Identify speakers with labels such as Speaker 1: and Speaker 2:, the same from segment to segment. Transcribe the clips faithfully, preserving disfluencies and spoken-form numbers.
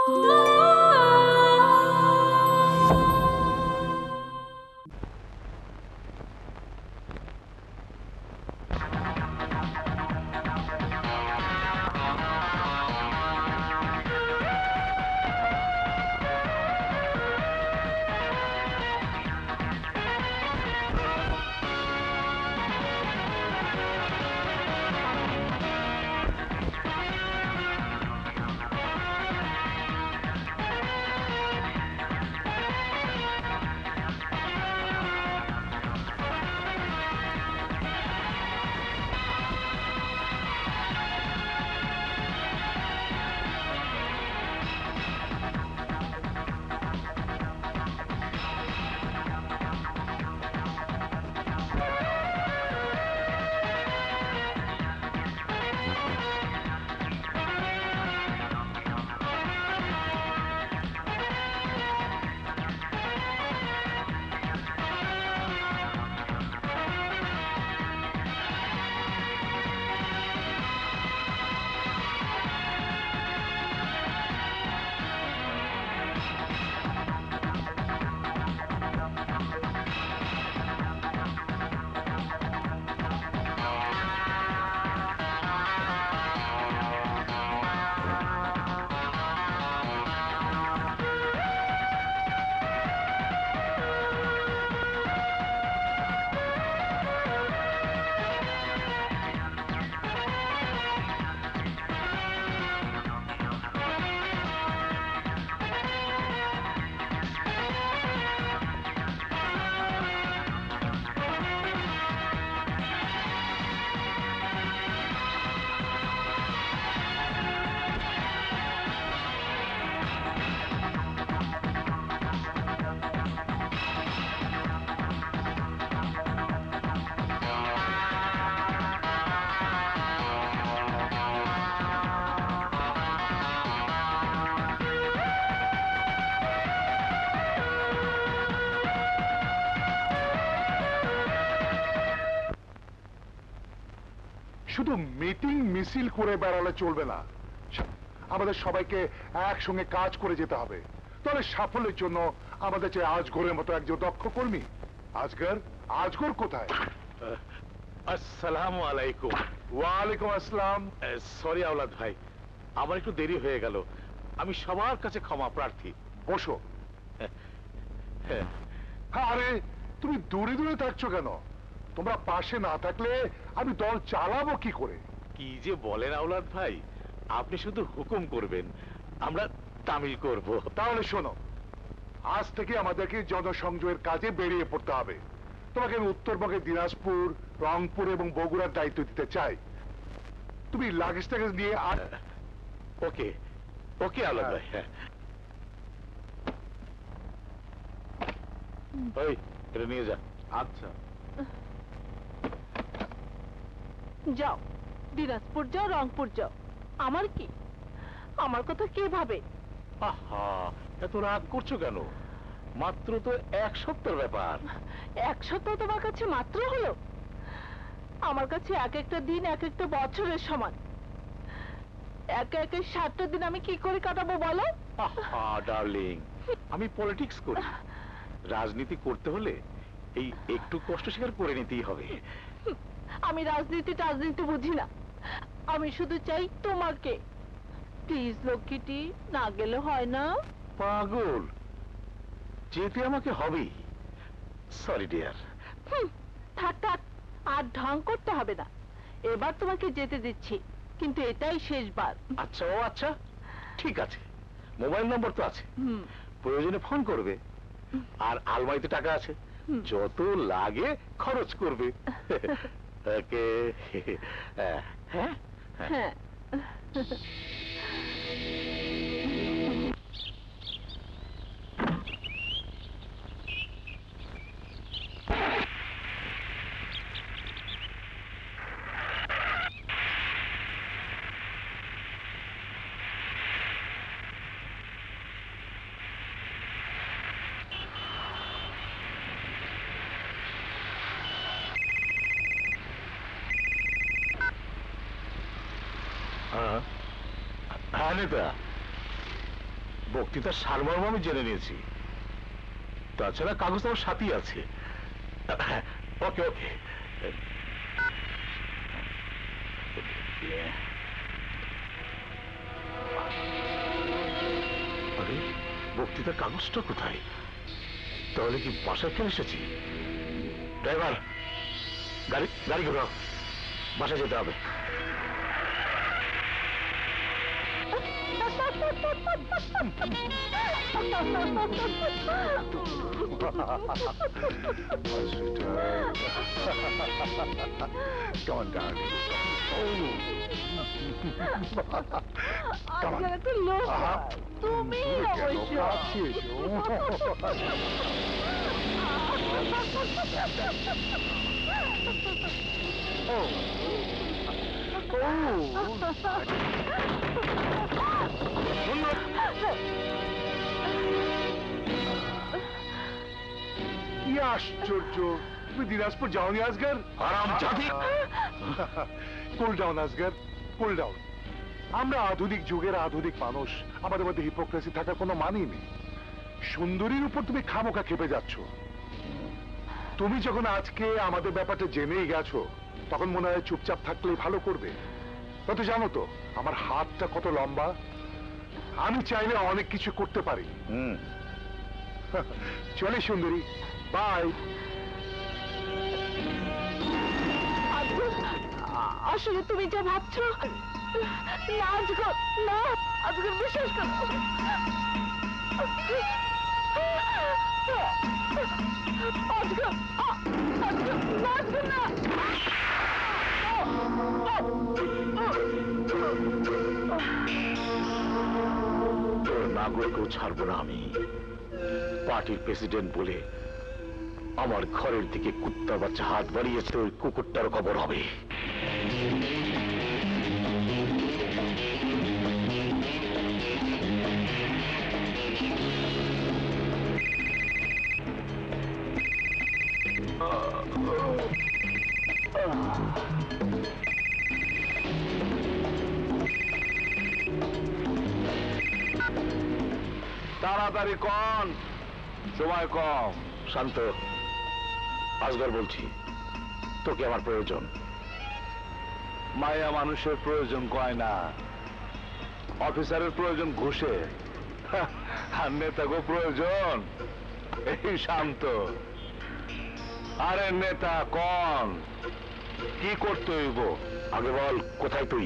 Speaker 1: শুধু মিটিং মিছিল করে বেড়ালে চলবে না, আমাদের সবাইকে একসঙ্গে কাজ করে যেতে হবে। তাহলে সাফল্যের জন্য আমাদের চাই আজগরের মতো একজন দক্ষ কর্মী। আজগর, আজগর কোথায়?
Speaker 2: আসসালামু আলাইকুম।
Speaker 1: ওয়ালাইকুম আসসালাম।
Speaker 2: সরি আওলাদ ভাই, আমার একটু দেরি হয়ে গেল। আমি সবার কাছে ক্ষমা প্রার্থী।
Speaker 1: বসো। আরে তুমি দূরে দূরে থাকছো কেন? তোমরা পাশে না থাকলে আমি দল চালাবো কি করে?
Speaker 2: কি যে বলেন আওলাদ ভাই, আপনি শুধু হুকুম করবেন, আমরা তামিল করব।
Speaker 1: তাহলে শোনো, আজ থেকে আমাদেরকে জনসংযোগের কাজে বেরিয়ে পড়তে হবে। তোমাকে আমি উত্তরবঙ্গের দিনাজপুর, রংপুর এবং বগুড়ার দায়িত্ব দিতে চাই। তুমি লাগেজ টাগেজ নিয়ে আর
Speaker 2: ওকে ওকে আওলাদ ভাই। হ্যাঁ, ওই এটা নিয়ে যা।
Speaker 1: আচ্ছা,
Speaker 3: যাও, দিনাজপুর যাও, রংপুর যাও, আমার কি? আমার কথা কে ভাবে?
Speaker 2: আহা, এত রাগ করছো কেন? মাত্র তো এক সপ্তাহের ব্যাপার।
Speaker 3: এক সপ্তাহ তোমার কাছে মাত্র হলো? আমার কাছে এক একটা দিন এক একটা বছরের সমান। এক এক সাতটা দিন আমি কি করে কাটাবো বলো?
Speaker 2: আহা ডার্লিং, আমি পলিটিক্স করি। রাজনীতি করতে হলে এই একটু কষ্ট স্বীকার করে নিতেই হবে।
Speaker 3: আমি রাজনীতি রাজনীতি বুঝি না। আমি শুধু চাই তোমাকে। প্লিজ লক্ষ্মীটি, না গেলে হয় না?
Speaker 2: পাগল, যেতে আমাকে হবেই। Sorry dear.
Speaker 3: থাক থাক, আর ঢং করতে হবে না। এবার তোমাকে যেতে দিচ্ছি, কিন্তু এটাই শেষবার।
Speaker 2: আচ্ছা, ও আচ্ছা, ঠিক আছে। মোবাইল নম্বর তো আছে, প্রয়োজনে ফোন করবে। আর আলমারিতে টাকা আছে, যত লাগে খরচ করবে। ওকে। হ্যাঁ
Speaker 3: হ্যাঁ।
Speaker 2: হ্যাঁ নেতা, বক্তৃতার সারমর্ম আমি জেনে নিয়েছি, তাছাড়া কাগজ আমার সাথেই আছে। ওকে ওকে, আরে বক্তৃতার কাগজটা কোথায়? তাহলে কি বাসায় ফেলে এসেছি? ড্রাইভার, গাড়ি গাড়ি ঘোরাও, বাসায় যেতে হবে।
Speaker 1: Come on, darling.
Speaker 3: আজকে একটা লোক তুমি অবশ্য
Speaker 1: কি আশ্চর্য, তুমি দিনাজপুর যাওনি আজকাল?
Speaker 2: আরাম জাতি।
Speaker 1: Cool down Azgar, cool down. আমরা আধুনিক যুগের আধুনিক মানুষ, আমাদের মধ্যে হিপোক্রেসি থাকার কোনো মানেই নেই। সুন্দরীর উপর তুমি খামোখা খেপে যাচ্ছ। তুমি যখন আজকে আমাদের ব্যাপারটা জেনেই গেছো, তখন মনে হয় চুপচাপ থাকলেই ভালো করবে। তত জানো তো আমার হাতটা কত লম্বা, আমি চাইলে অনেক কিছু করতে পারি।
Speaker 2: হুম,
Speaker 1: চলে সুন্দরী, বাই।
Speaker 3: আসলে তুমি যা ভাবছো না আজগর, না আজগর, বিশ্বাস করো। আজগর, আজগর, না আজগর, না।
Speaker 2: তোর নাগরকেও ছাড়বো না আমি। পার্টির প্রেসিডেন্ট বলে আমার ঘরের দিকে কুত্তার বাচ্চা হাত বাড়িয়েছে, ওই কুকুরটার খবর হবে। তাড়াতাড়ি কন, সময় কম। শান্ত, আজগর বলছি, তোকে আমার প্রয়োজন।
Speaker 4: মায়া মানুষের প্রয়োজন কয় না, অফিসারের প্রয়োজন ঘুষে, আর নেতাকে প্রয়োজন এই শান্ত। আরে নেতা কন, কি করতে হইব?
Speaker 2: আগে বল, কোথায় তুই?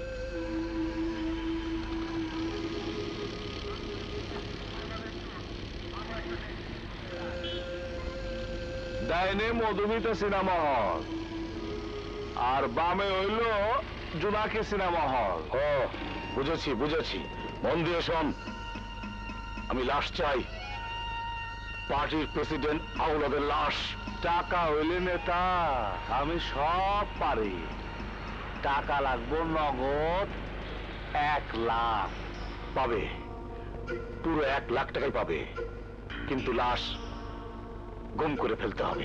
Speaker 4: ডাইনে মধুমিতা সিনেমা হল, আর বামে হইল জোনাকি সিনেমা হল।
Speaker 2: ও বুঝেছি বুঝেছি, মন দিয়ে শোন। আমি লাশ চাই, পার্টির প্রেসিডেন্ট আউলাদের লাশ।
Speaker 4: টাকা হইলে নেতা আমি সব পারি। টাকা লাগবো নগদ এক লাখ।
Speaker 2: পাবে, পুরো এক লাখ টাকাই পাবে, কিন্তু লাশ গুম করে ফেলতে হবে।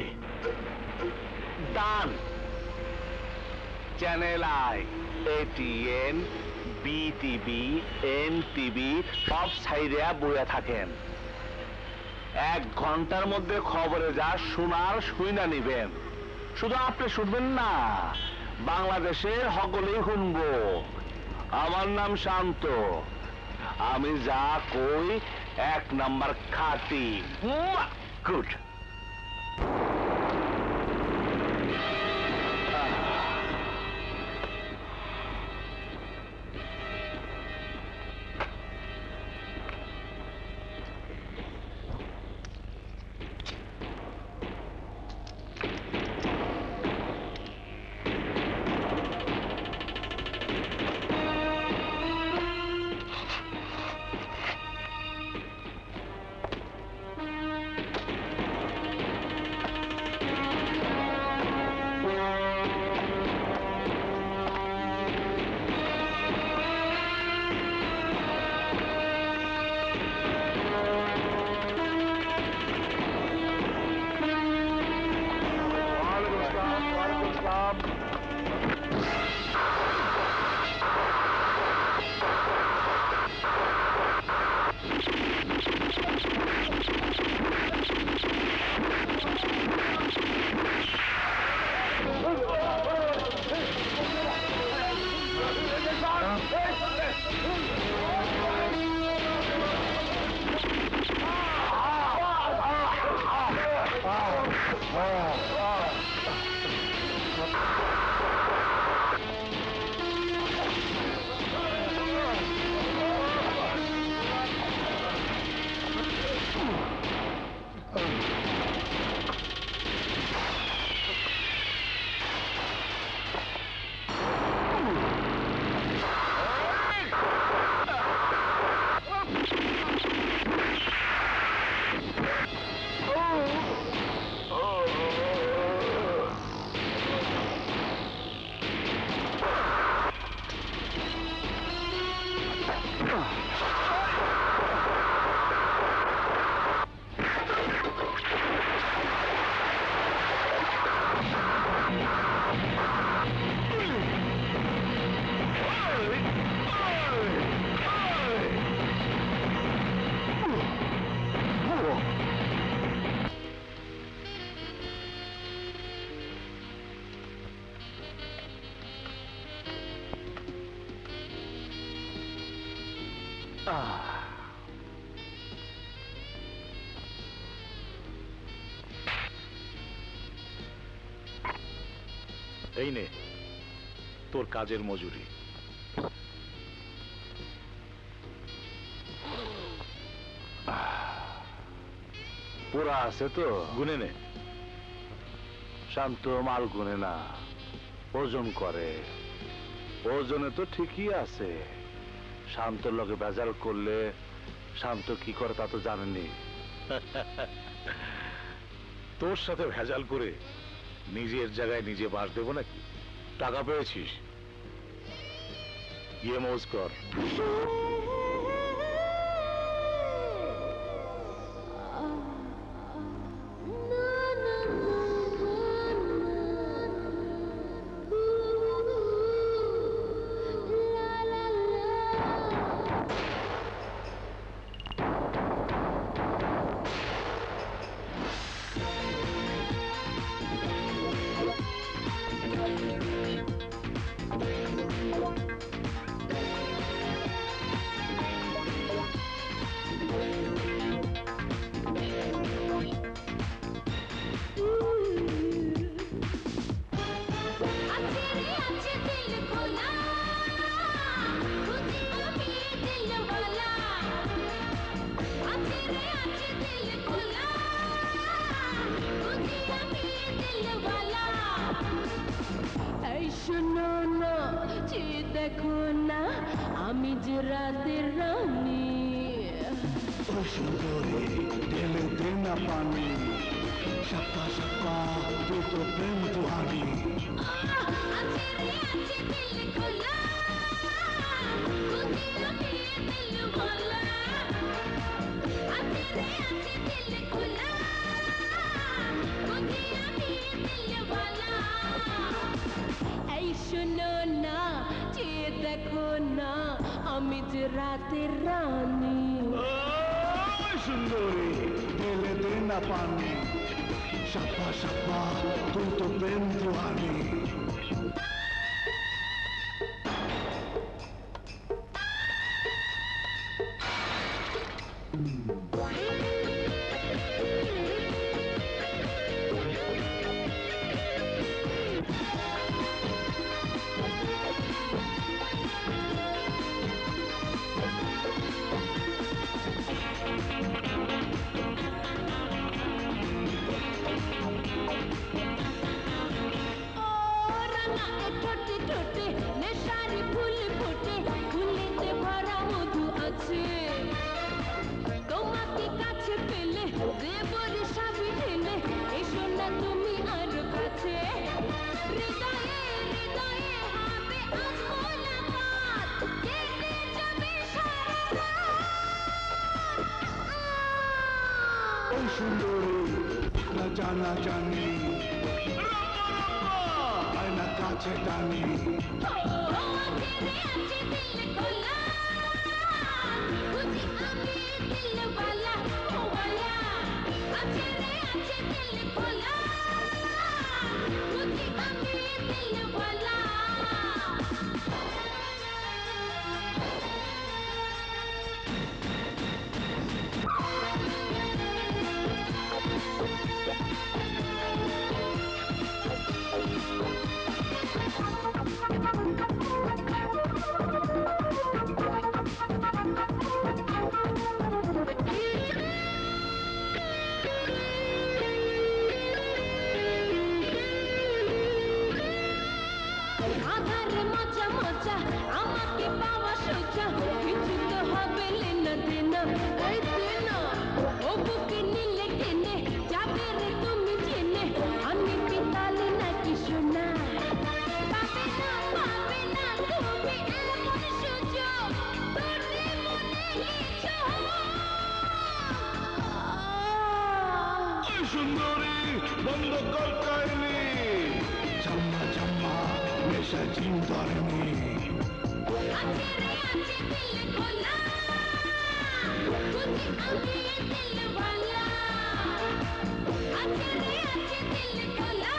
Speaker 4: দান Channel I, ATN, BTV, NTV সব সাইডে বইয়া থাকেন। এক ঘন্টার মধ্যে খবরে যা শোনার শুইনা নিবেন। শুধু আপনি শুনবেন না, বাংলাদেশের সকলেই শুনবো। আমার নাম শান্ত, আমি যা কই এক নাম্বার খাঁটি। গুড।
Speaker 2: এই নে তোর কাজের মজুরি।
Speaker 4: পুরা আছে তো?
Speaker 2: গুনে নে।
Speaker 4: শান্ত মাল গুনে না, ওজন করে। ওজনে তো ঠিকই আছে। শান্তর লগে ভেজাল করলে শান্ত কি করে তা তো জানেনি।
Speaker 2: তোর সাথে ভেজাল করে নিজের জায়গায় নিজে বাস দেবো নাকি? টাকা পেয়েছিস, গিয়ে মৌজ কর।
Speaker 5: শোনো না, চেয়ে দেখো না, আমি যে রাতের রানী।
Speaker 6: ও সুন্দরী ঢেলে দে না পানি, সাপ্পা সাপ্পা তুই তো প্রেম জোহানি।
Speaker 5: এই শোনো না, চেয়ে দেখো না, আমি যে রাতের রানী।
Speaker 6: সুন্দরী ঢেলে দে না পানি, সাপ্পা সাপ্পা তুই তো প্রেম জোহানি। সুন্দরী না জানা জানি, আয়না কাছে টানি।
Speaker 5: করে মজা মজা আমাকে পাওয়া সোজা কিছু তো হবে লেনা দেনা এই দেনা ও বুকে নিলে টেনে যাবে রে তুমি জেনে আমি কি তালে নাকি শোনা পাবে না পাবে না তুমি এমন সুযোগ তোরে মনে ইচ্ছা
Speaker 6: সুন্দরী বন্ধ কর কাহিনী জাম্মা জাম্মা নেশা চিন্তারিণী
Speaker 5: আছে রে আছে দিল খোলা তুঝে আমি দিলওয়ালা আছে রে আছে দিল খোলা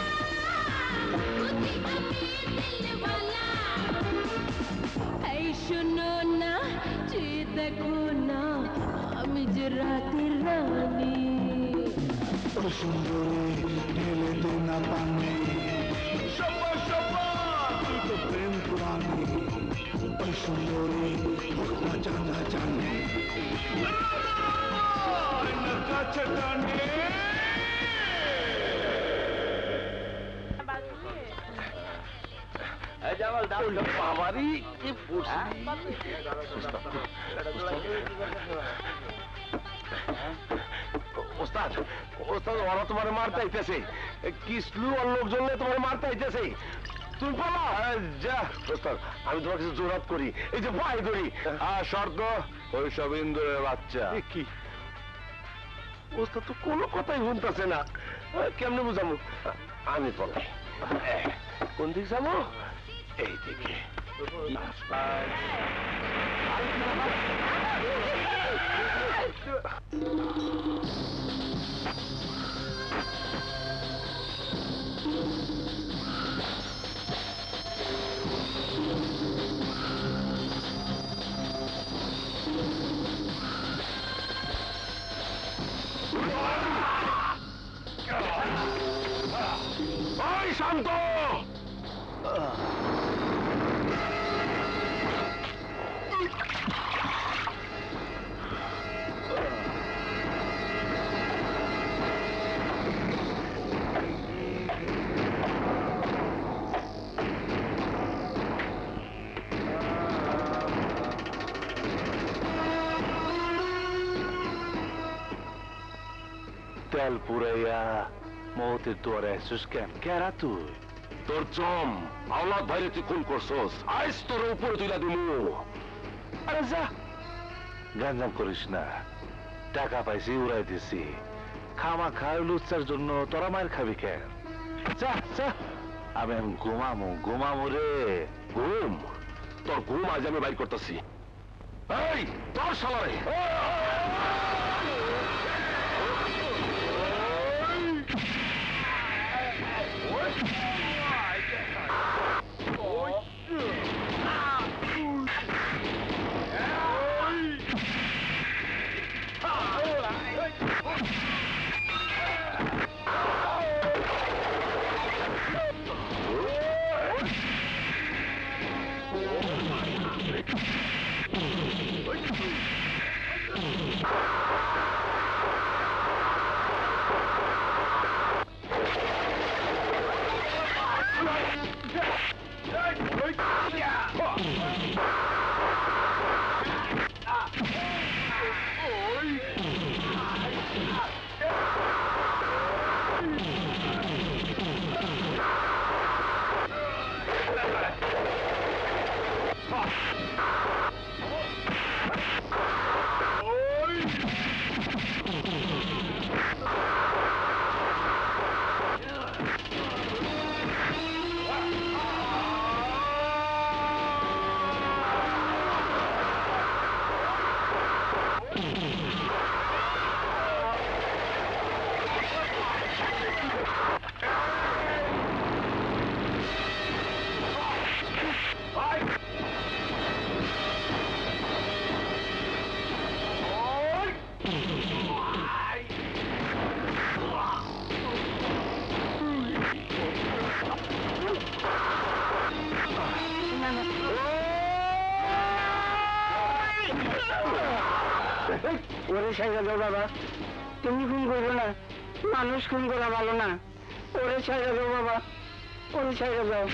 Speaker 5: তুঝে আমি দিলওয়ালা এই শোনো না যে দেখো না আমি যে রাতের রানী
Speaker 6: ও সুন্দরী ঢেলে দে না পানি সপা সপা তুই তো প্রেম পুরানি ও সুন্দরী ভক্তা জানা জানে না কাছে টানে
Speaker 2: বাবারই কি ওস্তাদ ওস্তাদ ওরা তোমার মারতে আইতেছে কিসলু আর লোকজন তোমার মারতে আইতেছে তুমি পালা যা ওস্তাদ আমি তোমার কিছু জোরাত করি এই যে ভাই ধরি আর শর্ত ওই সব ইন্দুরের বাচ্চা কি ওস্তাদ তো কোনো কথাই শুনতেছে না কেমনে বুঝামু আমি পলাই কোন দিক যাবো এই দিকে ওই শান্ত
Speaker 4: তেল পুরাইয়া মৌতের দুয়ারে আসছিস কেন কেরা তুই
Speaker 2: তোর জম আওলাদ ভাইরে তুই খুন করছস আইস তোর উপরে তুইলা দিমু
Speaker 4: আরে যা গাঞ্জাম করিস না টাকা পাইছি উড়াই দিছি খামা খাই লুচ্চার জন্য তোরা মায়ের খাবি কেন যা যা আমি এখন ঘুমামু ঘুমামু রে
Speaker 2: ঘুম তোর ঘুম আজ আমি বাইর করতেছি এই তোর শালারে
Speaker 7: ওরে সাইজা দাও বাবা, তুমি খুন করবে না, মানুষ খুন করা ভালো না। ওরে সাইজা দাও বাবা,
Speaker 3: ওই জায়গা যাও।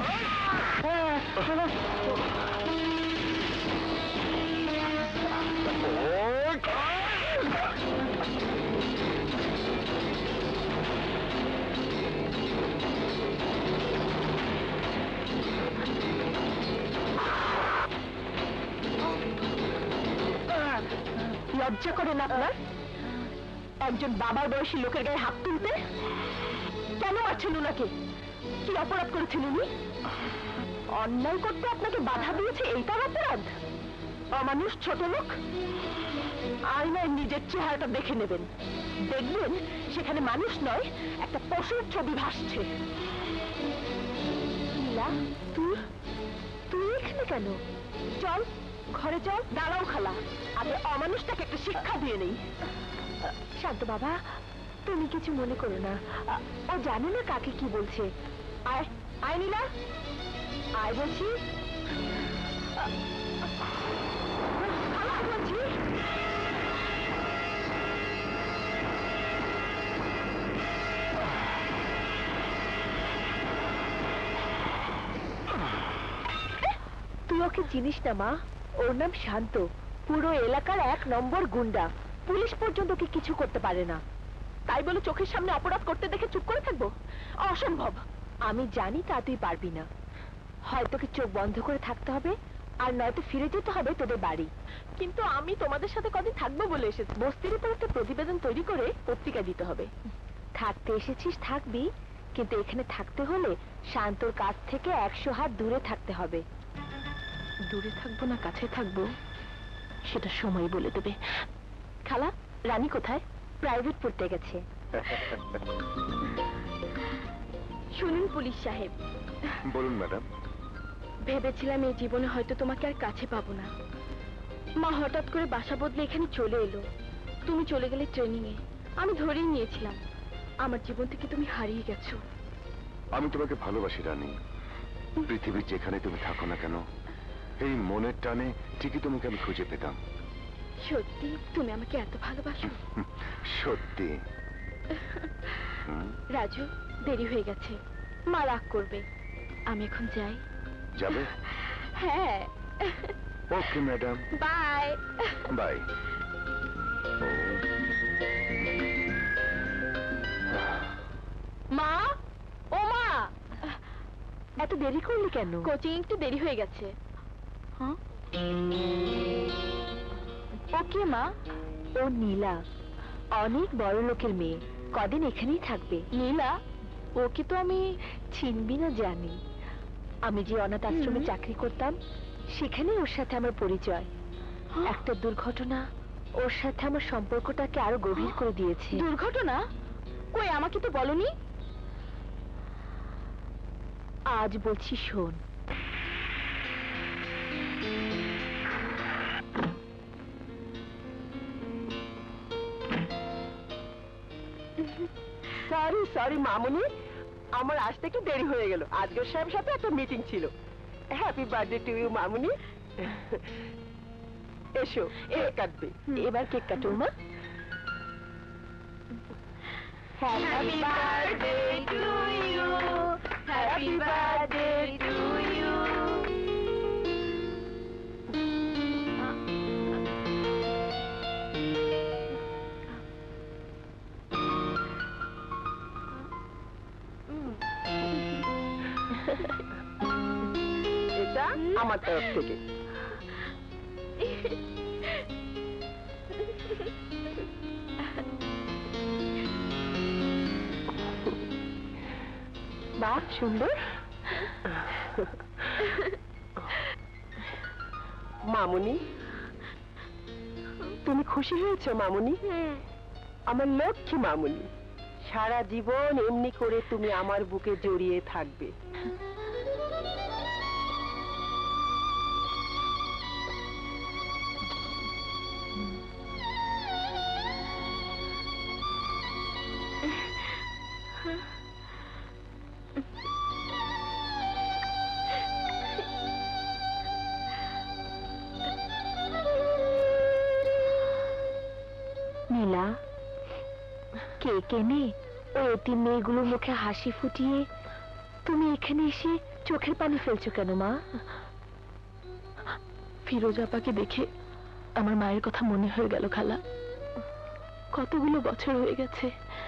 Speaker 3: লজ্জা করে না আপনার? একজন বাবার বয়সী লোকের গায়ে হাত তুলতে? কেন মারছেন উনাকে? কি অপরাধ করেছেন উনি? অন্যায় করতে আপনাকে বাধা দিয়েছে, এইটার অপরাধ? অমানুষ ছোট লোক। আয়নায় নিজের চেহারাটা দেখে নেবেন, দেখবেন সেখানে মানুষ নয়, একটা পশুর ছবি ভাসছে। নীলা, তুই তুই এখানে কেন? চল ঘরে চল। দাঁড়াও খালা, আগে অমানুষটাকে একটা শিক্ষা দিয়ে নেই। শান্ত বাবা, তুমি কিছু মনে করো না, ও জানে না কাকে কি বলছে। আয় আয় নীলা, আয় বলছি। বলছি তুই ওকে চিনিস না মা, ওর নাম শান্ত, পুরো এলাকার এক নম্বর গুন্ডা, পুলিশ পর্যন্ত ওকে কিছু করতে পারে না। তাই বলে চোখের সামনে অপরাধ করতে দেখে চুপ করে থাকবো? অসম্ভব। আমি জানি তা তুই পারবি না, হয় তোকে চোখ বন্ধ করে থাকতে হবে, আর নয়তো ফিরে যেতে হবে তোদের বাড়ি। কিন্তু আমি তোমাদের সাথে কদিন থাকবো বলে এসেছি, বস্তির উপর একটা প্রতিবেদন তৈরি করে পত্রিকা দিতে হবে। থাকতে এসেছিস থাকবি, কিন্তু এখানে থাকতে হলে শান্তর কাছ থেকে একশো হাত দূরে থাকতে হবে। দূরে থাকবো না কাছে থাকবো সেটা সময় বলে দেবে। খালা, রানী কোথায়? প্রাইভেট পড়তে গেছে। শুনুন পুলিশ সাহেব।
Speaker 1: বলুন ম্যাডাম।
Speaker 3: ভেবেছিলাম এই জীবনে হয়তো তোমাকে আর কাছে পাবো না। মা হঠাৎ করে বাসা বদলে এখানে চলে এলো। তুমি চলে গেলে ট্রেনিং এ, আমি ধরেই নিয়েছিলাম আমার জীবন থেকে তুমি হারিয়ে গেছো।
Speaker 1: আমি তোমাকে ভালোবাসি রানী। পৃথিবীর যেখানে তুমি থাকো না কেন, এই মনের টানে ঠিকই তোমাকে আমি খুঁজে পেতাম।
Speaker 3: সত্যি তুমি আমাকে এত ভালোবাসো?
Speaker 1: সত্যি।
Speaker 3: রাজু, দেরি হয়ে গেছে, মা রাগ করবে, আমি এখন যাই।
Speaker 1: যাবে?
Speaker 3: হ্যাঁ।
Speaker 1: Okay madam,
Speaker 3: bye
Speaker 1: bye.
Speaker 3: মা, ও মা, এত দেরি করলি কেন? কোচিং একটু দেরি হয়ে গেছে। হ্যাঁ, ওকে মা। ও নীলা, অনেক বড় লোকের মেয়ে, কদিন এখানেই থাকবে। নীলা? ওকে তো আমি চিনবি না জানি, আমি যে অনাথ আশ্রমে চাকরি করতাম সেখানে ওর সাথে আমার পরিচয়। একটা দুর্ঘটনা ওর সাথে আমার সম্পর্কটাকে আরো গভীর করে দিয়েছে। দুর্ঘটনা? কই, আমাকে তো বলনি। আজ বলছি শোন। সরি সরি মামুনি, আমার আসতে একটু দেরি হয়ে গেল, আজকের সাহেবের সাথে একটা মিটিং ছিল। হ্যাপি বার্থডে টু ইউ মামুনি। এসো, কেক কাটবে। এবার কেক কাটুন মা। Happy birthday to you, happy birthday to you. এটা আমার তরফ থেকে। বাহ, সুন্দর। মামুনি, তুমি খুশি হয়েছো মামুনি? আমার লক্ষ্মী মামুনি, সারা জীবন এমনি করে তুমি আমার বুকে জড়িয়ে থাকবে। নীলা, কেক এনে ও এতিম মেয়েগুলোর মুখে হাসি ফুটিয়ে তুমি এখানে এসে চোখের পানি ফেলছো কেন মা?
Speaker 7: ফিরোজ আপাকে দেখে আমার মায়ের কথা মনে হয়ে গেল খালা। কতগুলো বছর হয়ে গেছে,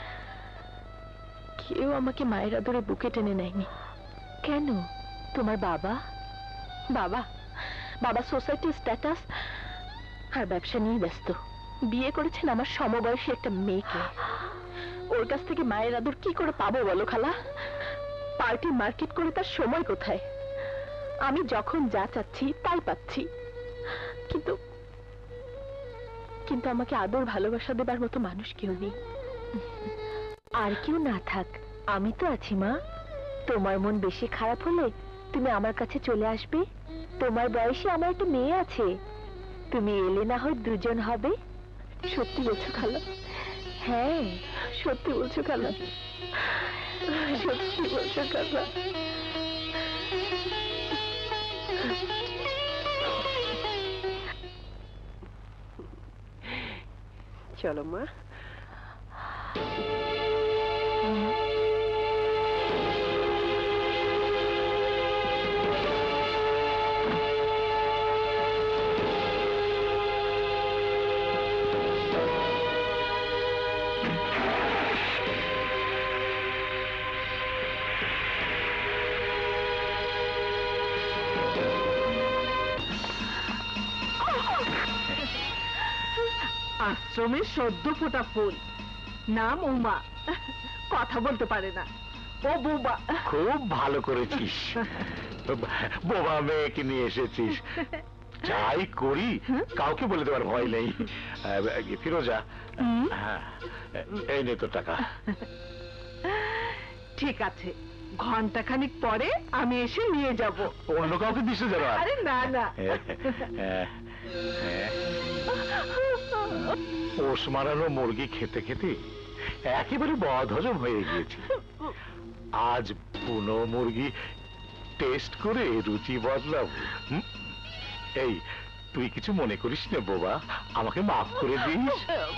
Speaker 7: কেউ আমাকে মায়ের আদরে বুকে টেনে নেয়নি।
Speaker 3: কেন? তোমার বাবা?
Speaker 7: বাবা বাবা সোসাইটির স্ট্যাটাস আর ব্যবসা নিয়ে ব্যস্ত। বিয়ে করেছেন আমার সমবয়সী একটা মেয়েকে। ওর কাছ থেকে মায়ের আদর কি করে পাবো বলো খালা? পার্টি মার্কেট করে তার সময় কোথায়? আমি যখন যা চাচ্ছি তাই পাচ্ছি, কিন্তু কিন্তু আমাকে আদর ভালোবাসা দেবার মতো মানুষ কেউ নেই।
Speaker 3: আর কেউ না থাক, আমি তো আছি মা। তোমার মন বেশি খারাপ হলে তুমি আমার কাছে চলে আসবে। তোমার বয়সে আমার একটা মেয়ে আছে, তুমি এলে না হয় দুজন হবে।
Speaker 7: সত্যি বলছো খালা?
Speaker 3: হ্যাঁ,
Speaker 7: সত্যি বলছো খালা? সত্যি বলছো খালা?
Speaker 3: চলো মা।
Speaker 7: আশ্রমের সদ্য ফোটা ফুল, নাম উমা, কথা বলতে পারে না, ও বোবা।
Speaker 2: খুব ভালো করেছিস, বোবা মেয়েকে নিয়ে এসেছিস। যাই করি কাউকে বলে দেওয়ার ভয় নেই। ফিরোজা, হ্যাঁ এই নে তোর টাকা।
Speaker 7: ঠিক আছে, ঘন্টা খানিক পরে আমি এসে নিয়ে যাব।
Speaker 2: অন্য কাউকে দিস যেন।
Speaker 7: আরে না না,
Speaker 2: পোষ মারানো মুরগি খেতে খেতে একেবারে বদহজম হয়ে গিয়েছে। আজ বুনো মুরগি টেস্ট করে রুচি বদলাবো। হুম? এই তুই কিছু মনে করিস না বোবা, আমাকে মাফ করে দিস।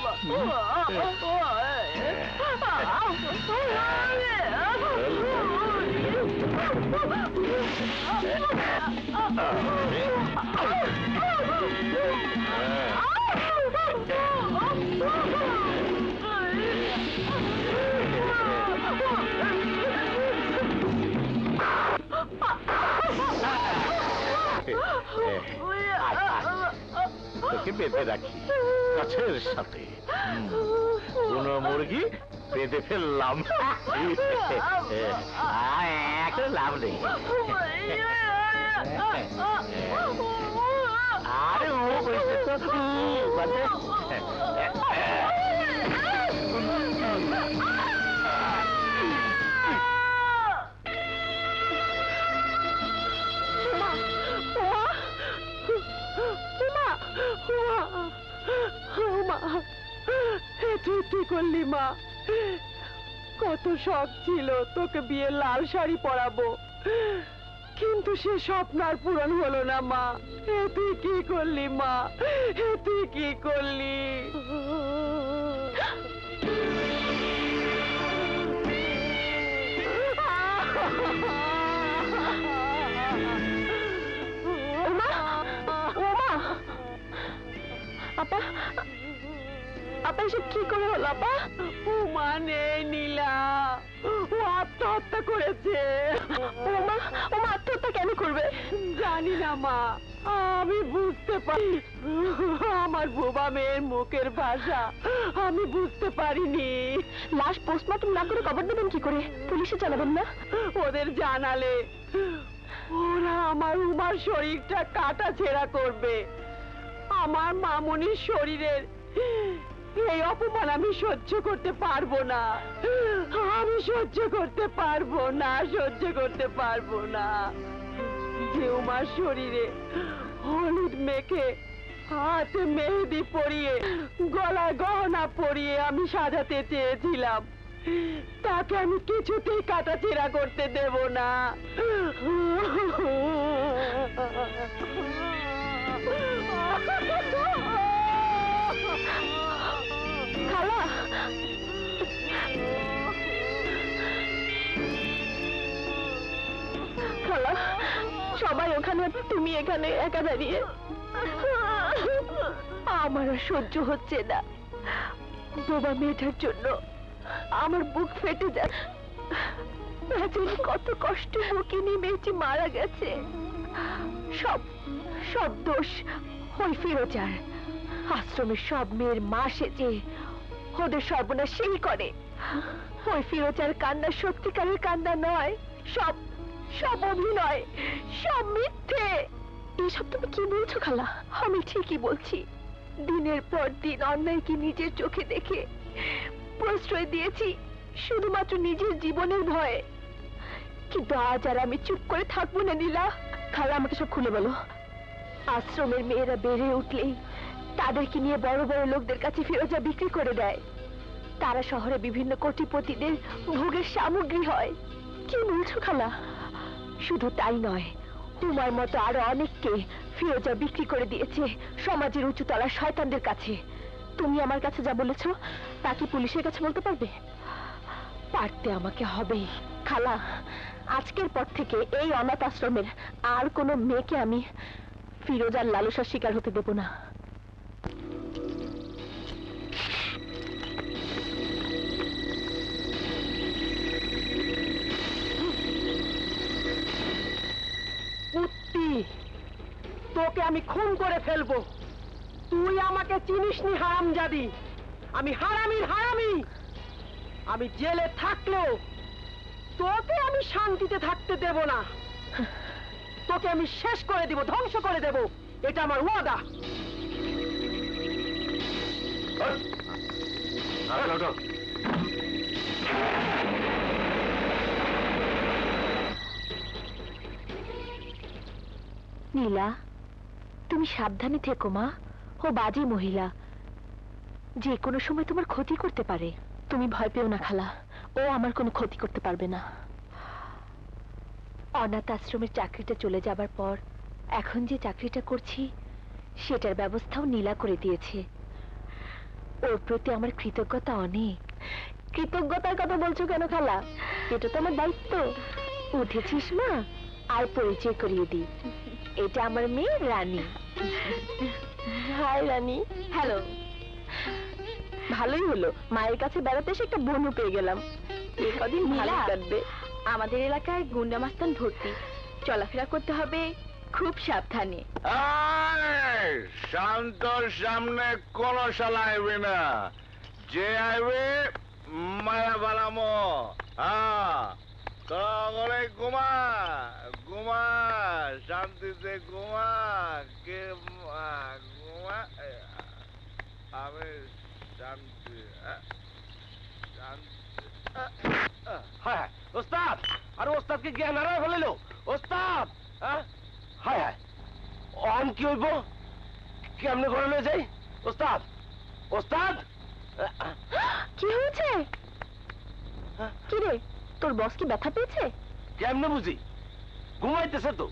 Speaker 2: তোকে বেঁধে রাখি গাছের সাথে। বুনো মুরগি বেঁধে ফেললাম, একটা লাভ নেই। আরে ও বলছে তো
Speaker 7: তুই কি করলি মা? কত শখ ছিল তোকে বিয়ে লাল শাড়ি পরাবো, কিন্তু সে স্বপ্ন আর পূরণ হলো না মা। এ তুই কি করলি মা? এ তুই কি করলি? আপা, আপা এসব কি করে হলো আপা? উমা নেই নীলা, ও আত্মহত্যা করেছে। ওমা, ওমা আত্মহত্যা কেন করবে? জানি না মা, আমি বুঝতে পারি, আমার বোবা মেয়ের মুখের ভাষা আমি বুঝতে পারিনি। লাশ পোস্টমর্টম না করে কবর দেবেন কি করে? পুলিশে জানাবেন না? ওদের জানালে ওরা আমার উমার শরীরটা কাটা ছেঁড়া করবে। আমার মামুনির শরীরের এই অপমান আমি সহ্য করতে পারবো না, আমি সহ্য করতে পারবো না, সহ্য করতে পারবো না। যে উমার শরীরে হলুদ মেখে হাতে মেহেদি পরিয়ে গলায় গহনা পরিয়ে আমি সাজাতে চেয়েছিলাম, তাকে আমি কিছুতেই কাটাছেঁড়া করতে দেব না। খালা, খালা, সবাই ওখানে, তুমি এখানে একা দাঁড়িয়ে।
Speaker 3: আমার আর সহ্য হচ্ছে না। বোবা মেয়েটার জন্য আমার বুক ফেটে যায়। রাজনী কত কষ্ট বুকে নিয়ে মেয়েটি মারা গেছে। সব সব দোষ ওই ফিরোজার। আশ্রমের সব মেয়ের মা সেজে ওদের সর্বনাশ সেই করে। ওই ফিরোজার কান্না সত্যিকারের কান্না নয়, সব সব অভিনয়, সব মিথ্যে।
Speaker 7: এসব তুমি কি বলছো খালা?
Speaker 3: আমি ঠিকই বলছি। দিনের পর দিন অন্যায়কে নিজের চোখে দেখে প্রশ্রয় দিয়েছি শুধুমাত্র নিজের জীবনের ভয়ে। কিন্তু আজ আর আমি চুপ করে থাকবো না নীলা।
Speaker 7: খালা, আমাকে সব খুলে বলো।
Speaker 3: আশ্রমের মেয়েরা বেড়ে উঠলেই তাদেরকে নিয়ে বড় বড় লোকদের কাছে ফিরোজা বিক্রি করে দেয়। তারা শহরে বিভিন্ন কোটিপতিদের ভোগের সামগ্রী হয়।
Speaker 7: কি বলছো খালা?
Speaker 3: শুধু তাই নয়, তোমার মতো আরো অনেককে ফিরোজা বিক্রি করে দিয়েছে সমাজের উঁচু তলার শয়তানদের কাছে।
Speaker 7: তুমি আমার কাছে যা বলেছো তা কি পুলিশের কাছে বলতে পারবে?
Speaker 3: পারতে আমাকে হবেই।
Speaker 7: খালা, আজকের পর থেকে এই অনাথ আশ্রমের আর কোনো মেয়েকে আমি ফিরোজার লালসার শিকার হতে দেব না।
Speaker 8: তোকে আমি খুন করে ফেলবো। তুই আমাকে চিনিসনি হারামজাদি। আমি হারামির হারামি। আমি জেলে থাকলেও তোকে আমি শান্তিতে থাকতে দেব না। তোকে আমি শেষ করে দিব, ধ্বংস করে দেব। এটা আমার ওয়াদা।
Speaker 3: নীলা, তুমি সাবধানে থেকো মা। ও বাজে মহিলা, যে কোনো সময় তোমার ক্ষতি করতে পারে।
Speaker 7: তুমি ভয় পেও না খালা, ও আমার কোনো ক্ষতি করতে পারবে না।
Speaker 3: অনাথ আশ্রমের চাকরিটা চলে যাবার পর এখন যে চাকরিটা করছি সেটার ব্যবস্থাও নীলা করে দিয়েছে। ওর প্রতি আমার কৃতজ্ঞতা অনেক।
Speaker 7: কৃতজ্ঞতার কথা বলছো কেন খালা? এটা তো আমার দায়িত্ব।
Speaker 3: উঠেছিস মা, আর পরিচয় করিয়ে দিই। এটা আমার মেয়ে রানী।
Speaker 7: হাই রানী।
Speaker 3: হ্যালো।
Speaker 7: ভালোই হলো, মায়ের কাছে বেড়াতে এসে একটা বোনও পেয়ে গেলাম। এই কদিন ভালো কাটবে।
Speaker 3: আমাদের এলাকায় গুন্ডা মাস্তান ভর্তি, চলাফেরা করতে হবে খুব সাবধানে।
Speaker 4: শান্তর সামনে কোন শালা আইবে না, যে আইবে মায়া বানামো। হ্যাঁ, করে ঘুমা ঘুমা, শান্তিতে ঘুমা। কে ঘুমা? আমি শান্তি
Speaker 2: হ্যাঁ ওস্তাদ, আরে ওস্তাদকে জ্ঞান হারায় ফেলিল ওস্তাদ। হ্যাঁ হায় হায়, অন কি হইব? কেমনে ঘরে লয়ে যাই? ওস্তাদ, ওস্তাদ,
Speaker 7: কি হয়েছে? কি রে, তোর বস কি ব্যথা পেয়েছে?
Speaker 2: কেমনে বুঝি? ঘুমাইতেছে তো।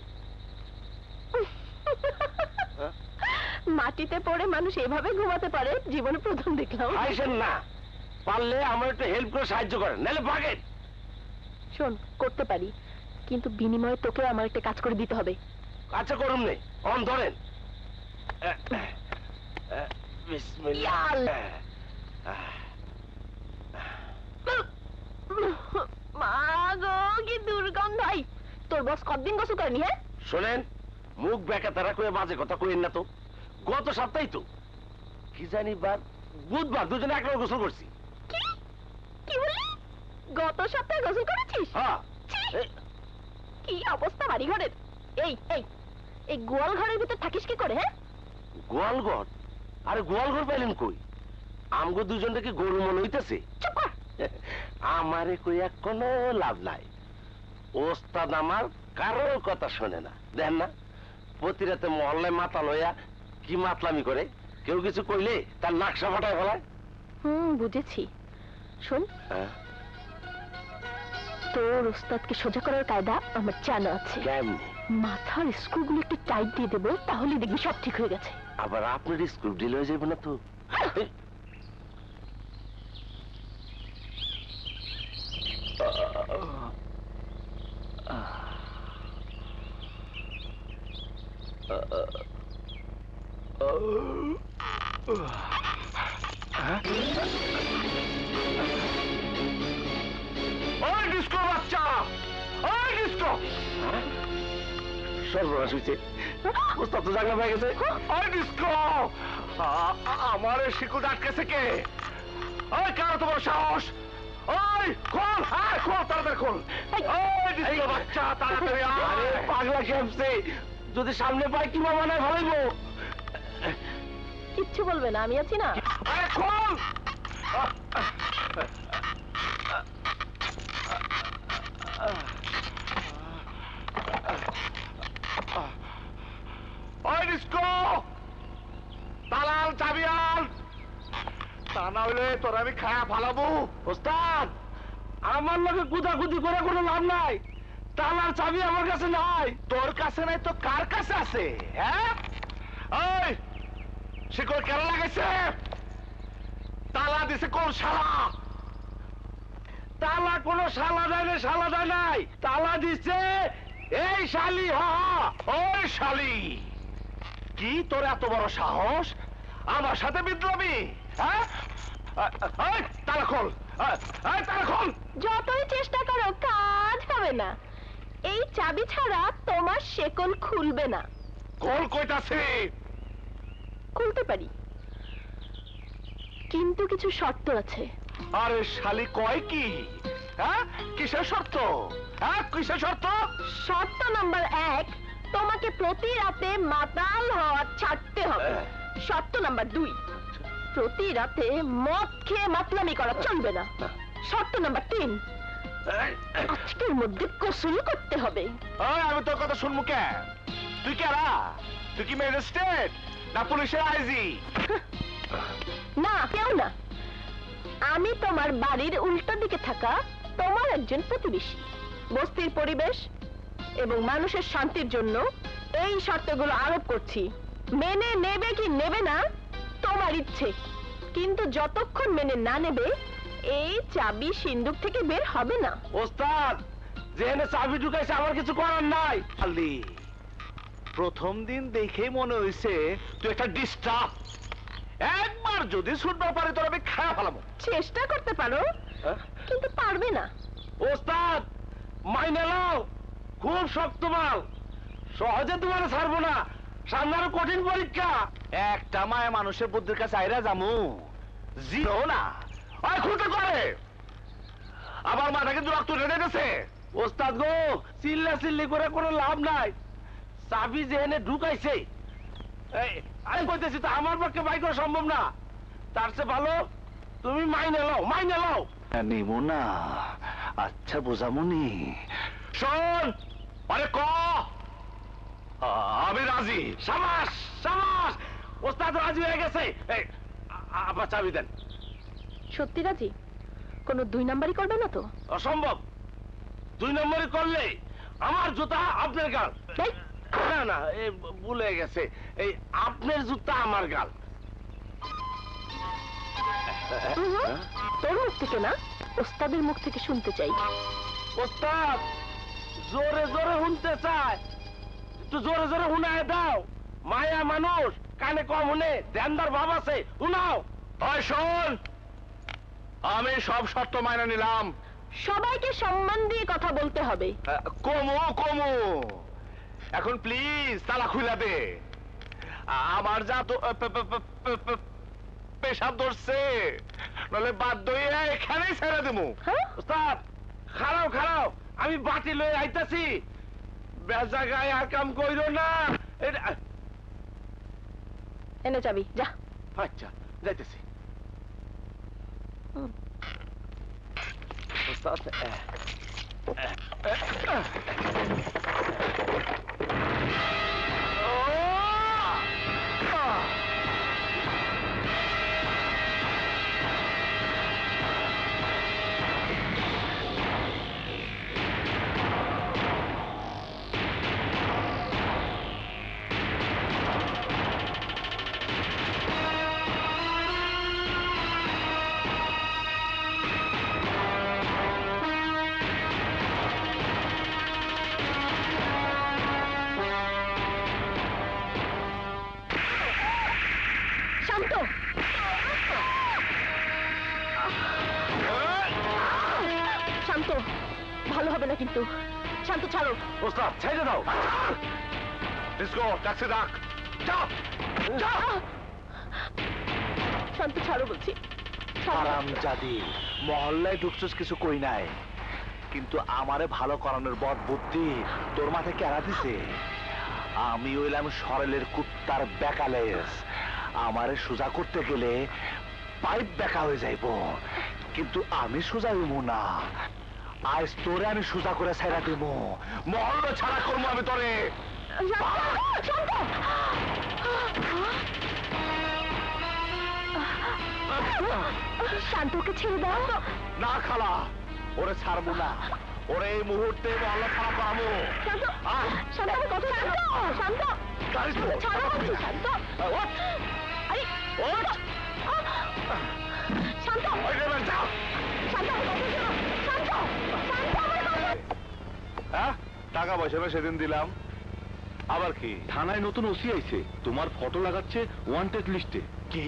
Speaker 7: মাটিতে পড়ে মানুষ এভাবে ঘুমাতে পারে জীবনে প্রথম দেখলাম।
Speaker 2: আইসেন না, পারলে আমার একটু হেল্প করে সাহায্য করেন, নাহলে ভাগেন।
Speaker 7: শোন, করতে পারি, কিন্তু বিনিময়ে তোকে আমার একটা কাজ করে দিতে হবে।
Speaker 2: আচ্ছা করুন নে, অন ধরেন। বিসমিল্লাহ।
Speaker 7: মা গো, কি দুর্গন্ধ! ভাই, তোর বস কতদিন গোসল করেনি? হ্যাঁ
Speaker 2: শোনেন, মুখ বেঁকা তারা করে বাজে কথা কইেন না তো। গত সপ্তাহে তো কি জানি বার বুধবার দুজনে একবার গোসল করছি।
Speaker 7: কি কি বললি? গত সপ্তাহে গোসল করেছিস?
Speaker 2: হ্যাঁ।
Speaker 7: কি অবস্থা বাড়ি ঘরের! এই এই এই গোয়াল ঘরের ভিতর থাকিস কি করে? হ্যাঁ,
Speaker 2: গোয়াল ঘর? আরে গোয়াল ঘর পাইলেন কই? আমগো দুজন থেকে গরু মনে হইতেছে।
Speaker 7: চুপ কর।
Speaker 2: আমারে কইয়া কোনো লাভ নাই। ওস্তাদ আমার কারোর কথা শোনে না, দেখেন না প্রতি রাতে মহল্লায় মাথা লইয়া কি মাতলামি করে। কেউ কিছু কইলে তার নাকশা ফাটায় ফেলায়।
Speaker 7: হুম, বুঝেছি। শোন, তোর ওস্তাদকে সোজা করার কায়দা আমার জানা আছে।
Speaker 2: কেমনি?
Speaker 7: মাথার স্ক্রুগুলো একটু টাইট দিয়ে দেবো, তাহলে দেখবি সব ঠিক হয়ে গেছে।
Speaker 2: আবার আপনার স্ক্রু ঢিল হয়ে যাবে না তো? ওই ডিস্কো বাচ্চা, ওই ডিস্কো। সর্বনাশ হয়েছে, ওস্তাদ তো জায়গা হয়ে গেছে। ওই ডিস্কো, আমার শিকল আটকেছে কে? ওই কারো তোমার সাহস? ওই খোল, হ্যাঁ খোল, তাড়াতাড়ি খোল। ওই ডিস্কো বাচ্চা, তাড়াতাড়ি আরে পাগলা খেপছে, যদি সামনে পাই কি মামা নাই ভালাইবো।
Speaker 3: কিচ্ছু বলবে না, আমি আছি না।
Speaker 2: আরে খোল। ওই ডিস্কো, তালাল চাবিয়াল, তা না হইলে তোর আমি খায়া ফালাবো। ওস্তাদ, আমার লোকে কুদাকুদি করে কোনো লাভ নাই, তালার চাবি আমার কাছে নাই। তোর কাছে নাই তো কার কাছে আছে? হ্যাঁ, ওই শিকড় কেন লাগাইছে? তালা দিছে কোন শালা? তালা কোন শালা দেয় না, শালা দেয় নাই, তালা দিছে এই শালি। হ ওই শালি, কি তোর এত বড় সাহস আমার সাথে বিদ্রোহী? হ্যাঁ, এই তালা খোল, এই তালা খোল।
Speaker 3: যতই চেষ্টা করো কাজ হবে না, এই চাবি ছাড়া তোমার শেকল খুলবে না।
Speaker 2: খোল কইতাছে।
Speaker 3: খুলতে পারি, কিন্তু কিছু শর্ত আছে।
Speaker 2: আরে শালি কয় কি? হ্যাঁ, কিসের শর্ত? হ্যাঁ, কিসের শর্ত?
Speaker 3: শর্ত নাম্বার এক, তোমাকে প্রতি রাতে মাতাল হওয়া ছাড়তে হবে। শর্ত নাম্বার দুই, প্রতি রাতে মদ খেয়ে মাতলামি করা চলবে না। শর্ত নাম্বার তিন, আজকের মধ্যে গোসল করতে হবে।
Speaker 2: ওই আমি তোর কথা শুনবো কেন? তুই কেরা? তুই কি ম্যাজিস্ট্রেট না পুলিশের আইজি?
Speaker 3: না, কেউ না, আমি তোমার বাড়ির উল্টো দিকে থাকা তোমার একজন প্রতিবেশী। বস্তির পরিবেশ এবং মানুষের শান্তির জন্য এই শর্তগুলো আরোপ করছি। মেনে নেবে কি নেবে না তোমার ইচ্ছে, কিন্তু যতক্ষণ মেনে না নেবে এই চাবি সিন্দুক থেকে বের হবে না।
Speaker 2: ওস্তাদ, যেখানে চাবি ঢুকাইছে আমার কিছু করার নাই। খালি প্রথম দিন দেখে মনে হয়েছে তুই একটা ডিস্টার্ব। একবার যদি শুনতে পারে তোর আমি খারাপ ফেলাবো।
Speaker 3: চেষ্টা করতে পারো, কিন্তু পারবে না।
Speaker 2: ওস্তাদ, মাইনে নাও, খুব শক্ত মাল, সহজে তোমার ছাড়বো না, সামনে আরো কঠিন পরীক্ষা। একটা মায়া মানুষের বুদ্ধির কাছে আইরা জামু জিরো না। ওই খুঁজে করে আবার মাথা কিন্তু রক্ত ঢেলে গেছে। ওস্তাদ গো, চিল্লা চিল্লি করে কোনো লাভ নাই, চাবি যেখানে ঢুকাইছে এই আমি কইতেছি তো আমার পক্ষে বাই করা সম্ভব না। তার চেয়ে ভালো তুমি মাইনে লও, মাইনে লও।
Speaker 4: নিব না, আচ্ছা বোঝামুনি।
Speaker 2: শোন, আরে ক আমি রাজি। সাবাস সাবাস, ওস্তাদ রাজি হয়ে গেছে। এই আবার চাবি দেন।
Speaker 3: সত্যি রাজি? কোনো দুই নাম্বারই করবে না তো?
Speaker 2: অসম্ভব, দুই নম্বরই করলে আমার জুতা আপনার গাল।
Speaker 3: এই,
Speaker 2: না না, এ ভুলে গেছে, এই আপনার জুতা আমার গাল।
Speaker 3: উহু, তোর মুখ থেকে না, ওস্তাদের মুখ থেকে শুনতে চাই।
Speaker 2: ওস্তাদ জোরে জোরে শুনতে চায়, একটু জোরে জোরে শুনায় দাও। মায়া মানুষ, কানে কম শুনে, ধ্যানদার ভাব আছে, শুনাও। হয় শোন, আমি সব শর্ত মাইনে নিলাম।
Speaker 3: সবাইকে সম্মান দিয়ে কথা বলতে হবে।
Speaker 2: কমু কমু, এখন প্লিজ তালা খুলে দে। আমার যা তো পেশাব ধরছে, নলে বাধ্য হয়ে এখানেই ছেড়ে দেবো।
Speaker 3: হ্যাঁ?
Speaker 2: ওস্তাদ খারাও খারাও, আমি বাটি লয়ে আইতাছি। বেজা গায়ে আর কাম কইরো না। এটা-
Speaker 3: এনে যাবি, যা।
Speaker 2: আচ্ছা যাইতেছি।
Speaker 3: হুম।
Speaker 2: ওস্তাদ আহ, আহ, আহ, আহ।
Speaker 3: শান্ত, ভালো হবে না কিন্তু। শান্ত ছাড়ো।
Speaker 4: ওস্তাদ ছেড়ে দাও। ডিসকো ট্যাক্সি ডাক। যাও যাও।
Speaker 3: শান্ত ছাড়ো বলছি।
Speaker 4: হারামজাদি, মহল্লায় ঢুকছিস কিছু কই নাই, কিন্তু আমারে ভালো করানোর বদ বুদ্ধি তোর মাথায় কেরা দিছে? আমি হইলাম সরেলের কুত্তার বেকালেস। আমারে সোজা করতে গেলে পাইপ বেকা হয়ে যাইব, কিন্তু আমি সোজা হইব না। আজ তোরে আমি সোজা করে ছাইরা দিব, মহল্লা ছাড়া করবো আমি তোরে।
Speaker 3: শান্তকে ছেড়ে দাও।
Speaker 4: না খালা, ওরে ছাড়বো না, ওরে এই মুহূর্তে মহল্লা ছাড়া পাবো।
Speaker 3: শান্ত, শান্ত আমার কথা শান্ত, শান্ত ছাড়ো বলছি। শান্ত, আরে
Speaker 4: ওঠ।
Speaker 3: শান্ত,
Speaker 4: ওই রে বেটা।
Speaker 3: শান্ত আমার কথা শোনো। শান্ত, শান্ত আমার কথা।
Speaker 4: হ্যাঁ, টাকা পয়সা না সেদিন দিলাম, আবার কি?
Speaker 2: থানায় নতুন ওসি আইছে, তোমার ফটো লাগাচ্ছে ওয়ান্টেড লিস্টে।
Speaker 4: কি?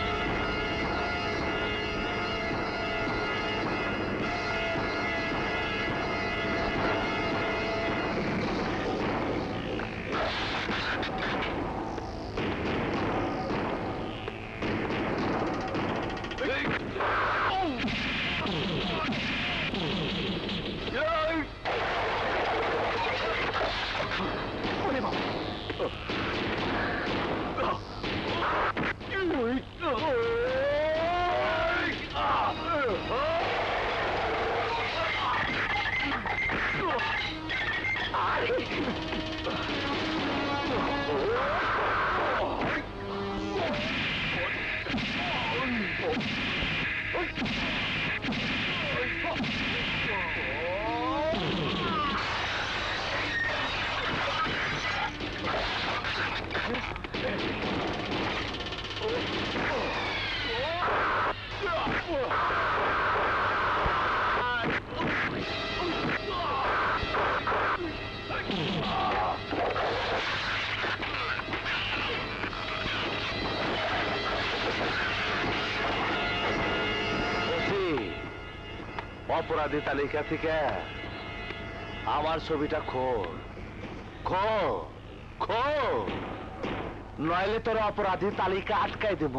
Speaker 4: অপরাধী তালিকা থেকে আমার ছবিটা খোল খোল খোল, নইলে তোর অপরাধী তালিকা আটকাই দেব।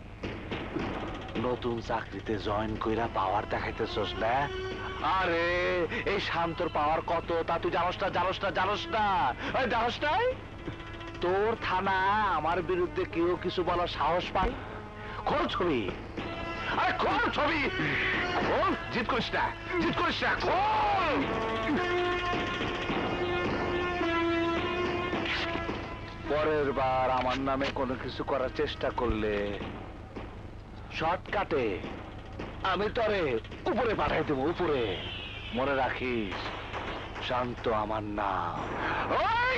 Speaker 4: নতুন চাকরিতে জয়েন কইরা পাওয়ার দেখাইতেছস না? আরে এই শান্তর পাওয়ার কত তা তুই জানোস না? জানোস না? জানোস না? ওই জানোস নাই? তোর থানা আমার বিরুদ্ধে কেউ কিছু বলার সাহস পায়? খোল ছবি, আরে খোল ছবি, খোল। জিদ করিস না, জিদ করিস না, খোল। পরের বার আমার নামে কোনো কিছু করার চেষ্টা করলে শর্টকাটে আমি তরে উপরে পাঠাই দেবো, উপরে। মনে রাখিস, শান্ত আমার নাম। ওই!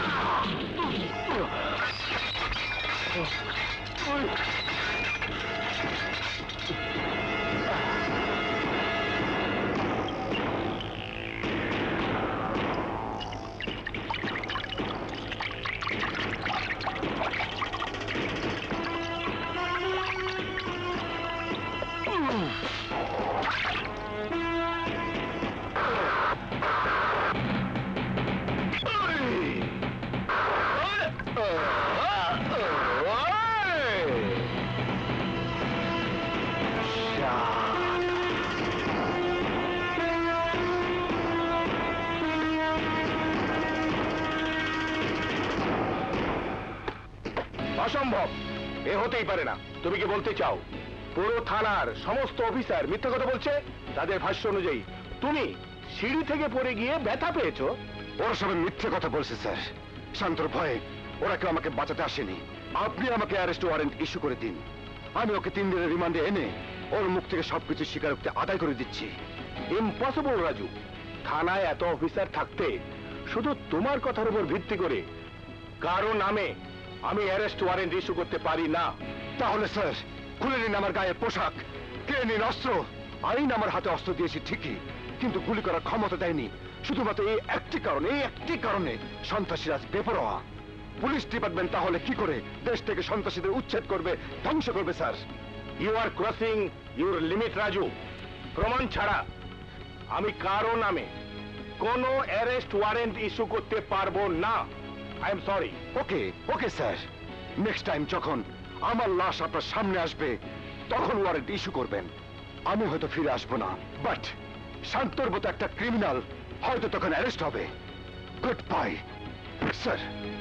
Speaker 2: অসম্ভব, এ হতেই পারে না। তুমি কি বলতে চাও পুরো থানার সমস্ত অফিসার মিথ্যা কথা বলছে? তাদের ভাষ্য অনুযায়ী তুমি সিঁড়ি থেকে পড়ে গিয়ে ব্যথা পেয়েছো।
Speaker 1: ওরা সবাই মিথ্যে কথা বলছে স্যার। শান্তর ভয়ে ওরা কেউ আমাকে বাঁচাতে আসেনি। আপনি আমাকে অ্যারেস্ট ওয়ারেন্ট ইস্যু করে দিন, আমি ওকে তিন দিনের রিমান্ডে এনে ওর মুখ থেকে সবকিছু স্বীকারোক্তি আদায় করে দিচ্ছি।
Speaker 2: ইম্পসিবল রাজু, থানায় এত অফিসার থাকতে শুধু তোমার কথার উপর ভিত্তি করে কারো নামে আমি অ্যারেস্ট ওয়ারেন্ট ইস্যু করতে পারি না।
Speaker 1: তাহলে স্যার খুলে নিন আমার গায়ের পোশাক, কেড়ে নিন অস্ত্র। আইন আমার হাতে অস্ত্র দিয়েছি ঠিকই, কিন্তু গুলি করার ক্ষমতা দেয়নি। শুধুমাত্র এই একটি কারণে, এই একটি কারণে সন্ত্রাসীরা বেপরোয়া। পুলিশ ডিপার্টমেন্ট তাহলে কি করে দেশ থেকে সন্ত্রাসীদের উচ্ছেদ করবে, ধ্বংস করবে sir?
Speaker 2: You are crossing your limit Raju. প্রমাণ ছাড়া আমি কারো নামে কোনো অ্যারেস্ট ওয়ারেন্ট ইস্যু করতে পারবো না। I am sorry.
Speaker 9: Okay okay sir, next time যখন আমার লাশ আপনার সামনে আসবে তখন ওয়ারেন্ট ইস্যু করবেন। আমি হয়তো ফিরে আসবো না, বাট শান্তর মতো একটা ক্রিমিনাল হয়তো তখন অ্যারেস্ট হবে। Good bye sir.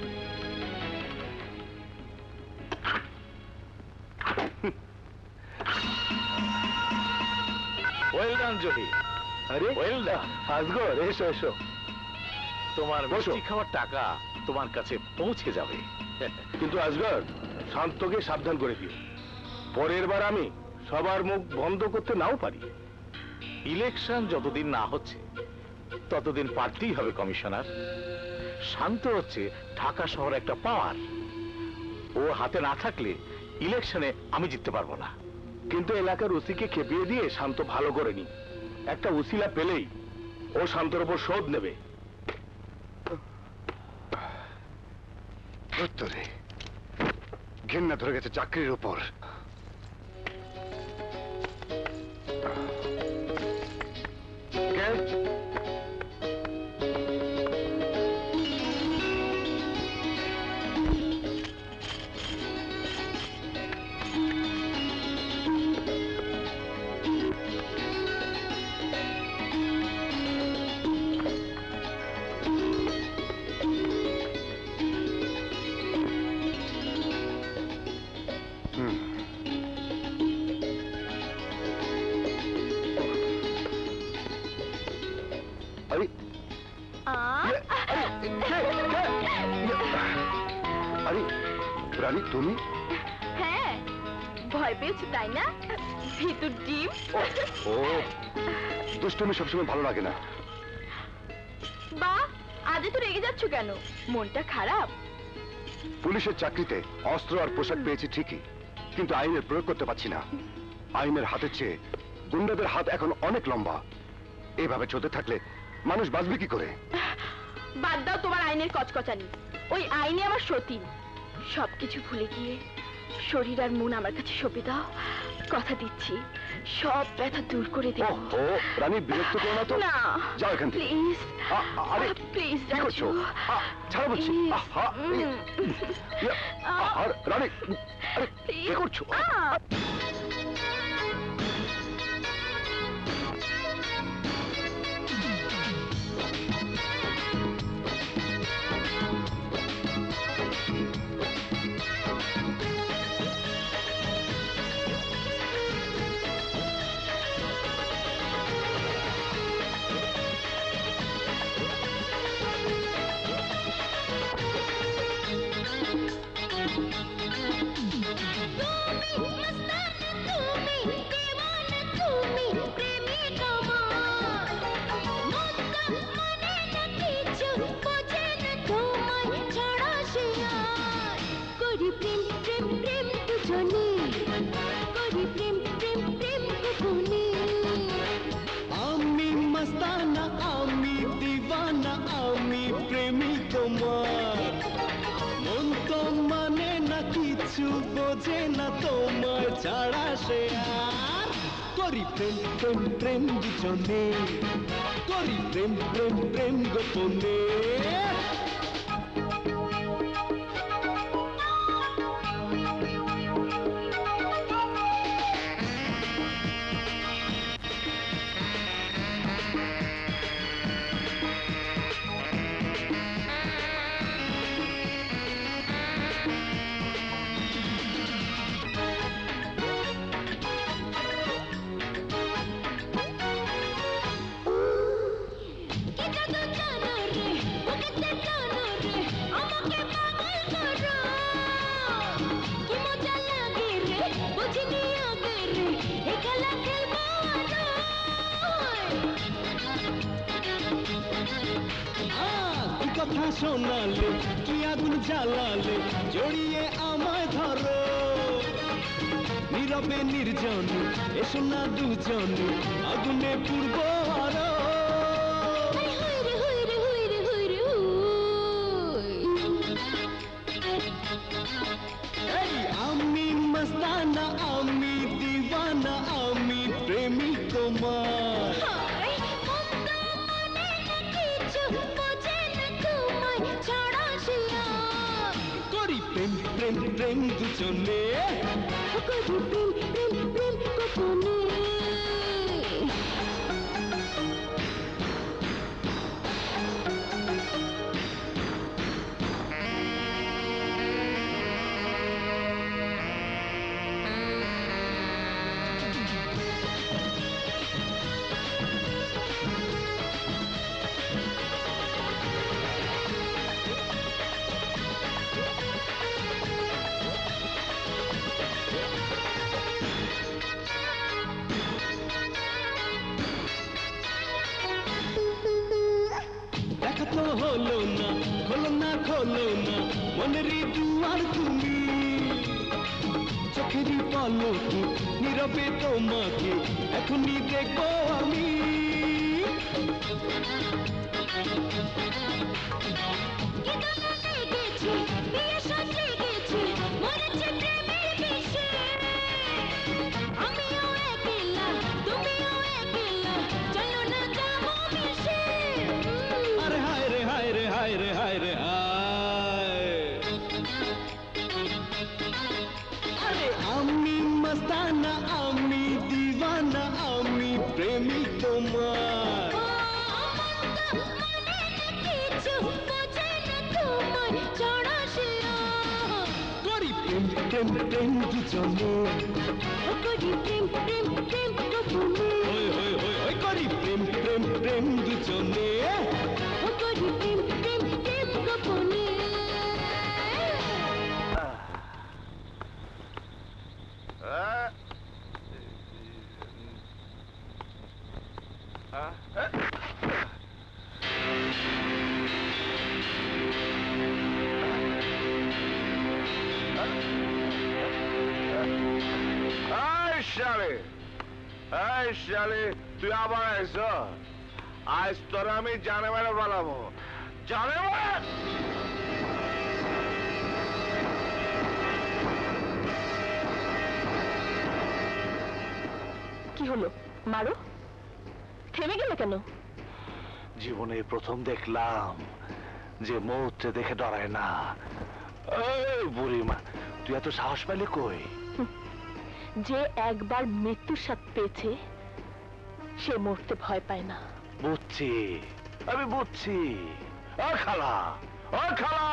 Speaker 4: Well done জহি।
Speaker 2: আরে
Speaker 4: ওয়েল ডান।
Speaker 2: আজগর, এসো এসো।
Speaker 4: তোমার
Speaker 2: বসো।
Speaker 4: মিষ্টি খাওয়ার টাকা তোমার কাছে পৌঁছে যাবে।
Speaker 2: কিন্তু আজগর, শান্তকে সাবধান করে দিও, পরের বার আমি সবার মুখ বন্ধ করতে নাও পারি।
Speaker 4: ইলেকশন যতদিন না হচ্ছে ততদিন পারতেই হবে কমিশনার। শান্ত হচ্ছে ঢাকা শহর একটা পাওয়ার, ও হাতে না থাকলে ইলেকশনে আমি জিততে পারবো না।
Speaker 2: কিন্তু এলাকার ওসিকে খেপিয়ে দিয়ে শান্ত ভালো করেনি। একটা উসিলা পেলেই ও শান্তর উপর শোধ নেবে।
Speaker 9: উত্তরে ঘেন্না ধরে গেছে চাকরির উপর। আরে আরে রানী, তুমি?
Speaker 3: হ্যাঁ, ভয় পেয়েছো তাই না? ভিতর ডিম।
Speaker 9: ও, দুষ্টুমি সবসময় ভালো লাগে না।
Speaker 3: বা আজ তো রেগে যাচ্ছ কেন? মনটা খারাপ?
Speaker 9: পুলিশের চাকরিতে অস্ত্র আর পোশাক পেয়েছি ঠিকই, কিন্তু আইনের প্রয়োগ করতে পারছি না। আইনের হাতের চেয়ে গুন্ডাদের হাত এখন অনেক লম্বা। এভাবে চলতে থাকলে মানুষ বাঁচবে কি করে?
Speaker 3: বাদ দাও তোমার আইনের কচকচানি। ওই আইনে আমার সতীন। সবকিছু ভুলে গিয়ে শরীর আর মন আমার কাছে সঁপে দাও। কথা দিচ্ছি সব ব্যথা দূর করে দেব।
Speaker 9: ও রানী, বিরক্ত করো না তো।
Speaker 3: না,
Speaker 9: যাও এখান থেকে।
Speaker 3: প্লিজ।
Speaker 9: আ- আ- আরে
Speaker 3: প্লিজ
Speaker 9: কি করছো? আ, ছাড়ো বলছি। আহা, এই- ইয়া, আহা, রানী, আরে কি করছো?
Speaker 6: আমি মস্তানা, আমি দিওয়ানা, আমি প্রেমী তোমার। মন তো মানে না, কিছু বোঝে না তোমার ছাড়া সে আর। করি প্রেম প্রেম প্রেম দুজনে, করি প্রেম প্রেম প্রেম গোপনে। কথা শোনালে, কি আগুন জ্বালালে, জড়িয়ে আমায় ধরো। নীরবে নির্জন এসো না দুজন, আগুনে পূর্ব আরো। আমি মস্তানা, আমি তোমার
Speaker 5: হায় মন্দ মানে না কিছু বোঝে না তোমায় ছাড়া সে আর
Speaker 6: করি প্রেম প্রেম প্রেম দুজনে
Speaker 5: করি প্রেম প্রেম প্রেম গোপনে
Speaker 6: দেখা তো হলো না হলো না খোলো না মনেরই দুয়ার তুমি চোখেরই পলকে নীরবে তোমাকে এখনই দেখবো আমি
Speaker 5: লেগেছে বিয়ে সাজে গেছে মরেছে প্রেমের বিষে আমিও একলা তুমিও একলা চলো না যাবো মিশে
Speaker 6: আরে হায় রে হায় রে হায় রে হায় রে হায় আরে আমি মস্তানা আমি দিওয়ানা আমি প্রেমিক তোমার
Speaker 5: কিছু বোঝে না তোমায় ছাড়া সে আর
Speaker 6: করি প্রেম প্রেম প্রেম দুজনে
Speaker 5: করি প্রেম প্রেম প্রেম গোপনে
Speaker 6: ওই ওই ওই ওই করি প্রেম প্রেম প্রেম দুজনে
Speaker 5: করি প্রেম প্রেম প্রেম গোপনে
Speaker 2: এই শালে এই শালে তুই আবার আইস আজ তোর আমি জানে মেরে বলাবো জানে
Speaker 3: কি হলো মারো থেমে গেলে কেন
Speaker 4: জীবনে প্রথম দেখলাম যে মৌতে দেখে ডরায় না। এই বুড়িমা, তুই এত সাহস পাইলি কই?
Speaker 3: যে একবার মৃত্যুর স্বাদ পেয়েছে সে মরতে ভয় পায় না।
Speaker 4: বুঝছি, আমি বুঝছি। ও খালা, ও খালা,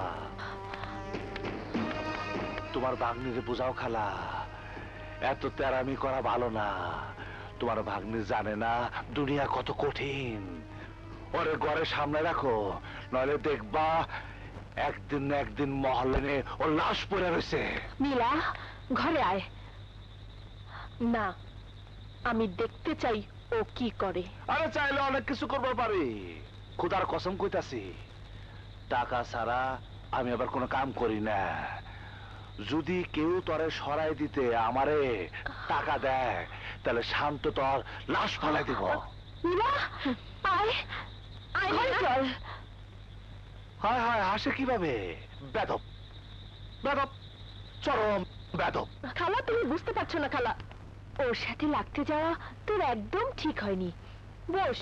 Speaker 4: তোমার ভাগ্নিরে বুঝাও খালা, এত তেরামি করা ভালো না। তোমার ভাগ্নি জানে না দুনিয়া কত কঠিন। ওরে ঘরে সামনে রাখো, নইলে দেখবা একদিন না একদিন মহল্লে ওর লাশ পড়ে রয়েছে।
Speaker 3: নীলা, ঘরে আয়। না, আমি দেখতে চাই ও কি করে।
Speaker 4: আরে চাইলে অনেক কিছু করবার পারি, খুদার কসম কইতাছি। টাকা ছাড়া আমি আবার কোনো কাম করি না। যদি কেউ তরে সরাই দিতে আমারে টাকা দেয়, তাহলে শান্ত তোর লাশ ফেলাই দিব।
Speaker 3: নীলা, আয় আয় ঘরে চল।
Speaker 4: হায় হায়, হাসে কিভাবে? বেদব, বেদব, চরম বেদব।
Speaker 3: খালা, তুমি বুঝতে পারছো না খালা, ওর সাথে লাগতে যাওয়া তোর একদম ঠিক হয়নি। বস।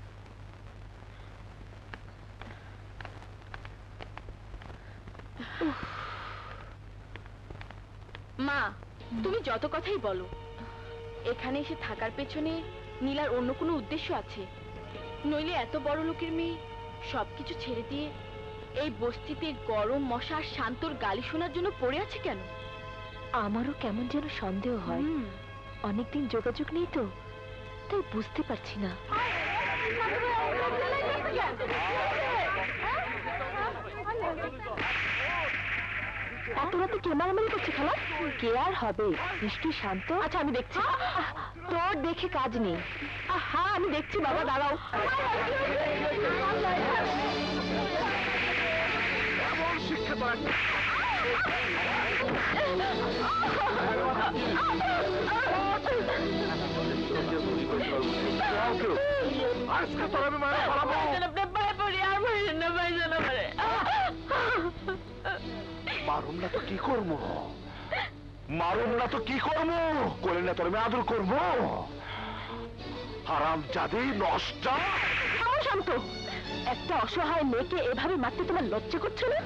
Speaker 7: মা, তুমি যত কথাই বলো, এখানে এসে থাকার পেছনে নীলার অন্য কোনো উদ্দেশ্য আছে। নইলে এত বড় লোকের মেয়ে সবকিছু ছেড়ে দিয়ে এই বস্তিতে গরম মশা আর শান্তর গালি শোনার জন্য পড়ে আছে কেন?
Speaker 3: আমারও কেমন যেন সন্দেহ হয়। অনেকদিন যোগাযোগ নেই তো, তাই বুঝতে পারছি না। এত রাতে কে মারামারি করছে খালা? কে আর হবে, নিশ্চয়ই শান্ত। আচ্ছা, আমি দেখছি। তোর দেখে কাজ নেই। হ্যাঁ, আমি দেখছি বাবা, দাঁড়াও।
Speaker 2: এমন শিক্ষা তোরা আজকে তোর আমি মারা ফলাবো।
Speaker 4: মারুম না তো কি করবো, মারুম না তো কি করবো, করে না তোর আমি আদর করবো। হারাম জাদি নষ্ট।
Speaker 3: আমার শান্ত, একটা অসহায় মেয়েকে এভাবে মারতে তোমার লজ্জা করছে না?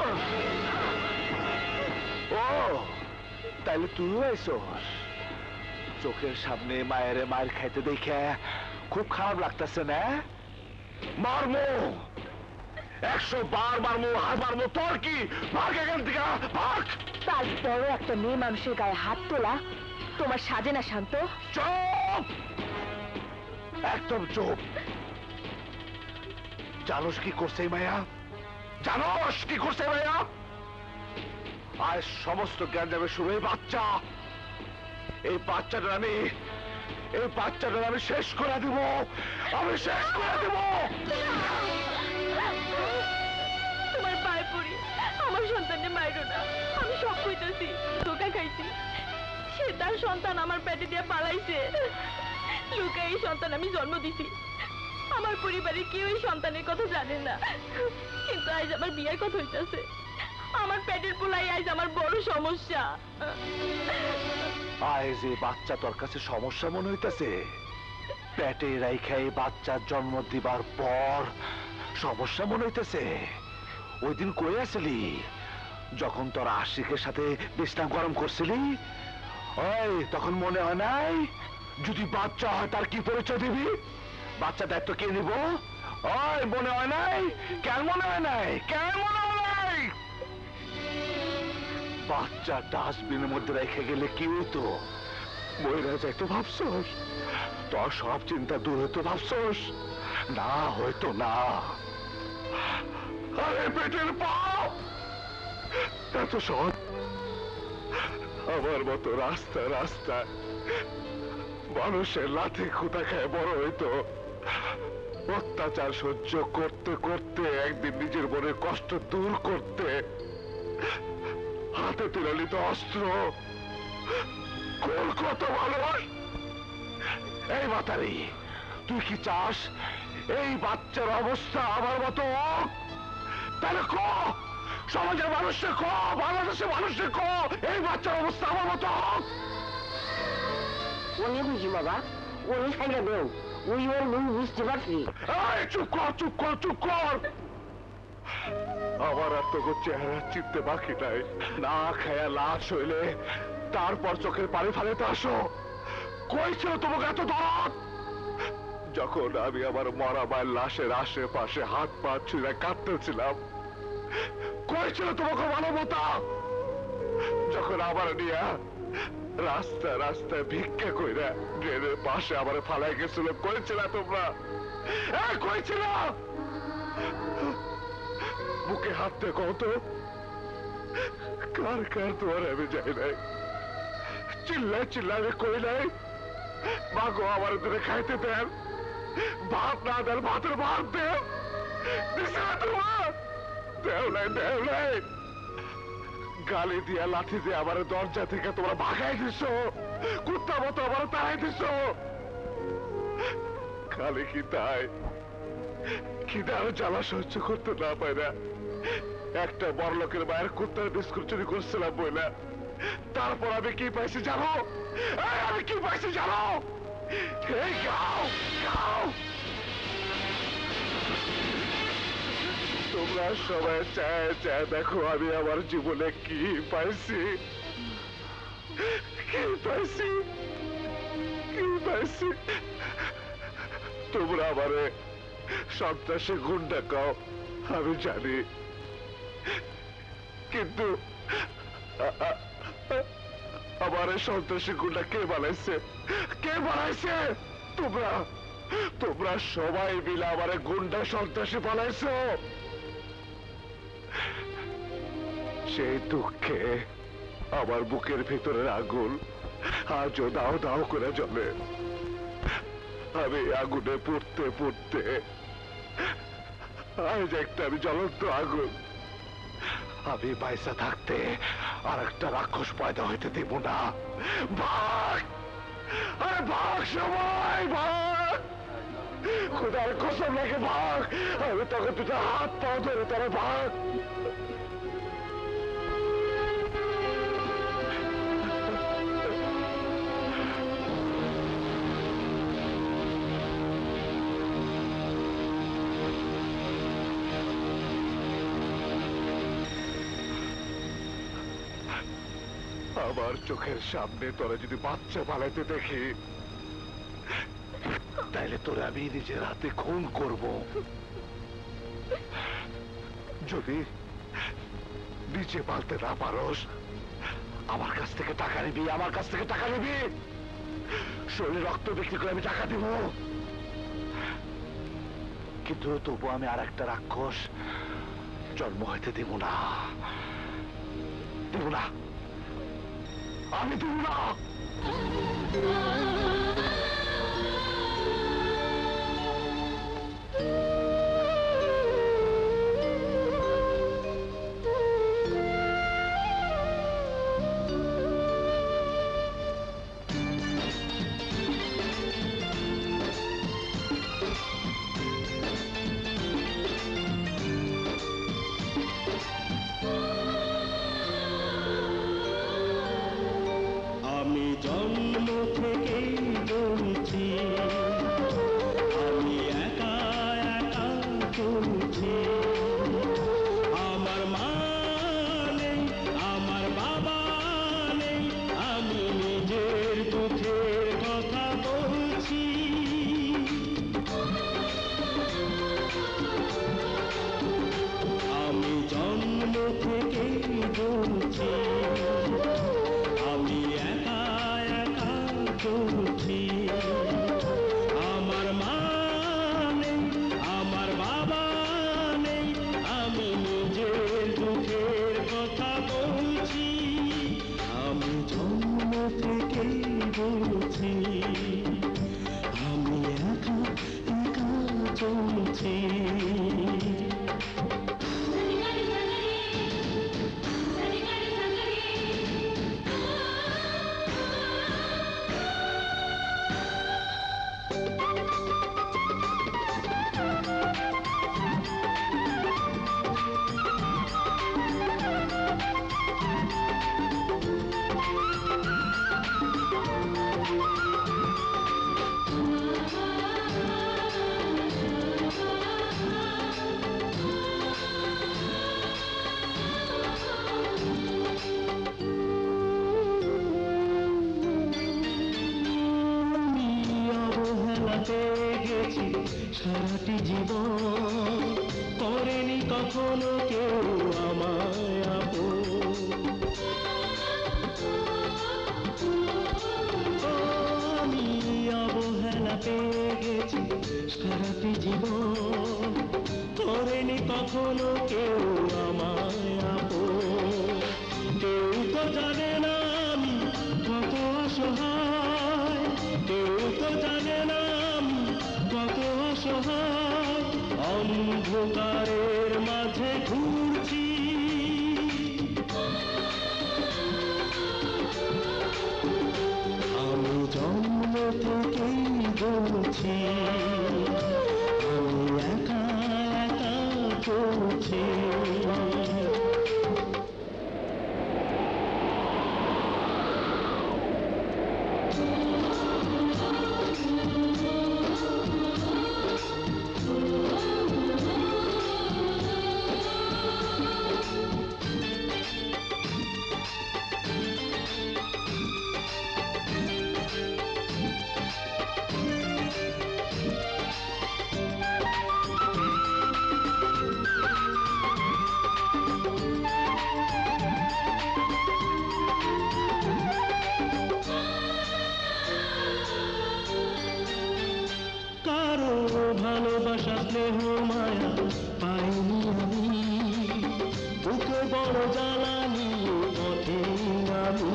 Speaker 4: ও তাইলে তুই আইসস? চোখের সামনে মায়ের মায়ের খাইতে দেখে খুব খারাপ লাগতেছে না? মারমো, একশো বার মারমো, হাত মারমো, তোর কি? ভাগ এখান থেকে, ভাগ।
Speaker 3: তারপরও একটা মেয়ে মানুষের গায়ে হাত তোলা তোমার সাজে না শান্ত?
Speaker 4: চুপ, একদম চুপ। জানোস কি করছে এই মায়া? জানোস কি করছে এই মায়া? আজ সমস্ত জ্ঞান যাবে শুরু এই বাচ্চা। এই বাচ্চাটা আমি এই বাচ্চাটা আমি শেষ করে দিব, আমি শেষ করে দিব।
Speaker 7: তোমার পায়ে পড়ি, আমার সন্তানকে মাইরো না। আমি সব কইতেছি, ধোকা খাইছি। সে তার সন্তান আমার পেটে দিয়ে পালাইছে। লুকাই এই সন্তান আমি জন্ম দিছি। আমার পরিবারের কেউ এই সন্তানের কথা জানে না, কিন্তু আজ আমার বিয়ের কথা হইতাছে। আমার পেটের পোলাই আজ আমার বড় সমস্যা।
Speaker 4: আয় যে বাচ্চা তোর কাছে সমস্যা মনে হইতেছে, পেটে রাইখা এই বাচ্চার জন্ম দিবার পর সমস্যা মনে হইতেছে। ওই দিন কই আসলি যখন তোর আশিকের সাথে বিছনা গরম করছিলি? ওই তখন মনে হয় নাই যদি বাচ্চা হয় তার কি পরিচয় দিবি? বাচ্চা দায়িত্ব কে নিব? ওই মনে হয় নাই? কেন মনে হয় নাই? কেন মনে হয় নাই? বাচ্চা ডাস্টবিনের মধ্যে রেখে গেলে কি হইতো? মহিলা যাইতো ভাবছোস? তোর সব চিন্তা দূর হইতো ভাবছোস? না হয়তো না। আরে পেটের পাপ এত সহজ। আমার মতো রাস্তা রাস্তায় মানুষের লাথি খুঁতা খায় বড় হইতো। অত্যাচার সহ্য করতে করতে একদিন নিজের মনের কষ্ট দূর করতে হাতে তুলে নিত অস্ত্র। কত মানুষ! এই মাতারি, তুই কি চাস এই বাচ্চার অবস্থা আমার মতো হোক? তাহলে ক সমাজের মানুষকে ক, বাংলাদেশের মানুষকে ক এই বাচ্চার অবস্থা আমার মতো হোক।
Speaker 8: অনেক বুঝি বাবা, ওই খাইলে দেও, ওই ওর মুখ বুঝতে পারছি।
Speaker 4: এই চুপ কর, চুপ কর, চুপ কর। আমার আর তোকে চেহারা চিনতে বাকি নাই। না খায়া লাশ হইলে তারপর চোখের পানি ফালাইতে আসো। কই ছিল তোমাকে এত দরদ? যখন আমি আমার মরা মায়ের লাশের আশেপাশে হাত পা ছুঁড়ে কাঁদতেছিলাম, কই ছিল তোমাকে মানবতা? যখন আমার নিয়ে রাস্তা রাস্তায় ভিক্ষা কইরা ড্রেনের পাশে আমার ফালাই গেছিল, কই ছিল তোমরা? কই ছিল? বুকে হাত দিয়ে কত কার কার তোমার আমি যাই নাই। চিল্লাই চিল্লাই আমি কই নাই মাগো আমার দূরে খাইতে দেন, ভাত না দেন, ভাতের ভাত দেন, দিছে না তোমার? দেও নাই, দেও নাই। গালি দিয়া লাঠি দিয়ে আমার দরজা থেকে তোমরা ভাগাই দিছ, কুত্তা মতো আমার তাড়াই দিছ। খালি কি তাই? খিদার জ্বালা সহ্য করতে না পাই না একটা বড় লোকের মায়ের কুত্তার বিস্কুট চুরি করছিলাম বইলা। তারপর আমি কি পাইছি জানো? আমি কি পাইছি জানো? এই গাও গাও, তোমরা সবাই চায় চায় দেখো আমি আমার জীবনে কি পাইছি, কি পাইছি, কি পাইছি। তোমরা আমারে সন্ত্রাসী গুন্ডা কাও আমি জানি, কিন্তু আমার সন্ত্রাসী গুন্ডা কে বানাইছে? কে বানাইছে? তোমরা তোমরা সবাই মিলে আমার গুন্ডা সন্ত্রাসী বানাইছো। সেই দুঃখে আমার বুকের ভিতরের আগুন আজও দাও দাও করে জ্বলে। আমি আগুনে পড়তে পড়তে আজ একটা আমি জ্বলন্ত আগুন। আমি পয়সা থাকতে আর একটা রাক্ষস পয়দা হইতে দিব না। ভাগ, আরে ভাগ সবাই ভাগ, খুদার কসম লাগে ভাগ। আমি তখন দুটো হাত পা ধরে তারা ভাগ।
Speaker 1: আমার চোখের সামনে তোরা যদি বাচ্চা পালাইতে দেখি, তাইলে তোরা আমি নিজের হাতে খুন করব। যদি নিচে পালতে না পারোস, আমার কাছ থেকে টাকা নিবি, আমার কাছ থেকে টাকা নিবি, শরীরে রক্ত বিক্রি করে আমি টাকা দিব। কিন্তু তবু আমি আর একটা রাক্ষস জন্ম হইতে দিব না, দিব না, আমি দিব না।
Speaker 6: আমি জন্ম থেকেই বলছি, আমি একা একা চলছি। আমার মা নেই, আমার বাবা নেই, আমি নিজের দুঃখের কথা বলছি। আমি জন্ম থেকেই বলছি, আমি একা একা চলছি। আমার মা নেই, আমার বাবা নেই, আমি নিজের দুঃখের কথা বলছি। আমি জন্ম থেকেই বলছি, আমি একা একা চলছি। গেছি সারাটি জীবন, করেনি কখনো কেউ আমায় আপন। আমি অবহেলা পেয়ে গেছি সারাটি জীবন, করেনি কখনো কেউ আমায় আপন। কেউ তো জানে না আমি কত অসহায়, কেউ তো জানে না আমি কত অসহায়, অন্ধকারের মাঝে ঘুরছি। আমি জন্ম থেকেই বলছি, আমি একা একা চলছি। কারো ভালোবাসা স্নেহ মায়া পাইনি আমি, বুকে বড় জ্বালা নিয়ে পথে আমি।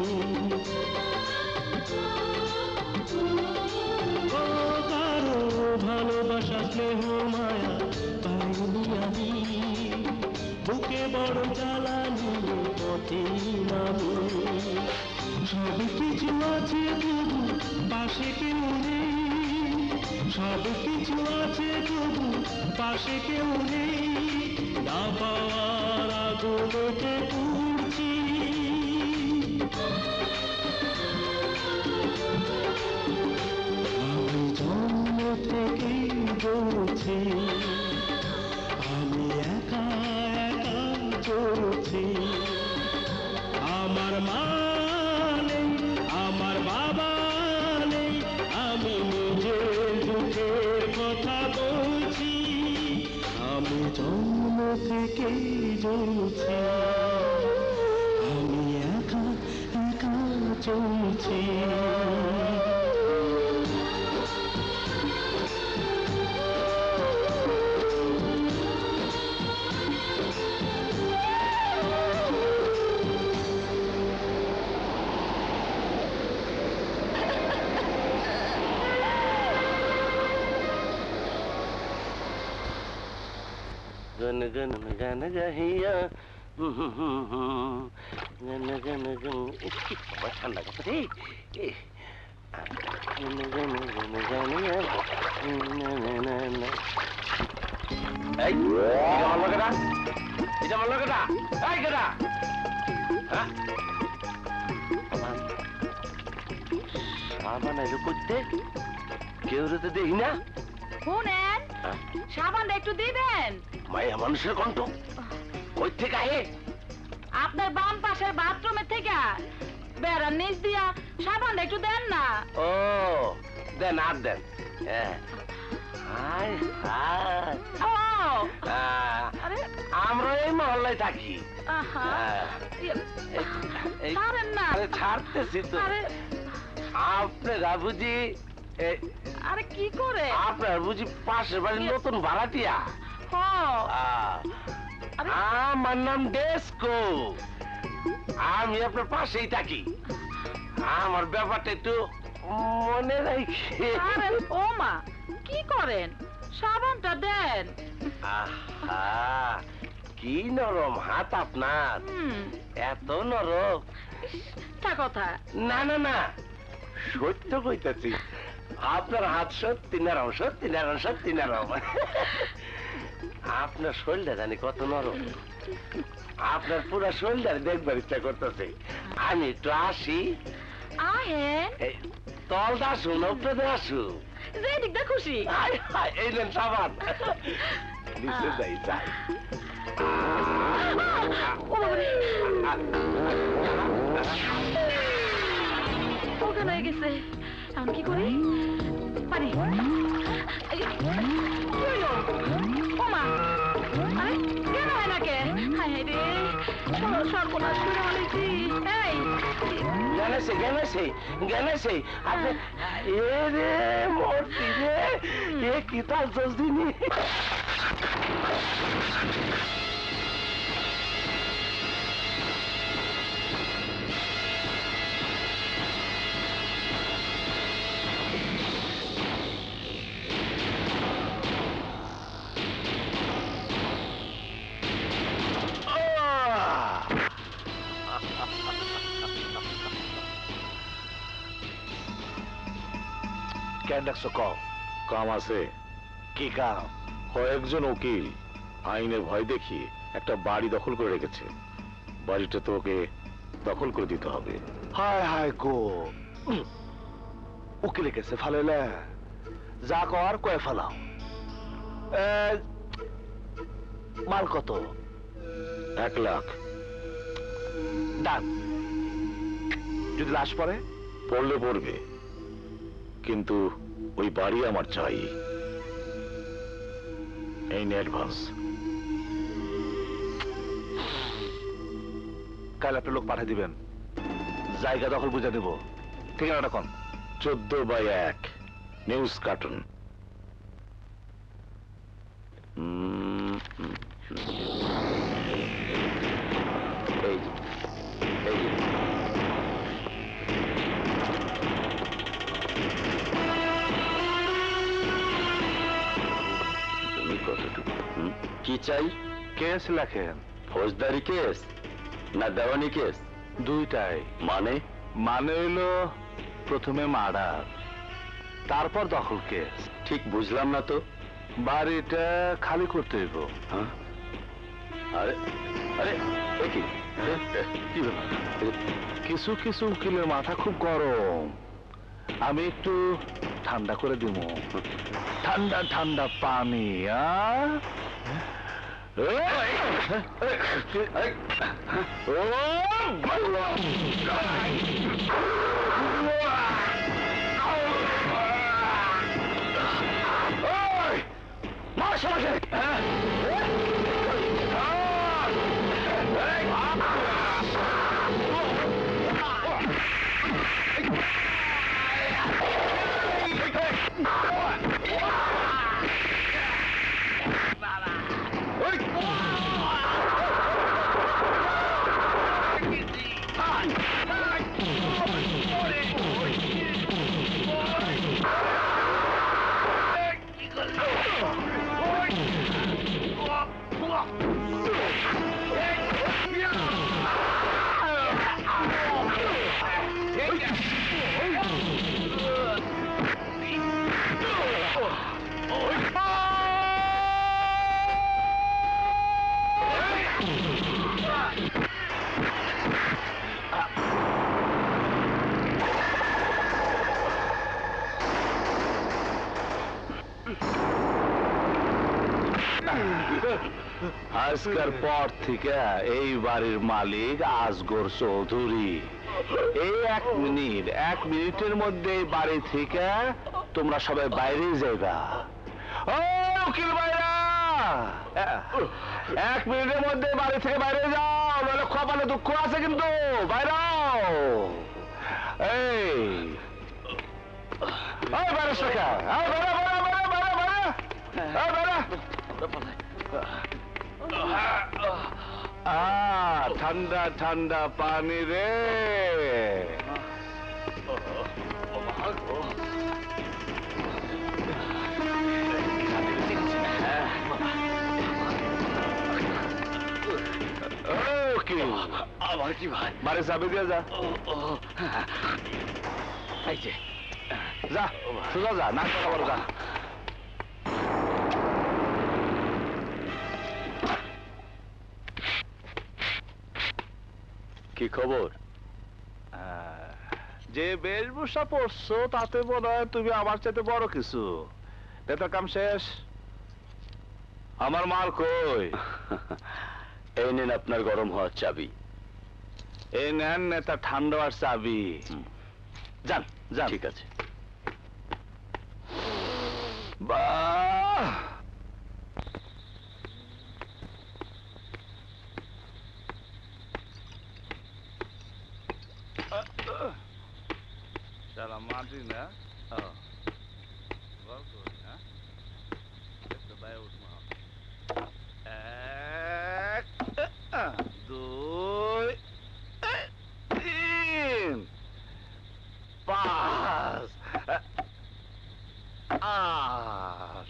Speaker 6: ও কারো ভালোবাসা স্নেহ মায়া পাইনি আমি, বুকে বড় জ্বালা নিয়ে পথে আমি। সব কিছু আছে তবু পাশে কেউ নেই, সব কিছু আছে তবু পাশে কেউ নেই, না পাওয়ার আগুনেতে পুড়ছি। আমি জন্ম থেকেই বলছি, আমি একা একা চলছি। আমার মা কথা বলছি, আমি জন্ম থেকে জ্বলছি, আমি একা একা চলছি।
Speaker 2: गन गन गन गहिया गन गन गन इसकी बहुत ठंडा का रे गन गन गन गनिया ना ना ना এই এটা ভালো কেডা এটা ভালো কেডা এই কেডা হ্যাঁ আমান সাবান এলো করতে কেউ তো দেখি না
Speaker 3: শুনেন সাবান একটু দিবেন
Speaker 2: মায়া মানুষের কণ্ঠ কই থেকে আহে
Speaker 3: আপনার বাম পাশের বাথরুমে থেকে বেড়ার নিচ দিয়া সাবান একটু দেন না
Speaker 2: ও দেন আর দেন হ্যাঁ হাই হাই
Speaker 3: ও
Speaker 2: আহ,
Speaker 3: আরে
Speaker 2: আমরা এই মহল্লায় থাকি
Speaker 3: আহা
Speaker 2: হ্যাঁ। এই-
Speaker 3: ছাড়েন না
Speaker 2: আরে ছাড়তেছি তো
Speaker 3: আরে
Speaker 2: আপনারা বুঝি এ-
Speaker 3: আরে কি করে
Speaker 2: আপনার বুঝি পাশের বাড়ির নতুন ভাড়াটিয়া
Speaker 3: হ
Speaker 2: আহ,
Speaker 3: আরে
Speaker 2: আমার নাম ডেস্কো আমি আপনার পাশেই থাকি আমার ব্যাপারটা একটু মনে রাখি
Speaker 3: আরে ও মা কি করেন সাবানটা দেন
Speaker 2: আহা কি নরম হাত আপনার
Speaker 3: হুম
Speaker 2: এত নরম
Speaker 3: তা কথা
Speaker 2: না না না সত্য কইতাছি আপনার হাত সত্যি নরম সত্যি নরম সত্যি নরম আপনার শরীরটা জানি কত নরম আপনার পুরো শরীরটা দেখবার ইচ্ছা করতেছে আমি একটু আসি
Speaker 3: আহেন
Speaker 2: এই, তলটা আসুন উপরে আসু
Speaker 3: যে দিক দা খুশি
Speaker 2: আয়, আয়, এই নেন সাবান নিচে যাই যাই
Speaker 3: ও বাবা রে, ওখানে হয়ে গেছে এখন কি করি পানি এই, কি হইলো? ও মা আরে কেন হয় না কে হায় হায় রে সর- সর্বনাশ করে ফেলেছি এই
Speaker 2: গেলেছে গেলেছে গেলেছে আপনি এ রে মূর্তি রে এ কি তার দোষ দিনি
Speaker 4: কেন ডাকছো কও? কাম আছে। কি কাম? কয়েকজন উকিল আইনের ভয় দেখিয়ে একটা বাড়ি দখল করে রেখেছে। বাড়িটা তো ওকে দখল করে দিতে হবে। হায় হায় গো, উকিলে গেছে ফালাইলে যা কর কয়ে ফেলাও। এ, মাল কত? এক লাখ। ডান। যদি লাশ পড়ে? পড়লে পড়বে, কিন্তু ওই বাড়ি আমার চাই। এই নে অ্যাডভান্স। কাল আপনি লোক পাঠিয়ে দিবেন, জায়গা দখল বুঝে দেব। ঠিকানাটা কোন? চোদ্দ বাই এক নিউজ কার্টুন। এই যে, এই যে। কি চাই? কেস লেখেন। ফৌজদারি কেস না দেওয়ানি কেস? দুইটাই। মানে? মানে হইলো প্রথমে মার্ডার, তারপর দখল কেস। ঠিক বুঝলাম না তো। বাড়িটা খালি করতে হইব। হ্যাঁ? আরে আরে এ কি কি ব্যাপার? কিছু কিছু উকিলের মাথা খুব গরম, আমি একটু ঠান্ডা করে দিব। ঠান্ডা ঠান্ডা পানি। আজকের পর থেকে এই বাড়ির মালিক আজগর চৌধুরী। এই এক মিনিট এক মিনিটের মধ্যে এই বাড়ি থেকে তোমরা সবাই বাইরে যাইবা। ও উকিল ভাইরা, এক মিনিটের মধ্যে বাড়ি থেকে বাইরে যাও, নইলে কপালে দুঃখ আছে কিন্তু। বাইরাও। এই এই বাইরে শেখা, এই বাইরে বাইরে বাইরে বাইরে বাইরে, এই বাইরে। আহ, ঠান্ডা ঠান্ডা পানি রে।
Speaker 2: আবার কি ভাই?
Speaker 4: বাড়ি চাবি দিয়ে যা।
Speaker 2: এই যে
Speaker 4: যা, সোজা যা, না কথা বলো, যা।
Speaker 2: কি খবর?
Speaker 4: যে বেশভূষা পরছো তাতে মনে হয় তুমি আমার চাইতে বড় কিছু। নেতার কাম শেষ, আমার মাল কই?
Speaker 2: এই নেন আপনার গরম হওয়ার চাবি।
Speaker 4: এই নেন নেতা ঠান্ডা আর চাবি। যান যান।
Speaker 2: ঠিক আছে।
Speaker 4: বাহ, শালা মাটি না। এক, দুই, তিন, পাঁচ, আট,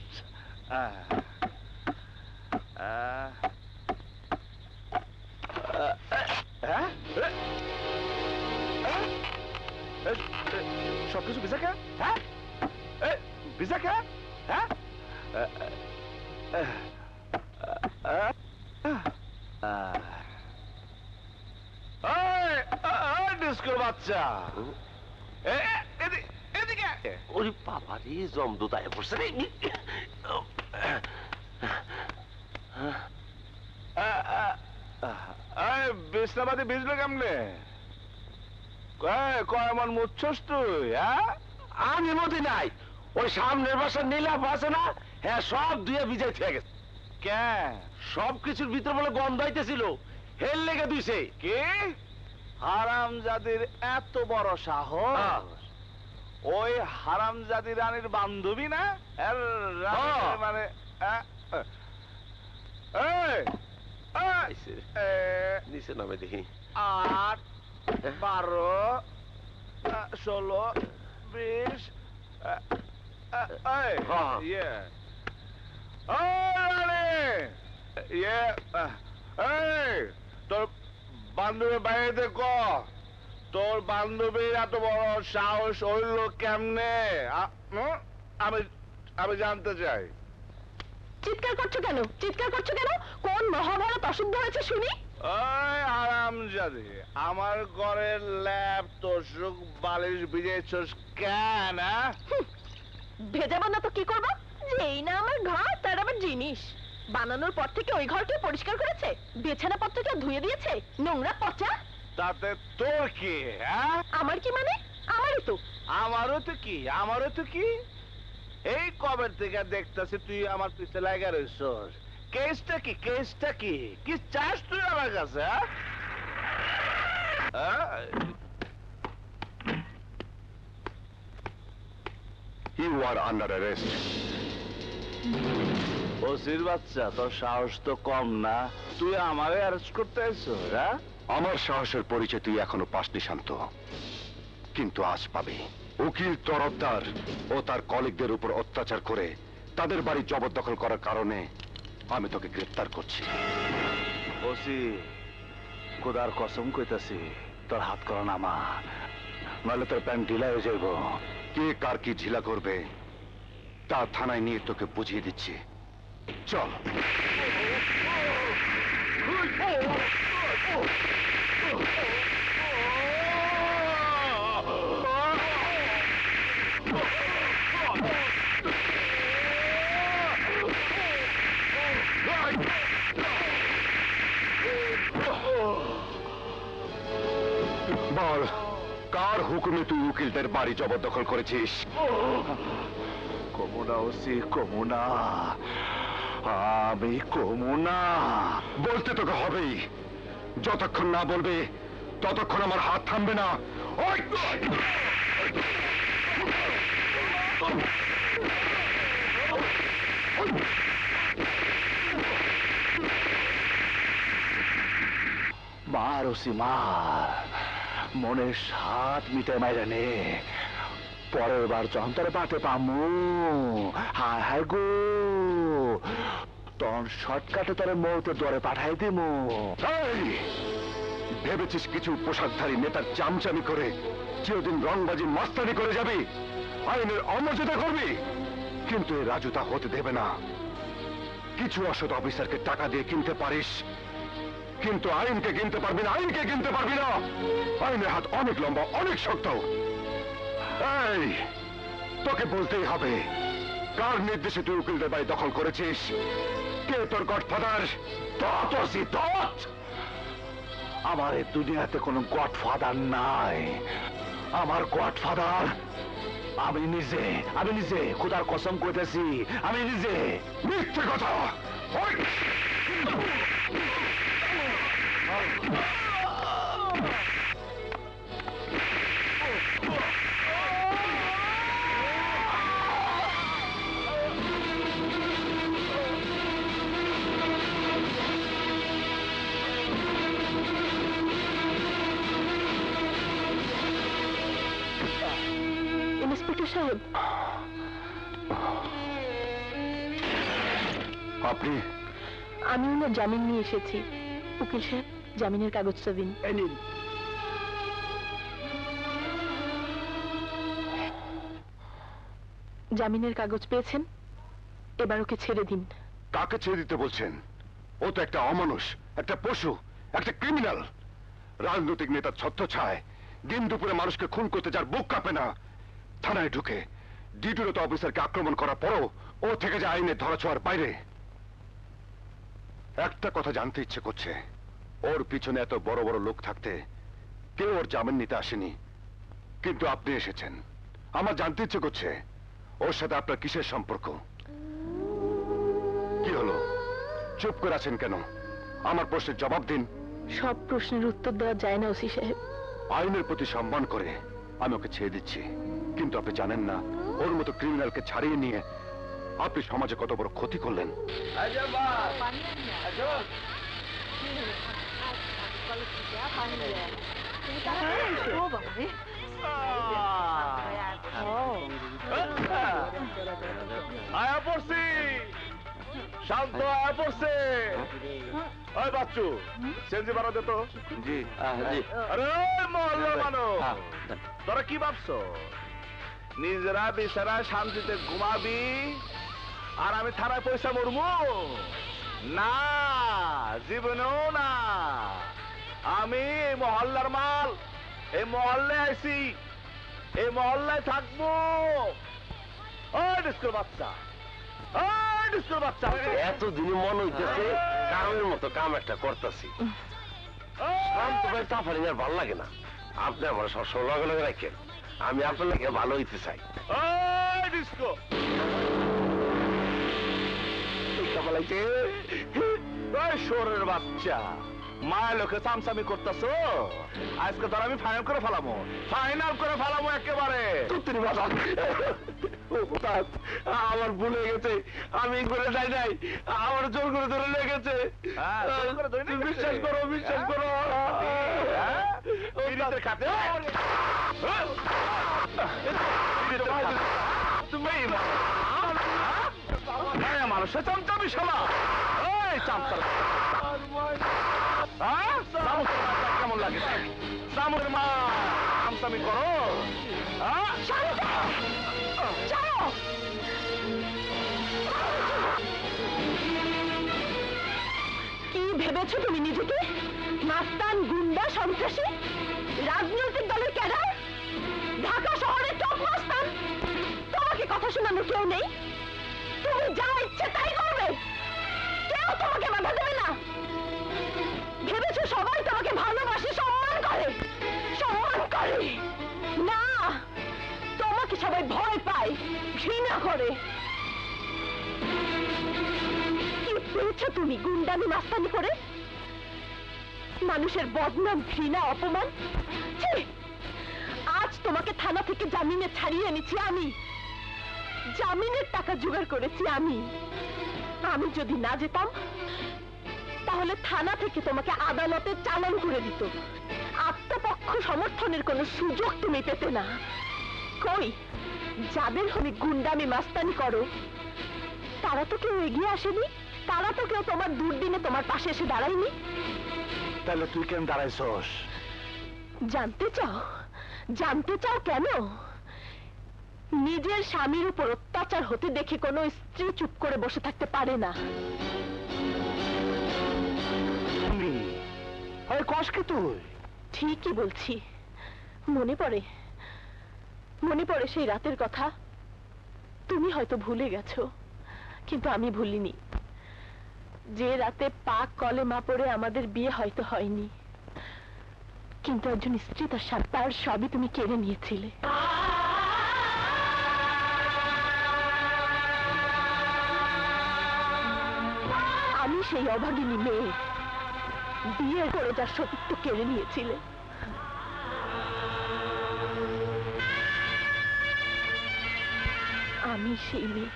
Speaker 4: সবকিছু ভিজা খা? হ্যাঁ, ভিজা খা? হ্যাঁ, ডিস্কোর বাচ্চা, এদিকে।
Speaker 2: ওরে বাবা রে, জমদুতায় পড়ছে রে।
Speaker 4: বিছনাবাদী ভিজলো কেমনে? কয় মন মুচ্ছস তুই? হ্যাঁ,
Speaker 2: আমি মতি নাই, ওই সামনের বাসার নীলাপ আছে না, হ্যাঁ সব দুয়ে ভিজাই থেকে গেছে।
Speaker 4: কেন?
Speaker 2: সব কিছুর ভিতর বলে গন্ধ হইতেছিল, হেল লেগে দুইছে।
Speaker 4: কি হারামজাদির এত বড় সাহস? ওই হারামজাদি রানীর বান্ধবী না? এর রানী মানে
Speaker 2: নিচে নামে দেখি।
Speaker 4: আট, বারো, ষোলো, বিশ, ইয়ে ইয়ে তোর বান্ধবী বাইরে দেখ, তোর বান্ধবীর এত বড় সাহস হইল কেমনে? আমি আমি জানতে চাই।
Speaker 3: চিৎকার করছো কেন? চিৎকার করছো কেন? কোন মহাভারত অশুদ্ধ হয়েছে শুনি?
Speaker 4: ওই হারামজাদি, আমার ঘরের ল্যাপ তোষক বালিশ ভিজেছস কেন?
Speaker 3: ভেজাবো না তো কি করবো? যেই না আমার ঘর তার আবার জিনিস। বানানোর পর থেকে ওই ঘরকে পরিষ্কার করেছে, বিছানা পত্রটা ধুয়ে দিয়েছে, নোংরা পচা।
Speaker 4: তাতে তোর কি? হ্যাঁ,
Speaker 3: আমার কি মানে? আমারই তো।
Speaker 4: আমারও তো কি, আমারও তো কি। এই কবে থেকে দেখতেছি তুই আমার পিছে লাগা রইছস। কেসটা কি? কেসটা কি? কি চাস তুই আমার কাছে?
Speaker 9: You are under arrest.
Speaker 4: ওসির বাচ্চা, তোর সাহস তো কম না, তুই আমারে অ্যারেস্ট করতে আইছস? হ্যাঁ,
Speaker 9: আমার সাহসের পরিচয় তুই এখনো পাসনি শান্ত, কিন্তু আজ পাবি। উকিল তরফদার ও তার কলিগদের উপর অত্যাচার করে তাদের বাড়ি জবরদখল করার কারণে আমি তোকে গ্রেফতার করছি।
Speaker 4: ওসি, খোদার কসম কইতাছি, তোর হাত করা নামা, নাহলে তোর প্যান্ট ঢিলা হয়ে যাইব।
Speaker 9: কে কার কি ঝিলা করবে তা থানায় নিয়ে তোকে বুঝিয়ে দিচ্ছি। চল। হুকুমে তুই উকিলদের বাড়ি জবরদখল করেছিস।
Speaker 4: কমুনা ওসি কমুনা, আমি কমুনা।
Speaker 9: বলতে তোকে হবেই, যতক্ষণ না বলবে ততক্ষণ আমার হাত থামবে না। ওই!
Speaker 4: মার ওসি মার, মনের সাত মিটে মাইরে নে। পরের বার যখন তোর বাটে পামু, হায় হায় গো, তখন শর্টকাটে তোর মৌতে দরে পাঠাই দিমু।
Speaker 9: এই! ভেবেছিস কিছু পোশাকধারী নেতার চামচামি করে চিরদিন রংবাজি মাস্তানি করে যাবি, আইনের অমর্যাদা করবি? কিন্তু এই রাজু তা হতে দেবে না। কিছু অসৎ অফিসারকে টাকা দিয়ে কিনতে পারিস, কিন্তু আইনকে কিনতে পারবি না, আইনকে কিনতে পারবি না। আইনের হাত অনেক লম্বা, অনেক শক্ত। এই, তোকে বলতেই হবে, কার নির্দেশে তুই উকিলদের বাড়ি দখল করেছিস? কে তোর গডফাদার?
Speaker 4: তত ওসি তত, আমার এই দুনিয়াতে কোনো গডফাদার নাই। আমার গডফাদার আমি নিজে, আমি নিজে, খোদার কসম কইতেছি, আমি নিজে।
Speaker 9: মিথ্যে কথা! ওই!
Speaker 3: ইন্সপেক্টর সাহেব,
Speaker 9: আপনি?
Speaker 3: আমি ওনার জামিন নিয়ে এসেছি। উকিল সাহেব, জামিনের কাগজটা দিন। জামিনের কাগজ পেয়েছেন, এবার ওকে ছেড়ে দিন।
Speaker 9: কাকে ছেড়ে দিতে বলছেন? ও তো একটা অমানুষ, একটা পশু, একটা ক্রিমিনাল। রাজনৈতিক নেতার ছত্রছায়ায় দিন দুপুরে মানুষকে খুন করতে যার বুক কাঁপে না, থানায় ঢুকে ডিউটিরত অফিসারকে আক্রমণ করার পরও ও থেকে যায় আইনের ধরাছোঁয়ার বাইরে। একটা কথা জানতে ইচ্ছে করছে, ওর পিছনে এত বড় বড় লোক থাকতে কেউ ওর জামিন নিতে আসেনি, কিন্তু আপনি এসেছেন। আমার জানতে ইচ্ছে করছে, ওর সাথে আপনার কিসের সম্পর্ক? কি হলো, চুপ করে আছেন কেন? আমার প্রশ্নের জবাব দিন।
Speaker 3: সব প্রশ্নের উত্তর দেওয়া যায় না ওসি সাহেব।
Speaker 9: আইনের প্রতি সম্মান করে আমি ওকে ছেড়ে দিচ্ছি, কিন্তু আপনি জানেন না ওর মতো ক্রিমিনালকে ছাড়িয়ে নিয়ে আপনি সমাজে কত বড় ক্ষতি করলেন।
Speaker 4: আয়া পড়ছি, শান্ত আয়া পড়ছে। ওই বাচ্চু, সেনজি বাড়া দে তো। জি জি। আরে মহল্লা মানুষ, তোরা কি ভাবছো নিজেরা বিছানা শান্তিতে ঘুমাবি আর আমি থানায় পয়সা মরবো? না, জীবনেও না। আমি এই মহল্লার মাল, এই মহল্লায় আইছি, এই মহল্লায় থাকবো। ওই ডিস্কোর বাচ্চা, ওই ডিস্কোর বাচ্চা,
Speaker 2: এতদিনে মনে হইতেছে কামের মতো কাম একটা করতেছি। শান্ত ভাই তাফারিং আর ভালো লাগে না। আপনি আমার সবসময় লগে লগে রাখেন, আমি আপনার লাগে ভালো হইতে চাই।
Speaker 4: ওই ডিস্কো শোরের বাচ্চা, মায়ের লোকে চামচামি করতেছো। আজকে ধর আমি ফাইনাল করে ফেলামো, ফাইনাল করে ফেলামো একেবারে।
Speaker 2: আমার ভুলে গেছে, আমি করে যাই নাই, আমার জোর করে ধরে লেগেছে। বিশ্বাস করো, বিশ্বাস করো।
Speaker 4: মানুষের চামচামি শালা, ওই চামচা কেমন লাগে? চামুর মা চামচামি করো।
Speaker 3: কি ভেবেছো তুমি নিজেকে? মাস্তান, গুন্ডা, সন্ত্রাসী, রাজনৈতিক দলের ক্যাডার, ঢাকা শহরের টপ মাস্তান। তোমাকে কথা শোনানোর কেউ নেই, তুমি যা ইচ্ছে তাই করবে, কেউ তোমাকে বাধা দেবে না। ভেবেছো সবাই তোমাকে ভালোবাসে, সম্মান করে? সম্মান করে না, তোমাকে সবাই ভয় পায়, ঘৃণা করে। কি পেয়েছো তুমি গুন্ডামি মাস্তানি করে? মানুষের বদনাম, ঘৃণা, অপমান। ছি! আজ তোমাকে থানা থেকে জামিনে ছাড়িয়ে এনেছি আমি, জামিনের টাকা জোগাড় করেছি আমি। আমি যদি না যেতাম তাহলে থানা থেকে তোমাকে আদালতে চালান করে দিত, আত্মপক্ষ সমর্থনের কোনো সুযোগ তুমি পেতে না। কই, যাদের তুমি গুন্ডামি মাস্তানি করো তারা তো কেউ এগিয়ে আসেনি, তারা তো কেউ তোমার দুর্দিনে তোমার পাশে এসে দাঁড়ায়নি।
Speaker 4: তাহলে তুই কেন দাঁড়াইছস?
Speaker 3: জানতে চাও? জানতে চাও কেন? নিজের স্বামীর উপর অত্যাচার হতে দেখে কোনো স্ত্রী চুপ করে বসে থাকতে পারে না।
Speaker 4: কষ্ট তুই
Speaker 3: ঠিকই বলছি। মনে পড়ে, মনে পড়ে সেই রাতের কথা। তুমি হয়তো ভুলে গেছো, কিন্তু আমি ভুলিনি। যে রাতে পাক কলেমা পড়ে আমাদের বিয়ে হয়তো হয়নি, কিন্তু একজন স্ত্রী তার স্বামী, তার সবই তুমি কেড়ে নিয়েছিলে। আমি সেই অভাগিনী মেয়ে, বিয়ে করে যার সতীত্ব কেড়ে নিয়েছিলে। আমি সেই মেয়ে,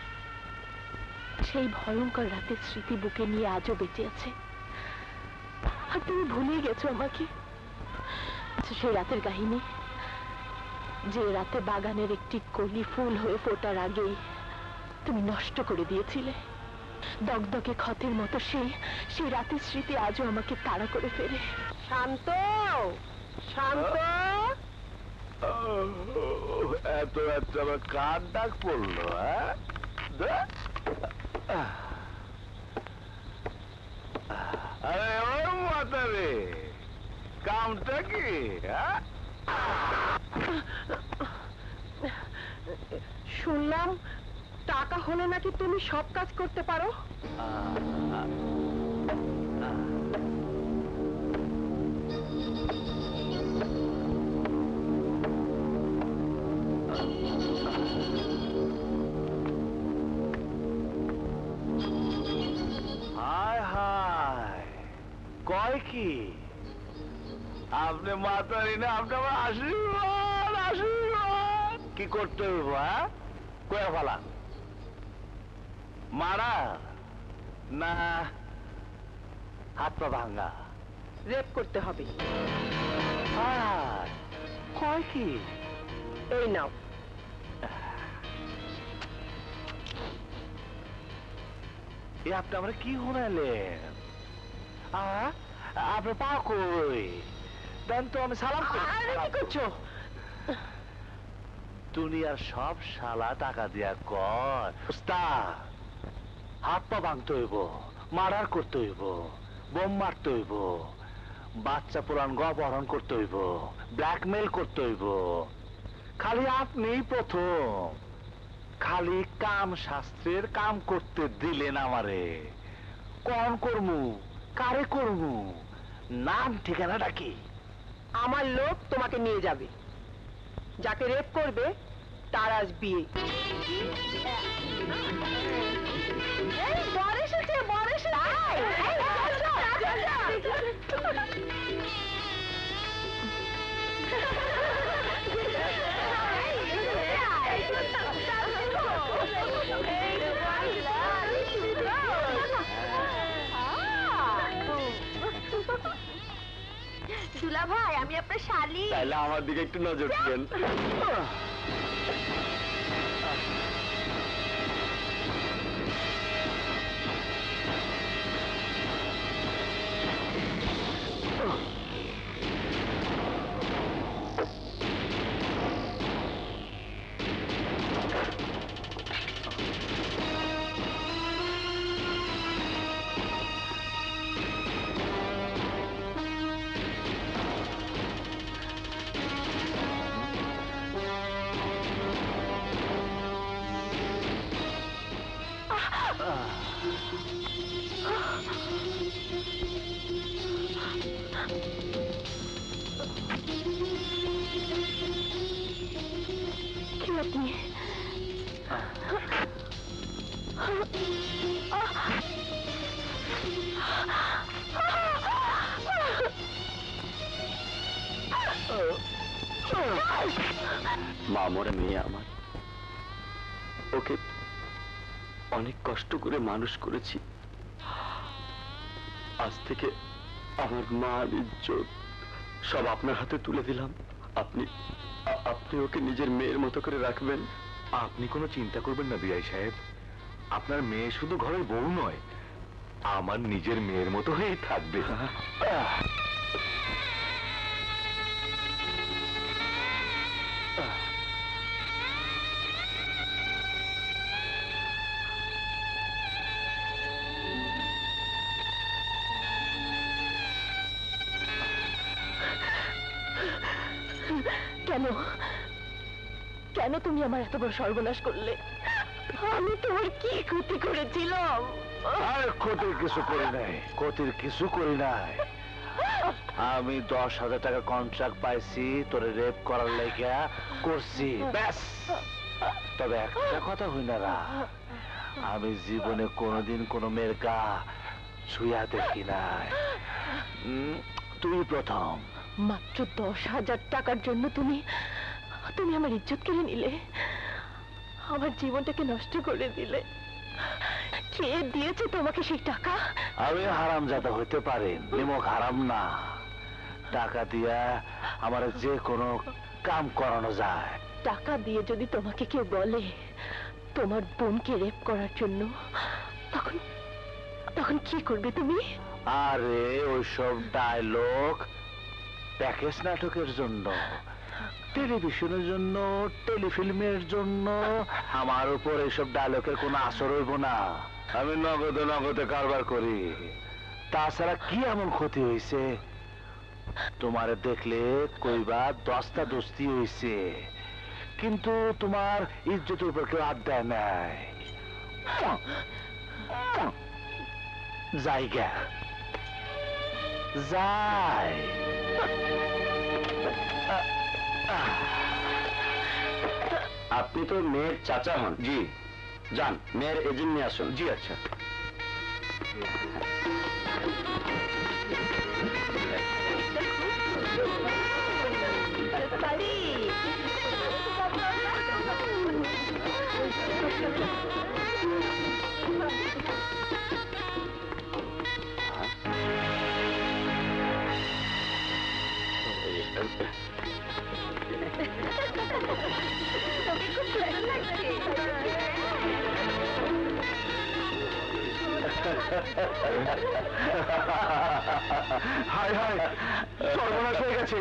Speaker 3: সেই ভয়ঙ্কর রাতের স্মৃতি বুকে নিয়ে আজও বেঁচে আছে। আর তুমি ভুলে গেছো আমাকে। সেই রাতের কাহিনী, যে রাতে বাগানের একটি কলি ফুল হয়ে ফোটার আগেই তুমি নষ্ট করে দিয়েছিলে। দগদগে ক্ষতের মতো সেই সেই রাতের স্মৃতি আজও আমাকে তাড়া করে ফেলে।
Speaker 8: শান্ত, শান্ত।
Speaker 4: এত এত আমার কার ডাক পড়লো? আরে ও মাতা রে, কামটা কি?
Speaker 8: শুনলাম টাকা হলে নাকি তুমি সব কাজ করতে পারো।
Speaker 4: হায় হায়, কয় কি? আপনি মাতারি না, আপনি আমার আশীর্বাদ, আশীর্বাদ। কি করতে হইব? হ্যাঁ, কয়ে ফেলান। মারা না হাত পা ভাঙ্গা?
Speaker 8: রেপ করতে হবে।
Speaker 4: হায়, কয় কি?
Speaker 8: এই নাও।
Speaker 4: এ আপনি আমরা কি শুনাইলেন? আপনি পা কই দেন তো, আমি সালাম করি।
Speaker 8: আরে কি করছো?
Speaker 4: দুনিয়ার সব শালা টাকা দিয়া কর উস্তাদ, হাত পা ভাঙতে হইব, মার্ডার করতে হইব, বোম মারতে হইব, বাচ্চা পুরান অপহরণ করতে হইব, ব্ল্যাকমেল করতে হইব। খালি আপনিই প্রথম খালি কাম শাস্ত্রের কাম করতে দিলেন আমারে। কোন কর্মু, কারে কর্মু, নাম ঠিকানাটা কি?
Speaker 8: আমার লোক তোমাকে নিয়ে যাবে। যাকে রেপ করবে তার আজ বিয়ে।
Speaker 3: এই বর এসেছে, বর এসেছে। দুলা ভাই, আমি আপনার শালি।
Speaker 9: তাহলে আমার দিকে একটু নজর দিবেন।
Speaker 3: কি আপনি
Speaker 10: মা মরে মেয়ে আমার, ওকে অনেক কষ্ট করে মানুষ করেছি। আজ থেকে আমার মান ইজ্জত সব আপনার হাতে তুলে দিলাম। আপনি আ- আপনি ওকে নিজের মেয়ের মতো করে রাখবেন।
Speaker 4: আপনি কোনো চিন্তা করবেন না বিআই সাহেব, আপনার মেয়ে শুধু ঘরের বউ নয়, আমার নিজের মেয়ের মতো হয়েই থাকবে। আহ!
Speaker 3: কেন কেন তুমি আমার এত বড় সর্বনাশ করলে? আমি তোমার কি ক্ষতি করেছিলাম?
Speaker 4: আরে ক্ষতির কিছু করি নাই, ক্ষতির কিছু করি নাই। আমি দশ হাজার টাকা কন্ট্রাক্ট পাইছি তোরে রেপ করার লেগে করছি, ব্যাস। তবে একটা কথা হই না রা, আমি জীবনে কোনোদিন কোনো মেয়ের গা ছুঁয়া দেখি নাই। উম, তুই প্রথম।
Speaker 3: মাত্র দশ হাজার টাকার জন্য তুমি তুমি আমার ইজ্জত কেড়ে নিলে, আমার জীবনটাকে নষ্ট করে দিলে। কে দিয়েছে তোমাকে সেই টাকা?
Speaker 4: আমি হারামজাদা হইতে পারি, নিমক হারাম না। টাকা দিয়া আমার যে কোনো কাম করানো যায়।
Speaker 3: টাকা দিয়ে যদি তোমাকে কেউ বলে তোমার বোনকে রেপ করার জন্য, তখন তখন কি করবে তুমি?
Speaker 4: আরে ওইসব ডায়লগ প্যাকেজ নাটকের জন্য, টেলিভিশনের জন্য, টেলিফিল্মের জন্য। আমার উপর এইসব ডায়লগের কোনো আসর হইব না। আমি নগদে নগদে কারবার করি। তাছাড়া কি এমন ক্ষতি হয়েছে তোমারে দেখলে কইবা দস্তা দস্তি হয়েছে, কিন্তু তোমার ইজ্জতের উপর কেউ হাত দেয় নাই। জায়গা যাই।
Speaker 10: আপনি তো মেয়ের চাচা হন। জি, যান মেয়ের এজেন্ট নিয়ে আসুন। জি আচ্ছা।
Speaker 4: হায় হায়, সর্বনাশ হয়ে গেছে।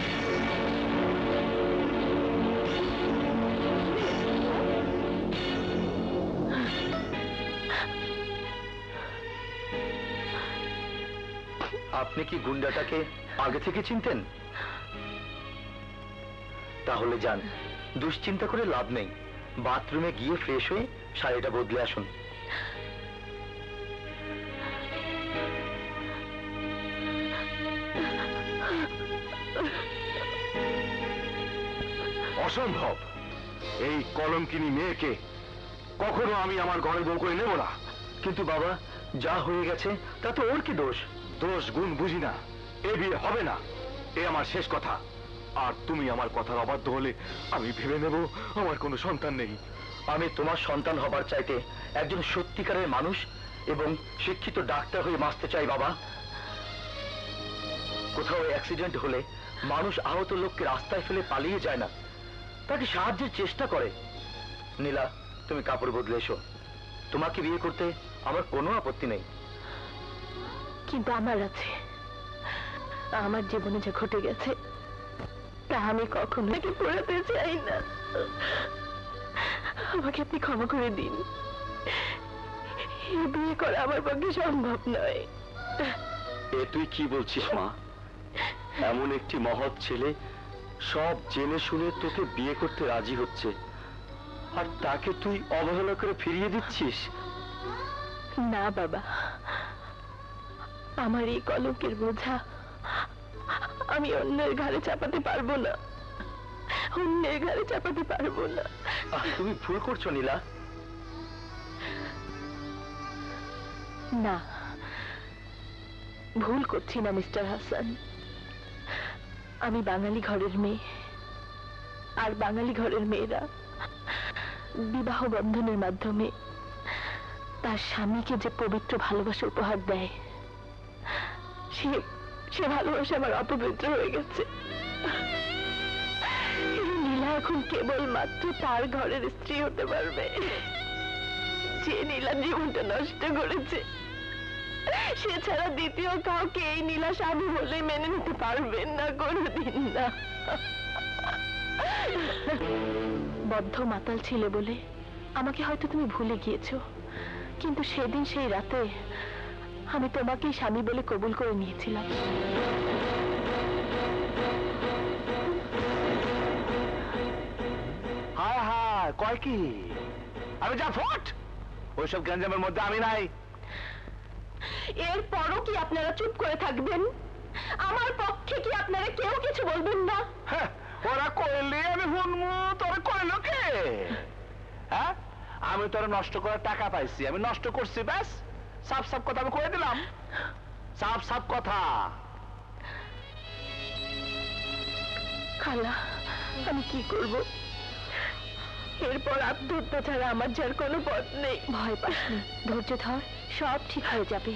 Speaker 10: আপনি কি গুন্ডাটাকে আগে থেকে চিনতেন? তাহলে যান, দুশ্চিন্তা করে লাভ নেই। বাথরুমে গিয়ে ফ্রেশ হয়ে শাড়িটা বদলে আসুন।
Speaker 4: অসম্ভব, এই কলঙ্কিনী মেয়েকে কখনো আমি আমার ঘরে বউ করে নেব না।
Speaker 10: কিন্তু বাবা, যা হয়ে গেছে তাতে ওর কি দোষ?
Speaker 4: দোষ গুণ বুঝি না, এ বিয়ে হবে না, এ আমার শেষ কথা। আর তুমি আমার কথার অবাধ্য হলে আমি ভেবে নেব আমার কোনো সন্তান নেই।
Speaker 10: আমি তোমার সন্তান হবার চাইতে একজন সত্যিকারের মানুষ এবং শিক্ষিত ডাক্তার হয়ে বাঁচতে চাই বাবা। কোথাও অ্যাক্সিডেন্ট হলে মানুষ আহত লোককে রাস্তায় ফেলে পালিয়ে যায় না, তাকে সাহায্যের চেষ্টা করে। নীলা, তুমি কাপড় বদলে এসো। তোমাকে বিয়ে করতে আমার কোনো আপত্তি নেই।
Speaker 3: কিন্তু আমার আছে, আমার জীবনে যা ঘটে গেছে তা আমি কখনো কি পড়াতে চাই না। আমাকে আপনি ক্ষমা করে দিন, এই বিয়ে করা আমার পক্ষে সম্ভব নয়।
Speaker 10: এ তুই কি বলছিস মা? এমন একটি মহৎ ছেলে সব জেনে শুনে তোকে বিয়ে করতে রাজি হচ্ছে, আর তাকে তুই অবহেলা করে ফিরিয়ে দিচ্ছিস?
Speaker 3: না বাবা, আমার এই কলঙ্কের বোঝা আমি অন্যের ঘাড়ে চাপাতে পারবো না, অন্যের ঘাড়ে চাপাতে পারবো না।
Speaker 10: আহ, তুমি ভুল করছো নীলা।
Speaker 3: না, ভুল করছি না মিস্টার হাসান। আমি বাঙালি ঘরের মেয়ে, আর বাঙালি ঘরের মেয়েরা বিবাহ বন্ধনের মাধ্যমে তার স্বামীকে যে পবিত্র ভালোবাসা উপহার দেয়, সে সে ভালোবাসা আমার অপবিত্র হয়ে গেছে। নীলা এখন কেবল মাত্র তার ঘরের স্ত্রী হতে পারবে, যে নীলা জীবনটা নষ্ট করেছে। সে ছাড়া দ্বিতীয় কাউকে এই নীলা স্বামী বলে মেনে নিতে পারবেন না, কোনোদিন না। বদ্ধ মাতাল ছিল বলে আমাকে হয়তো তুমি ভুলে গিয়েছো, কিন্তু সেদিন সেই রাতে আমি তোমাকেই স্বামী বলে কবুল করে নিয়েছিলাম।
Speaker 4: হায় হায়, কয় কি? আমি যা ফট, ওইসব গ্যাঞ্জামের মধ্যে আমি নাই।
Speaker 3: এরপরও কি আপনারা চুপ করে থাকবেন? আমার পক্ষে কি আপনারা কেউ কিছু বলবেন না?
Speaker 4: হ্যাঁ, ওরা কইলে আমি শুনবো, তোরা কইল কে? হ্যাঁ, আমি তোরা নষ্ট করার টাকা পাইছি, আমি নষ্ট করছি, ব্যাস। সাফ সাফ কথা আমি কয়ে দিলাম, সাফ সাফ কথা।
Speaker 3: খালা, আমি কি করব? এরপর আত্মহত্যা ছাড়া আমার যার কোনো পথ নেই। ভয় পাস না, ধৈর্য ধর, সব ঠিক হয়ে যাবে।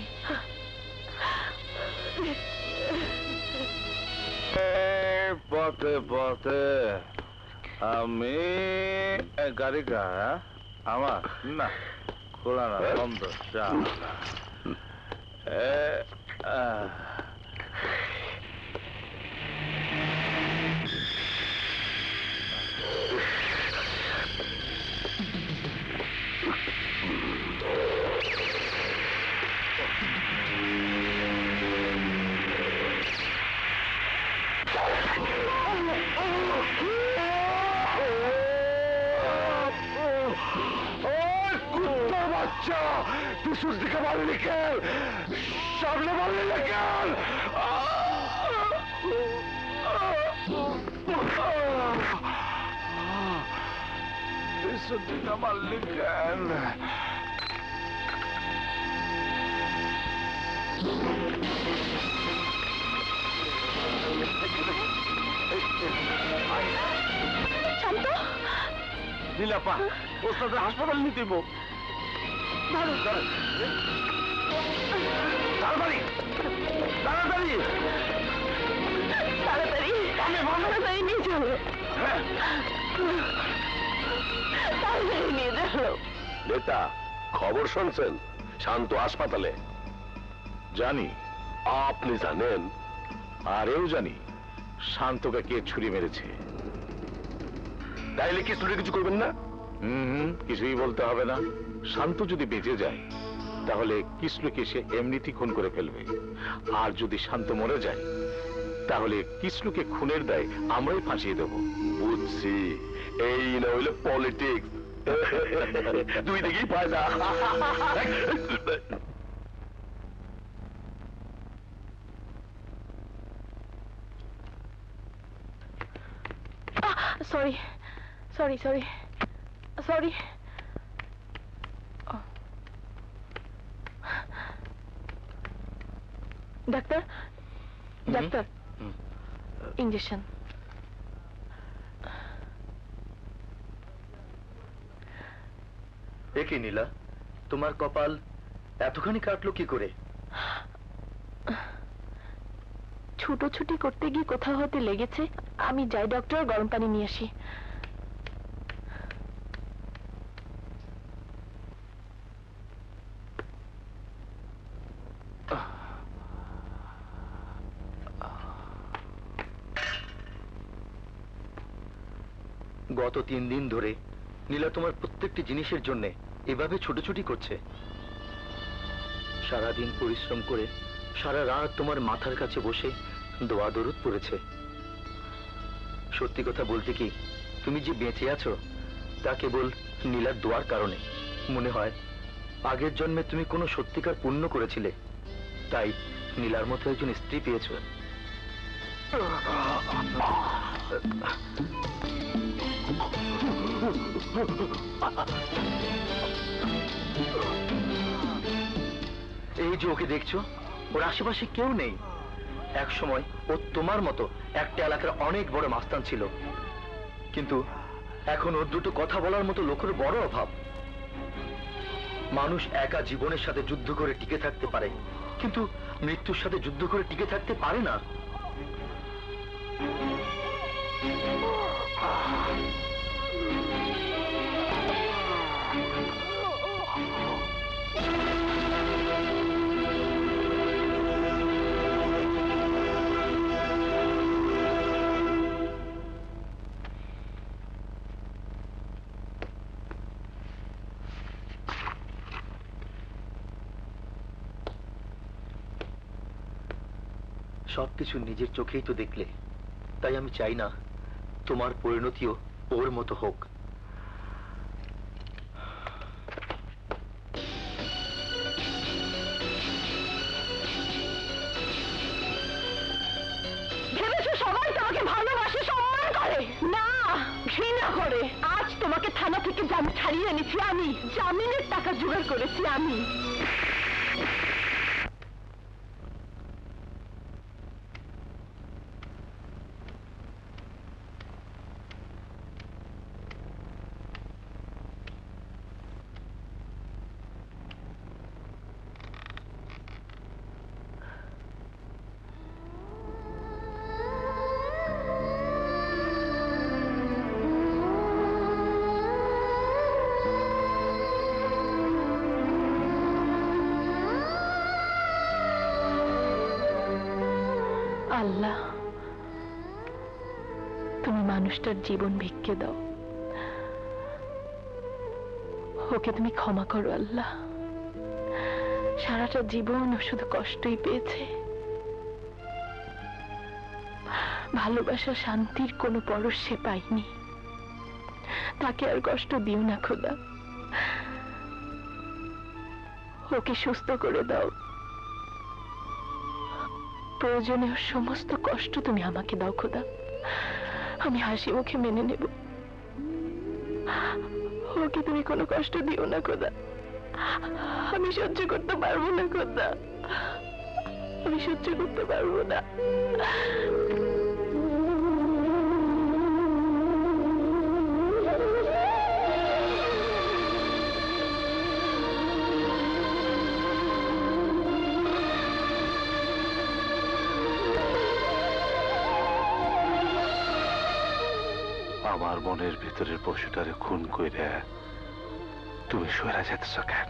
Speaker 4: পথে পথে আমি গাড়ি কা আমার না খোলা না, বন্ধ। যা
Speaker 1: পিছুর দিকে মারলি কেন? সামনে মারলি না কেন?
Speaker 4: পিছুর দিকে মারলি কেন?
Speaker 3: শান্ত,
Speaker 4: নীলাপা, ওস্তাদের হাসপাতাল নিতে দিব। তাড়াতাড়ি তাড়াতাড়ি
Speaker 3: তাড়াতাড়ি তাড়াতাড়ি নিয়ে চলো, তাড়াতাড়ি নিয়ে চলো।
Speaker 2: নেতা, খবর শুনছেন? শান্ত হাসপাতালে। জানি আপনি জানেন, আরেও জানি শান্তকে কে ছুরি মেরেছে। তাইলে কি ছুরি কিছু করবেন না? হুম, কিছুই বলতে হবে না। শান্ত যদি বেঁচে যায় তাহলে কৃষ্ণকে সে এমনিতেই খুন করে ফেলবে, আর যদি শান্ত মরে যায় তাহলে কৃষ্ণকে খুনের দায় আমরাই ফাঁসিয়ে দেব। বুঝছি, এই না হইলে পলিটিক্স। দুই দিকেই ফায়দা।
Speaker 3: Sorry sorry sorry sorry doctor, doctor, injection.
Speaker 10: এ কি নীলা, তোমার কপাল এতখানি কাটলো কি করে?
Speaker 3: ছুটোছুটি করতে গিয়ে কোথাও হতে লেগেছে। আমি যাই ডক্টর, গরম পানি নিয়ে আসি।
Speaker 10: গত তিন দিন ধরে নীলা তোমার প্রত্যেকটি জিনিসের জন্য এভাবে ছুটোছুটি করছে। সারাদিন পরিশ্রম করে সারা রাত তোমার মাথার কাছে বসে দোয়া দরুদ পড়েছে। সত্যি কথা বলতে কি, তুমি যে বেঁচে আছো তা কেবল নীলার দোয়ার কারণে। মনে হয় আগের জন্মে তুমি কোনো সত্যিকার পুণ্য করেছিলে, তাই নীলার মতো একজন স্ত্রী পেয়েছো। এই যে ওকে দেখছো, ওর আশেপাশে কেউ নেই। এক সময় ও তোমার মতো একটা এলাকার অনেক বড় মাস্তান ছিল, কিন্তু এখন ওর দুটো কথা বলার মতো লোকের বড় অভাব। মানুষ একা জীবনের সাথে যুদ্ধ করে টিকে থাকতে পারে, কিন্তু মৃত্যুর সাথে যুদ্ধ করে টিকে থাকতে পারে না। সবকিছু নিজের চোখেই তো দেখলে, তাই আমি চাই না তোমার পরিণতিও ওর মতো হোক।
Speaker 3: ভেবেছো সবাই তোমাকে ভালোবাসে, সম্মান করে? না, ঘৃণা করে। আজ তোমাকে থানা থেকে জামিন ছাড়িয়ে এনেছি আমি, জামিনের টাকা জোগাড় করেছি আমি। আল্লাহ, তুমি মানুষটার জীবন ভিক্ষে দাও, ওকে তুমি ক্ষমা করো আল্লাহ। সারাটা জীবন ও শুধু কষ্টই পেয়েছে, ভালোবাসা শান্তির কোনো পরশ সে পায়নি। তাকে আর কষ্ট দিও না খোদা, ওকে সুস্থ করে দাও। প্রয়োজনে ওর সমস্ত কষ্ট তুমি আমাকে দাও খোদা, আমি হাসি মুখে মেনে নেব। ওকে তুমি কোনো কষ্ট দিও না খোদা, আমি সহ্য করতে পারবো না খোদা, আমি সহ্য করতে পারবো না।
Speaker 4: আমার মনের ভিতরের পশুটারে খুন কইরা তুমি সরা যেতেছ কেন?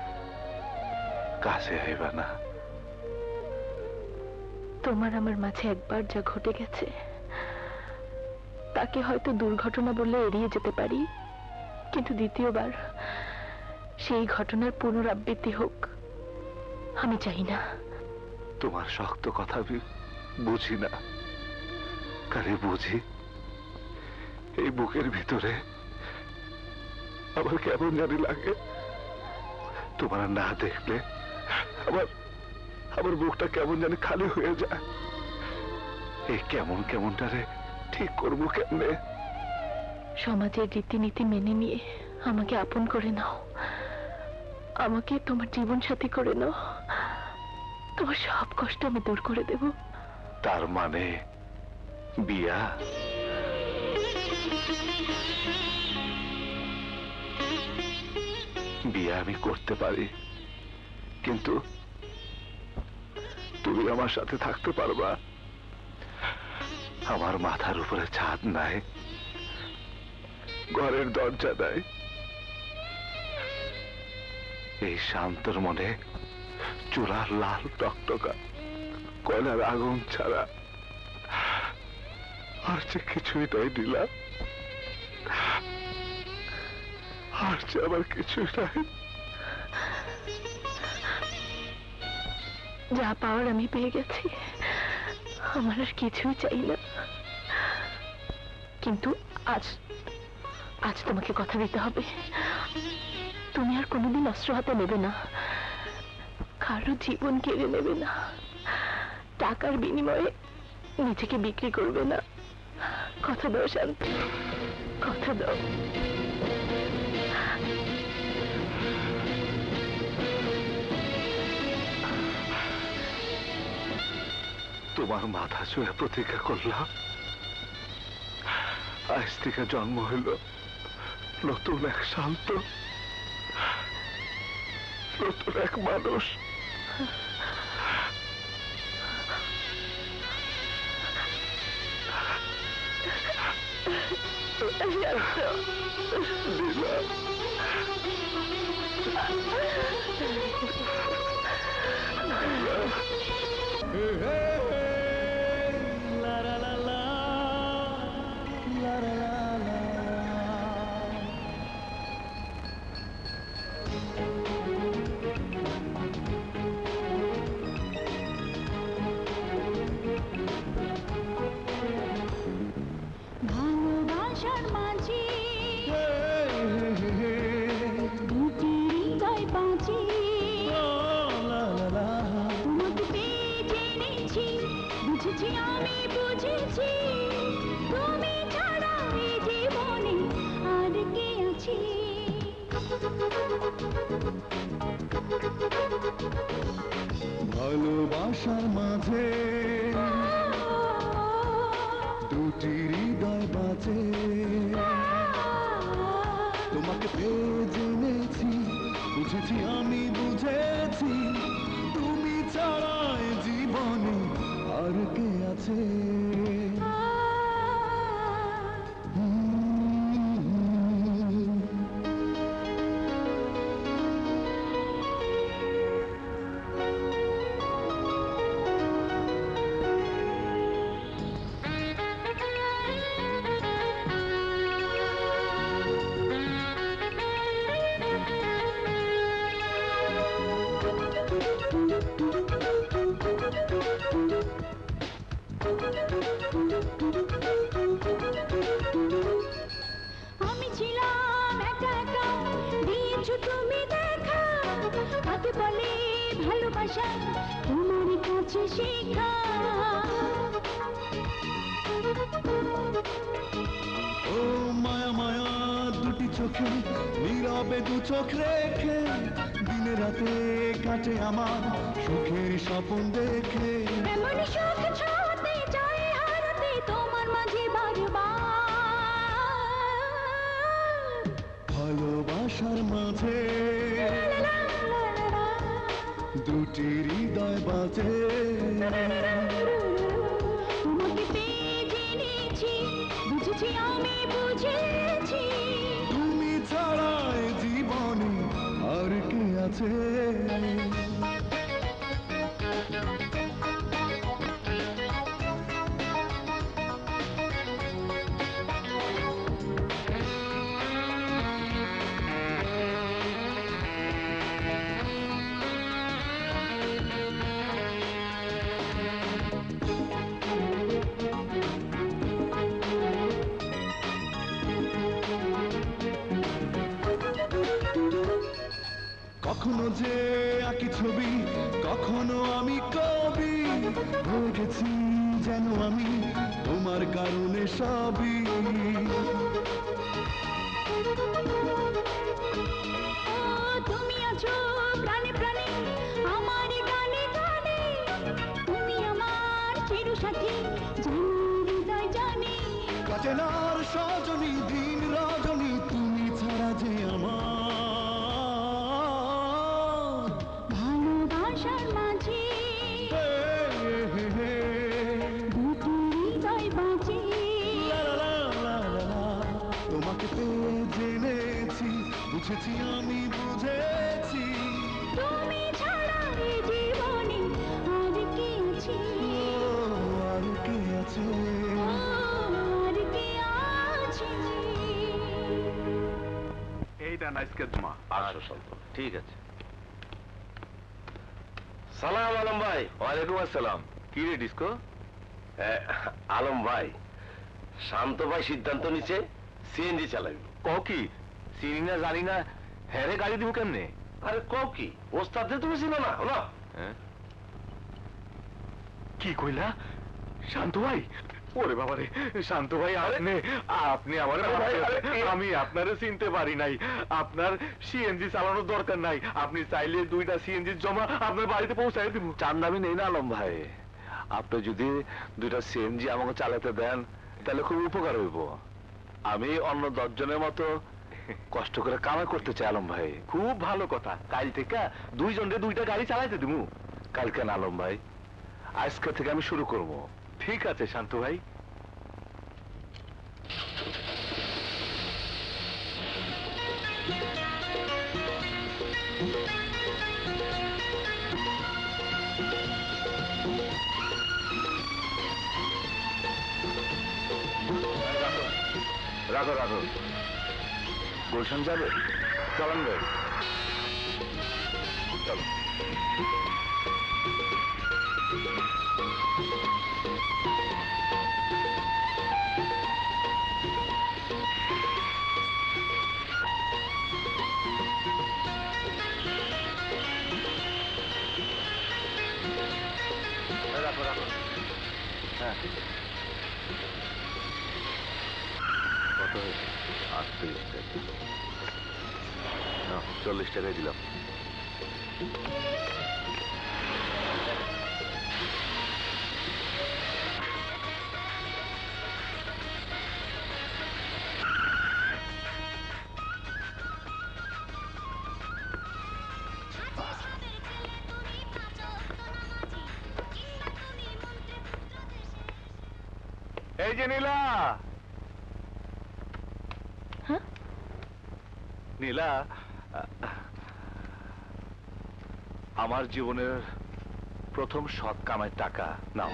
Speaker 4: কাছে আইবা না?
Speaker 3: তোমার আমার মাঝে একবার যা ঘটে গেছে তাকে হয়তো দুর্ঘটনা বলে এড়িয়ে যেতে পারি, কিন্তু দ্বিতীয়বার সেই ঘটনার পুনরাবৃত্তি হোক আমি চাই না।
Speaker 4: তোমার শক্ত কথা আমি বুঝি না, কারে বুঝি এই বুকের ভিতরে আমার কেমন জানি লাগে। তোমার না দেখলে আমার আমার বুকটা কেমন জানি খালি হয়ে যায়। এই কেমন কেমনটারে ঠিক করবো কেমনে?
Speaker 3: সমাজের রীতিনীতি মেনে নিয়ে আমাকে আপন করে নাও, আমাকে তোমার জীবন সাথী করে নাও, তোমার সব কষ্ট আমি দূর করে দেব।
Speaker 4: তার মানে বিয়া? বিয়ে আমি করতে পারি, কিন্তু তুমি আমার সাথে থাকতে পারবা? আমার মাথার উপরে ছাদ নাই, ঘরের দরজা নাই, এই শান্তর মনে চুলার লাল টকটকা কয়লার আগুন ছাড়া আর যে কিছুই নাই দিলা, আর যে আমার কিছুই নাই।
Speaker 3: যা পাওয়ার আমি পেয়ে গেছি, আমার আর কিছুই চাই না। কিন্তু আজ আজ তোমাকে কথা দিতে হবে, তুমি আর কোনোদিন অস্ত্র হাতে নেবে না, কারো জীবন কেড়ে নেবে না, টাকার বিনিময়ে নিজেকে বিক্রি করবে না। কথা দাও শান্ত, কথা দাও।
Speaker 4: তোমার মাথা ছুঁয়ে প্রতিজ্ঞা করলাম, আজ থেকে জন্ম হইল নতুন এক শান্ত, নতুন এক মানুষ। লীলা,
Speaker 5: ভালোবাসার মাঝে দুটি হৃদয় বাজে, তোমাকে পেয়ে জেনেছি, বুঝেছি আমি বুঝেছি, তুমি ছাড়া এই জীবনে আর কে আছে।
Speaker 6: ভালোবাসার মাঝে দুটি হৃদয় বাজে, তোমাকে পেয়ে জেনেছি, বুঝেছি আমি বুঝেছি, তুমি ছাড়া এ জীবনে আর কে আছে।
Speaker 5: আমি ছিলাম একা একা, দিয়েছো তুমি দেখা, তাকে বলে ভালোবাসা, তোমার কাছে শেখা।
Speaker 6: ও মায়া মায়া দুটি চোখে, নীরবে দু চোখ রেখে, দিনে রাতে কাটে আমার সুখের স্বপ্ন দেখে।
Speaker 5: এমন সুখ ছোঁয়াতে চাই হারাতে তোমার মাঝে বারবার।
Speaker 6: ভালোবাসার মাঝে দুটি হৃদয় বাজে,
Speaker 5: তোমাকে পেয়ে জেনেছি, বুঝেছি আমি বুঝেছি,
Speaker 6: তুমি ছাড়া এ জীবনে আর কে আছে। কখনো যে আঁকি ছবি, কখনো আমি কবি, হয়ে গেছি যেন আমি তোমার কারণে সবই।
Speaker 5: ও তুমি আছো প্রাণে প্রাণে আমার গানে গানে, তুমি আমার চিরসাথী, জানি হৃদয় জানে।
Speaker 6: কাটেনার সজনী দিন রজনী, তুমি ছাড়া যে আমার।
Speaker 5: ভালোবাসার মাঝে দুটি হৃদয় বাজে,
Speaker 6: তোমাকে পেয়ে জেনেছি, বুঝেছি আমি বুঝেছি,
Speaker 5: তুমি ছাড়া এই জীবনে আর কে আছে।
Speaker 6: আর কে আছে।
Speaker 5: আর কে আছে।
Speaker 4: এইটা নাইসকে জমা
Speaker 2: পাঁচশো শান্ত, ঠিক আছে। সালাম আলম ভাই। ওয়ালাইকুম আসসালাম। কি রে ডিস্কো? আলম ভাই, শান্ত ভাই সিদ্ধান্ত নিচ্ছে সিএনজি চালাবি।
Speaker 10: ক কি চিনি না জানি না,
Speaker 4: হ্যাঁ রে, গাড়ি দিব কেমনে?
Speaker 2: আরে কও কি, ওস্তাদে তুমি চিনো না? হলো
Speaker 4: হ্যাঁ? কি কইলা? শান্ত ভাই? ওরে বাবা রে, শান্ত ভাই, আপনি আপনি আমার ভাই, আমি আপনারে চিনতে পারি নাই। আপনার সিএনজি চালানোর দরকার নাই, আপনি চাইলে দুইটা সিএনজি জমা আপনার বাড়িতে পৌঁছাই দিব। চান্দামি নেই না আলম ভাই, আপনি যদি দুইটা সিএনজি আমাকে চালাতে দেন তাহলে খুব উপকার হইব। আমি অন্য দশজনের মতো কষ্ট করে কামাই করতে চাই আলম ভাই। খুব ভালো কথা, কাল থেকে দুইজনে দুইটা গাড়ি চালাইতে দিব। কালকে না আলম ভাই, আজকে থেকে আমি শুরু করব। ঠিক আছে শান্ত ভাই। রাখো রাখো, গুলশান যাবে? চলেন ভাই, চলো। রাখো রাখো, হ্যাঁ। কত হয়েছে? আটত্রিশ টাকা। চল্লিশ টাকায় দিলাম। এই যে নীলা,
Speaker 3: হ্যাঁ?
Speaker 4: নীলা, আমার জীবনের প্রথম সৎ কামাই টাকা নাও।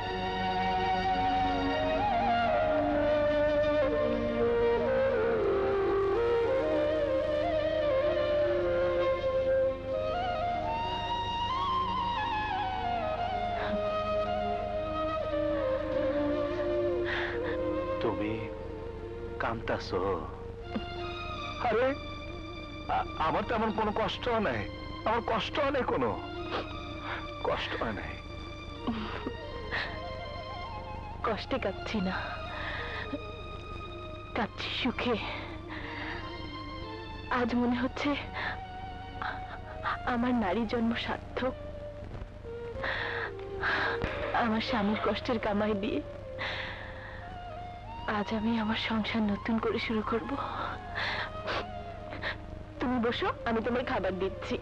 Speaker 4: তুমি কাঁদতাছো? আরে আ- আমার তেমন কোনো কষ্ট নাই, আমার কষ্ট নেই, কোনো কষ্ট নাই।
Speaker 3: কষ্টে কাঁদছি না, কাঁদছি সুখে। আজ মনে হচ্ছে আমার নারী জন্ম সার্থক। আমার স্বামীর কষ্টের কামাই দিয়ে আজ আমি আমার সংসার নতুন করে শুরু করব। তুমি বসো, আমি তোমার খাবার দিচ্ছি।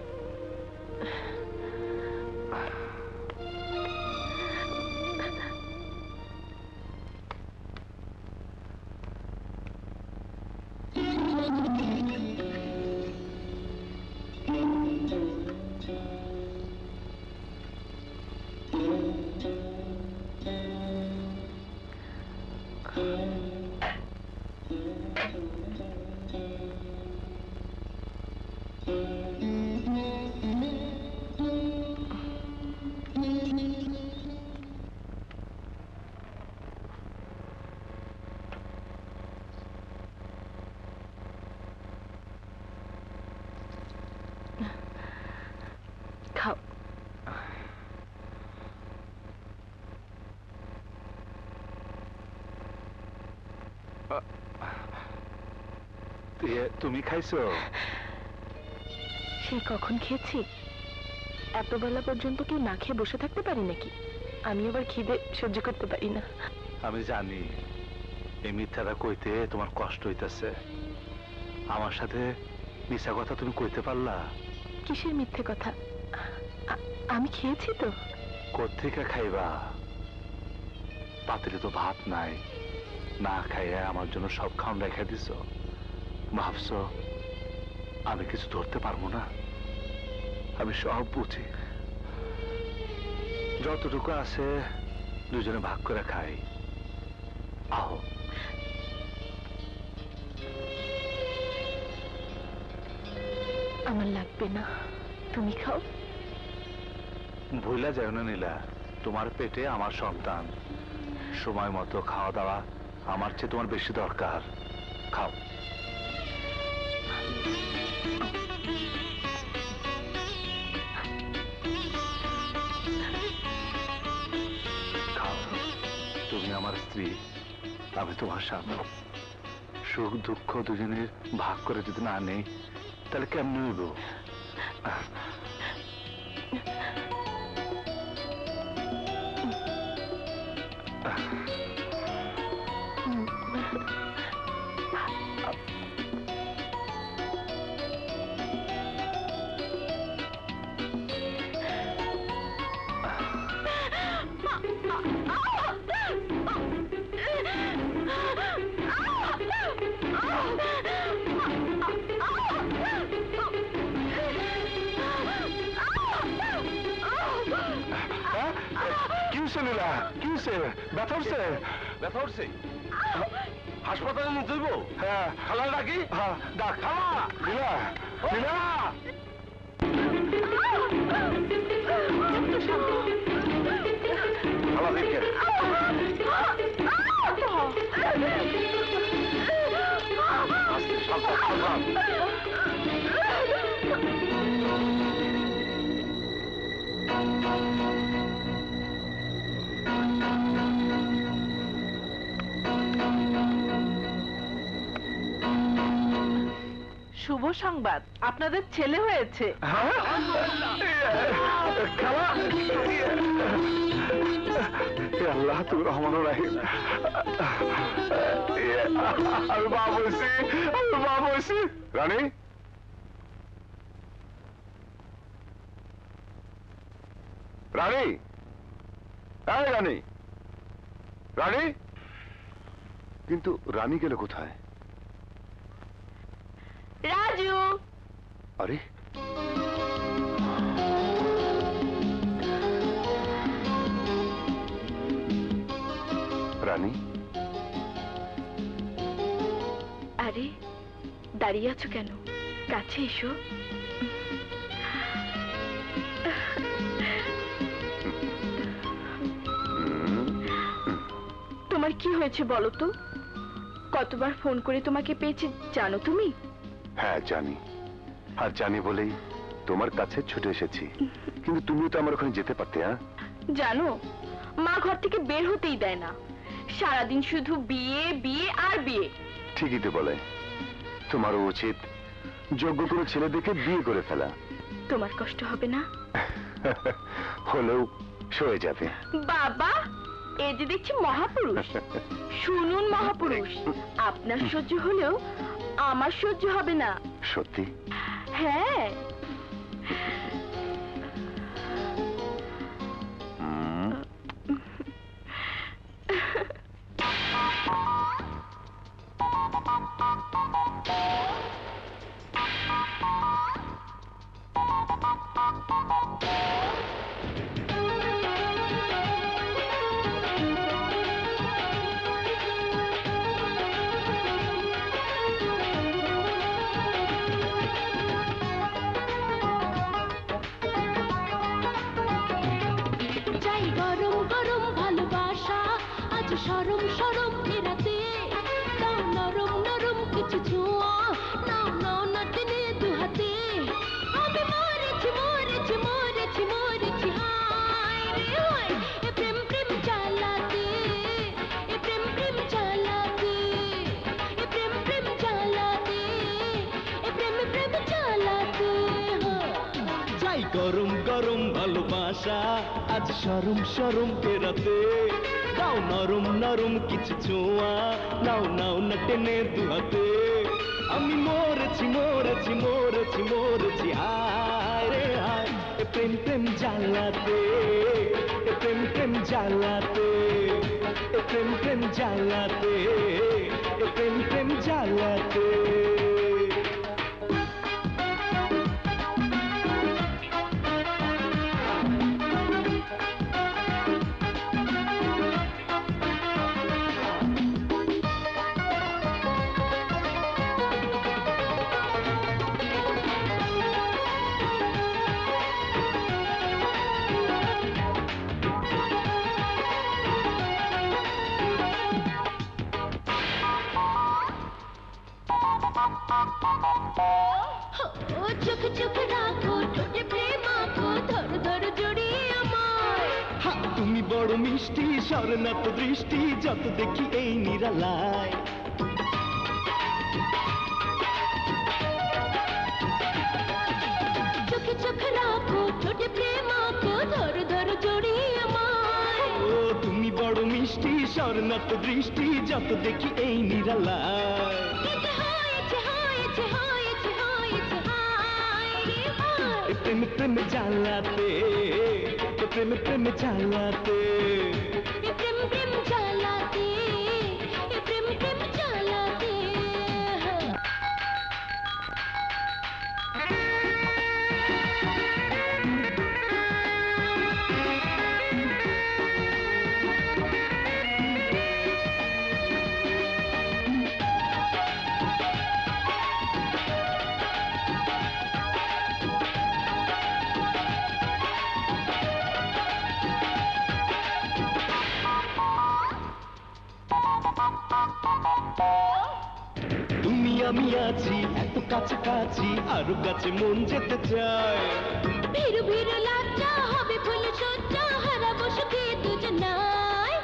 Speaker 3: খাও।
Speaker 4: এ, তুমি খাইছো?
Speaker 3: সেই কখন খেয়েছি? এত বেলা পর্যন্ত কেউ না খেয়ে বসে থাকতে পারি নাকি? আমি আবার খিদে সহ্য করতে পারি না।
Speaker 4: আমি জানি এই মিথ্যাটা কইতে তোমার কষ্ট হইতাছে। আমার সাথে মিথ্যা কথা তুমি কইতে পারলা?
Speaker 3: কিসের মিথ্যে কথা? আ- আমি খেয়েছি তো।
Speaker 4: কোত্থেকে খাইবা? পাতিলে তো ভাত নাই, না খাইয়া আমার জন্য সব খাওয়ান রেখে দিছ। ভাবছো আমি কিছু ধরতে পারবো না? আমি সব বুঝি। যতটুকু আছে দুজনে ভাগ করে খাই। আহো।
Speaker 3: আমার লাগবে না, তুমি খাও।
Speaker 4: ভুলা যায় না নীলা, তোমার পেটে আমার সন্তান। সময় মতো খাওয়া দাওয়া আমার চেয়ে তোমার বেশি দরকার। খাও। স্ত্রী, আমি তোমার স্বামী। সুখ দুঃখ দুজনের ভাগ করে যদি না নেই তাহলে কেমন হইব? ব্যথা উঠছে?
Speaker 2: ব্যথা উঠছে? হাসপাতালে নিয়ে যাইব?
Speaker 4: হ্যাঁ।
Speaker 2: খালা ডাকি?
Speaker 4: হ্যাঁ, ডাক।
Speaker 2: খালা!
Speaker 4: লীলা, লীলা!
Speaker 2: খালা দেখে। আস্তে, সাবধান, সাবধান।
Speaker 7: শুভ সংবাদ, আপনাদের ছেলে হয়েছে।
Speaker 4: আল্লাহ তুমি রহমান রাহিম। আমি মা বলছি, আমি মা বলছি।
Speaker 9: রানী, রানী, এই রানী, রানী, কিন্তু রানী গেল কোথায়?
Speaker 3: রাজু,
Speaker 9: আরে রানী,
Speaker 3: আরে দাঁড়িয়ে আছো কেন? কাছে এসো। তোমার কি হয়েছে বলো তো? কতবার ফোন করে তোমাকে পেয়েছি জানো তুমি?
Speaker 9: হ্যাঁ জানি, আর জানি বলেই তোমার কাছে ছুটে এসেছি। কিন্তু তুমিও তো আমার ওখানে যেতে পারতে। হ্যাঁ
Speaker 3: জানো, মা ঘর থেকে বের হতেই দেয় না, সারাদিন শুধু বিয়ে বিয়ে আর বিয়ে।
Speaker 9: ঠিকই তো বলে, তোমারও উচিত যোগ্য কোনো ছেলে দেখে বিয়ে করে ফেলা।
Speaker 3: তোমার কষ্ট হবে না?
Speaker 9: হলেও সয়ে যাবে।
Speaker 3: বাবা, এই যে দেখছি মহাপুরুষ। শুনুন মহাপুরুষ, আপনার সহ্য হলেও আমার সহ্য হবে না।
Speaker 9: সত্যি?
Speaker 3: হ্যাঁ।
Speaker 9: হুম।
Speaker 5: চাই গরম গরম ভালোবাসা, আজ সরম সরম ফেরাতে। দাও নরম নরম কিছু ছোঁয়া, নাও নাও না টেনে দু হাতে। আমি মরেছি মরেছি মরেছি মরেছি, হায় রে হায়। এ প্রেম প্রেম চালাতে, এ প্রেম প্রেম চালাতে, এ প্রেম প্রেম চালাতে, এ প্রেম প্রেম চালাতে।
Speaker 6: চাই গরম গরম ভালোবাসা, আজ সরম সরম ফেরাতে। দাও নরম নরম কিছু ছোঁয়া, নাও নাও না টেনে দু হাতে। আমি মরেছি মরেছি মরেছি মরেছি, হায় রে হায়। এ প্রেম প্রেম জ্বালাতে, এ প্রেম প্রেম জ্বালাতে, এ প্রেম প্রেম জ্বালাতে, এ প্রেম প্রেম জ্বালাতে। বড় মিষ্টি স্বর্ণাত দৃষ্টি যত দেখি এই নিরালায়
Speaker 5: চোখে চোখ রাখো ছোটে প্রেম আঁকো ধরো ধরো জড়িয়ে আমায়
Speaker 6: ও তুমি বড় মিষ্টি স্বর্ণাত দৃষ্টি যত দেখি এই নিরালায়
Speaker 5: এতে হয়েছে হয়েছে হয়েছে হয়েছে হায় রে হায়
Speaker 6: এ প্রেম প্রেম জ্বালাতে এ প্রেম প্রেম জ্বালাতে
Speaker 5: এ প্রেম প্রেম জ্বালাতে এ প্রেম প্রেম জ্বালাতে
Speaker 6: তুমি আমি আছি এত কাছাকাছি আরো কাছে মন যেতে চায়
Speaker 5: ভিড় ভিড় লাজ্জা হবে ফুল সজ্জা হারাবো সুখে দুজনায়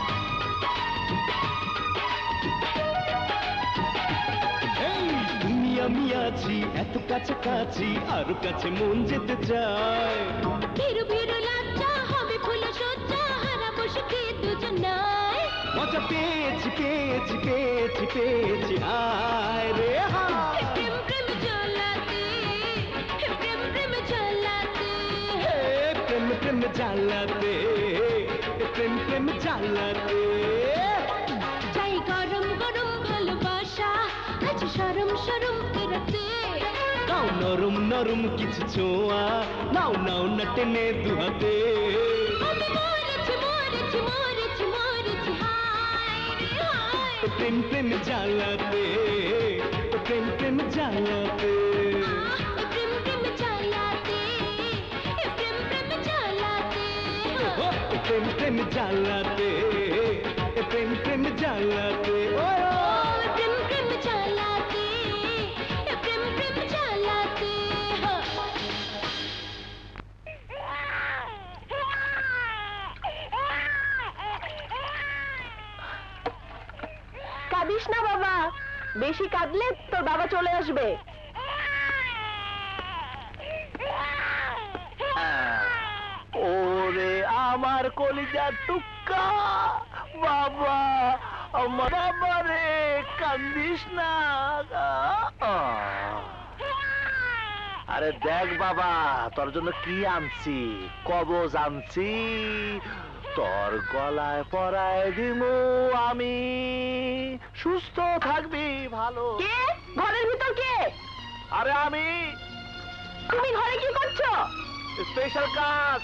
Speaker 6: এই, তুমি আমি আছি এত কাছাকাছি আরো কাছে মন যেতে চায়
Speaker 5: ভিড় ভিড় লাজ্জা হবে ফুল সজ্জা হারাবো সুখে দুজনায়
Speaker 6: মজা পেয়েছি পেয়েছি পেয়েছি পেয়েছি হায় রে হায়
Speaker 5: প্রেম প্রেম জ্বালাতে প্রেম প্রেম জ্বালাতে
Speaker 6: হে, প্রেম প্রেম জ্বালাতে এ প্রেম প্রেম জ্বালাতে
Speaker 5: চাই গরম গরম ভালোবাসা আছে সরম সরম পেরাতে
Speaker 6: নাও নরম নরম কিছু ছোঁয়া নাও নাও না টেনে দুহাতে
Speaker 5: আমি মরেছি মরেছি মরেছি মরেছি হায় রে হায়
Speaker 6: এ প্রেম প্রেম জ্বালাতে এ প্রেম প্রেম জ্বালাতে
Speaker 5: এ প্রেম প্রেম জ্বালাতে এ প্রেম প্রেম জ্বালাতে
Speaker 6: ও, এ প্রেম প্রেম জ্বালাতে এ প্রেম প্রেম জ্বালাতে ও,
Speaker 5: এ প্রেম প্রেম জ্বালাতে এ প্রেম প্রেম জ্বালাতে
Speaker 3: কাঁদিস না বাবা, বেশি কাঁদলে তোর বাবা চলে আসবে।
Speaker 2: ওরে আমার কলিজার টুক্কা বাবা, আমার বাবা রে, কান্দিস না। আরে দেখ বাবা, তোর জন্য কি আনছি, কবজ আনছি, তোর গলায় পরায় দিমু আমি, সুস্থ থাকবি ভালো।
Speaker 3: কে ঘরের ভিতর কে?
Speaker 2: আরে আমি।
Speaker 3: তুমি ঘরে কি করছো?
Speaker 2: স্পেশাল কাজ,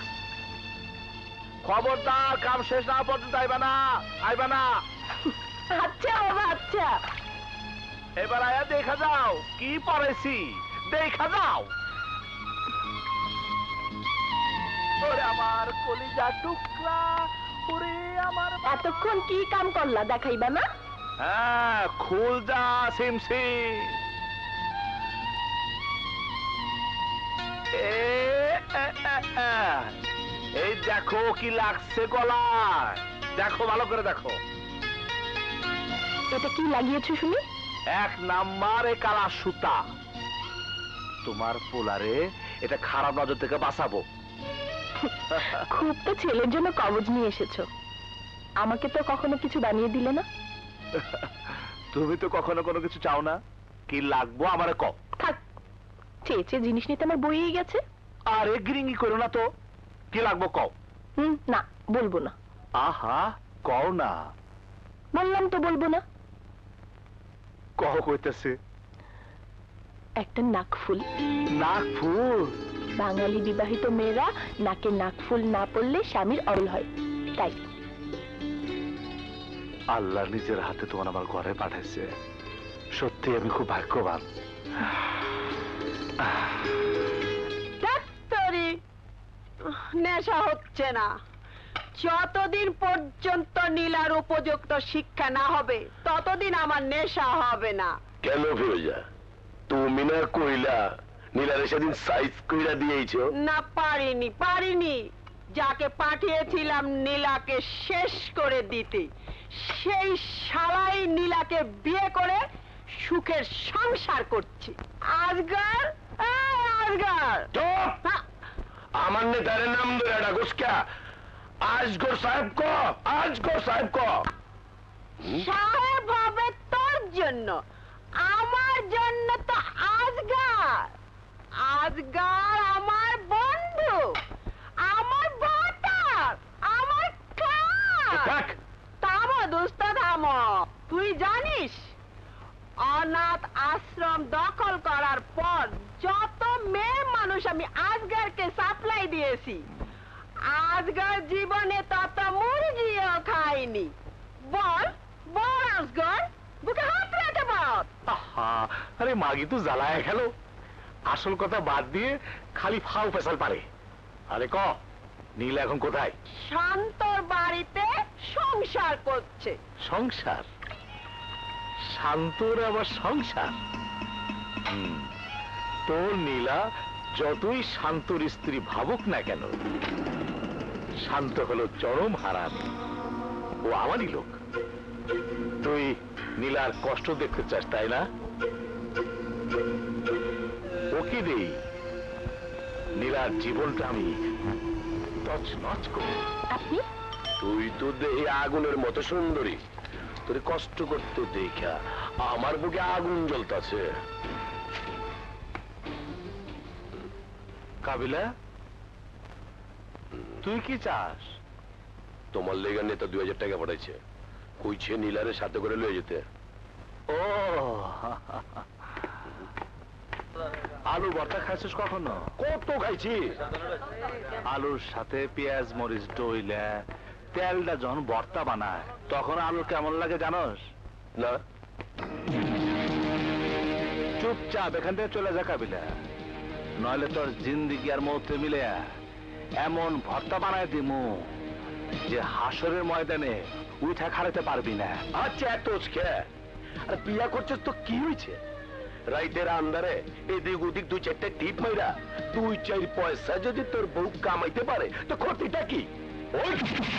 Speaker 2: খবরদার কাম শেষ না পর্যন্ত আইবা না, আইবা না।
Speaker 3: আচ্ছা বাবা আচ্ছা।
Speaker 2: এবার আয়া দেখা যাও কি পড়েছি, দেখা যাও। ওরে আমার কলিজা টুকরা, ওরে আমার।
Speaker 3: এতক্ষণ কি কাম করলা দেখাইবা না?
Speaker 2: হ্যাঁ, খুল যা সিমসি। এ, এ, এ, এ। এই দেখো কি লাগছে গলায়, দেখো ভালো করে দেখো।
Speaker 3: এটা কি লাগিয়েছো শুনি?
Speaker 2: এক নাম্বারে কালা সুতা। তোমার পোলারে এটা খারাপ নজর থেকে বাঁচাবো।
Speaker 3: খুব তো ছেলের জন্য কবজ নিয়ে এসেছো, আমাকে তো কখনো কিছু বানিয়ে দিলে না।
Speaker 2: তুমি তো কখনো কোনো কিছু চাও না, কি লাগবো আমারে কও।
Speaker 3: থাক, চেয়ে চেয়ে জিনিস নিতে আমার বইয়েই গেছে।
Speaker 2: আরে গিরিঙ্গি করো না তো, কি লাগবো কও।
Speaker 3: হুম, না বলবো না।
Speaker 2: আহা, কও না।
Speaker 3: বললাম তো বলবো না।
Speaker 2: কহ কইতেছে।
Speaker 3: একটা নাকফুল।
Speaker 2: নাকফুল?
Speaker 3: বাঙালি বিবাহিত মেয়েরা নাকে নাকফুল না পরলে স্বামীর অরল হয়, তাই।
Speaker 2: আল্লাহ নিজের হাতে তোমার আমার ঘরে পাঠাইছে, সত্যি আমি খুব ভাগ্যবান।
Speaker 8: নেশা হচ্ছে না, যতদিন পর্যন্ত নীলার উপযুক্ত শিক্ষা না হবে ততদিন আমার নেশা হবে না।
Speaker 2: কেন ফিরোজা, তুমি না কইলা নীলারে সেদিন সাইজ কইরা দিয়েছো?
Speaker 8: না, পারিনি পারিনি যাকে পাঠিয়েছিলাম নীলাকে শেষ করে দিতে, সেই শালাই নীলাকে বিয়ে করে সুখের সংসার করছে। আজগার এই আজগার হ্যাঁ,
Speaker 2: আমার নেতারের নাম ধরে এটা গুসকা আজগর সাহেব ক আজগর সাহেব ক
Speaker 8: সাহেব হবে তোর জন্য, আমার জন্য তো আজগার। আজগার আমার বন্ধু, আমার বাতার, আমার
Speaker 2: থাক।
Speaker 8: থামো দোস্ত থামো। তুই জানিস অনাথ আশ্রম দখল করার পর যত মেয়ে মানুষ আমি আজগারকে সাপ্লাই দিয়েছি, আজগার জীবনে তত মুরগিও খায়নি। বল বল আজগার, বুকে হাত রেখে বল।
Speaker 2: আহা, আরে মাগি তো জ্বালায় খেলো, আসল কথা বাদ দিয়ে খালি ফাউ ফেসাল পারে। আরে ক নীলা এখন কোথায়?
Speaker 8: শান্তর বাড়িতে সংসার করছে।
Speaker 2: সংসার? শান্তর আবার সংসার? হুম, তোর নীলা যতই শান্তর স্ত্রী ভাবুক না কেন, শান্ত হলো চরম হারামি, ও আমারই লোক। তুই নীলার কষ্ট দেখতে চাস তাই না? ওকে দেই, নীলার জীবনটা আমি তছনছ করি।
Speaker 3: আপনি
Speaker 2: তুই তো দেহে আগুনের মতো সুন্দরী, তোর কষ্ট করতে দেখা আমার বুকে আগুন জ্বলতাছে।
Speaker 4: কাবিলা, তুই কি চাস?
Speaker 2: তোমার লেগা নেতা দুই হাজার টাকা পাঠাইছে, কইছে নীলারের সাথে করে লয়ে যেতে।
Speaker 4: ও আলু ভর্তা খাইছিস কখনো?
Speaker 2: কত খাইছি।
Speaker 4: আলুর সাথে পেঁয়াজ মরিচ ডইলে তেলটা যখন ভর্তা বানায় তখন আলু কেমন লাগে জানোস?
Speaker 2: না।
Speaker 4: চুপচাপ এখান থেকে চলে যা কাবিলা, নইলে তোর জিন্দিগি আর মৌতে মিলে এমন ভর্তা বানায় দিমু যে হাসরের ময়দানে উঠা খাড়াতে পারবি না।
Speaker 2: আচ্ছা এত খে আর বিয়া করছিস তো কি হয়েছে? রাইতের আন্দারে এদিক ওদিক দুই চারটা টিপ মাইরা দুই চার পয়সা যদি তোর বউ কামাইতে পারে তো ক্ষতিটা কি? ওই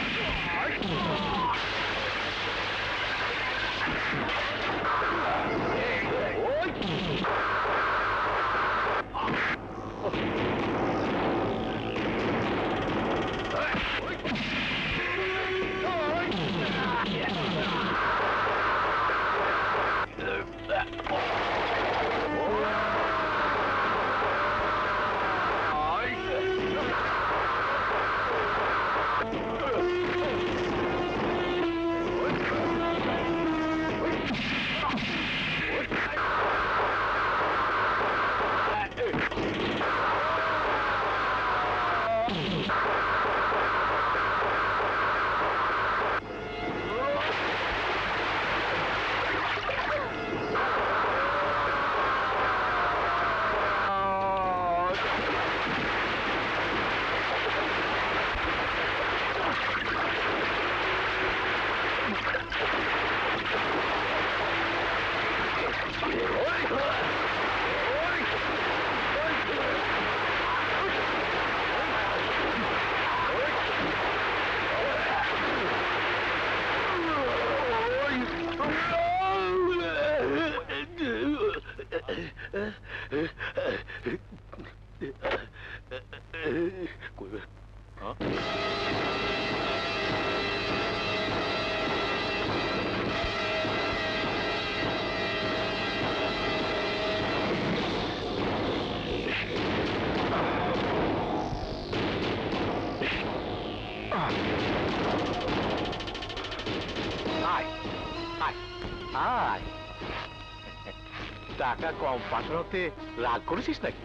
Speaker 2: টাকা কম পাঠানোতে রাগ করেছিস নাকি?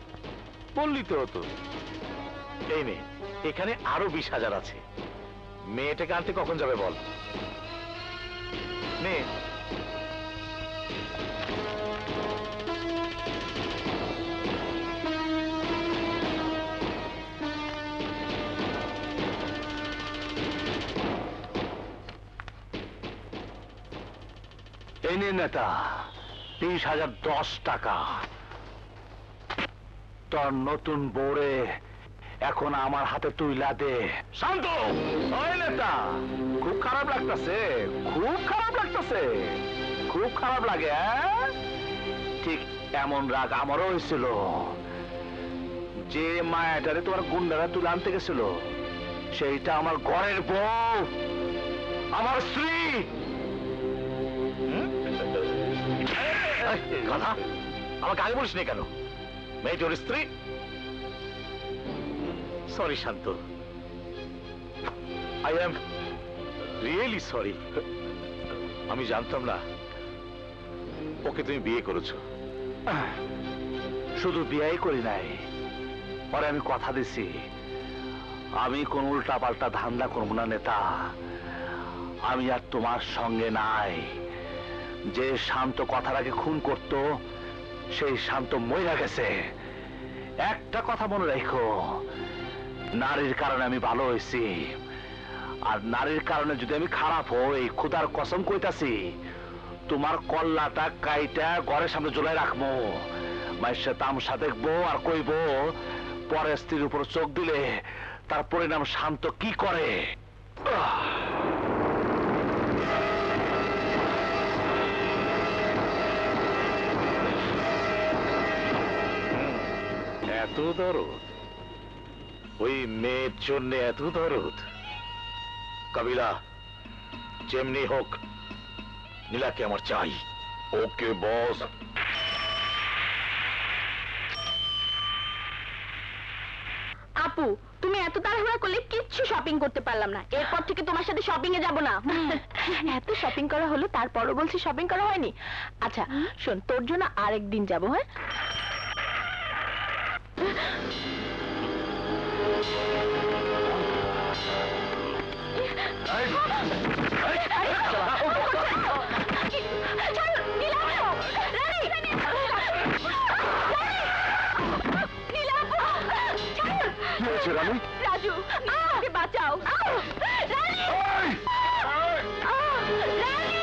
Speaker 2: বললি তো হতো। এই নে, এখানে আরো বিশ হাজার আছে। মেয়েটাকে আনতে কখন যাবে বল? নে।
Speaker 4: এই নে নেতা, তিরিশ হাজার দশ টাকা। তোর নতুন বউরে এখন আমার হাতে তুইলা দে। শান্ত, ওই নেতা, খুব খারাপ লাগতেছে, খুব খারাপ লাগতেছে, খুব খারাপ লাগে। ঠিক এমন রাগ আমারও হয়েছিল যে মায়াটারে তোমার গুন্ডারা তুলে আনতে গেছিল, সেইটা আমার ঘরের বউ, আমার স্ত্রী। কথা আমাকে আগে বলিস নি কেন? মেয়েটোর স্ত্রী। Sorry Shanto, I am really sorry. আমি জানতাম না ওকে তুমি বিয়ে করেছো। শুধু বিয়েই করি নাই, পরে আমি কথা দিছি আমি কোন উল্টা পাল্টা ধান্দা করবো না নেতা। আমি আর তোমার সঙ্গে নাই। যে শান্ত কথার আগে খুন করত সেই শান্ত মইরা গেছে। একটা কথা মনে রাখো, নারীর কারণে আমি ভালো হয়েছি, আর নারীর কারণে যদি আমি খারাপ হই, খুদার কসম কইতাছি তোমার কল্লাটা কাইটা ঘরের সামনে ঝুলাই রাখবো। মাইসে তামসা দেখবো আর কইবো পরের স্ত্রীর উপর চোখ দিলে তার পরিণাম শান্ত কি করে।
Speaker 2: এত দরদ ওই মেয়ের জন্য, এত দরদ। কাবিলা, যেমনি হোক নীলাকে আমার চাই। ওকে বস।
Speaker 3: আপু, তুমি এত তাড়াহুড়া করলে কিচ্ছু শপিং করতে পারলাম না। এরপর থেকে তোমার সাথে শপিং এ যাব না। এত শপিং করা হলো, তারপরও বলছি শপিং করা হয়নি। আচ্ছা শোন, তোর জন্য আরেকদিন যাব। হ্যাঁ, রাজু, আমাকে বাঁচাও। রানী! রানী!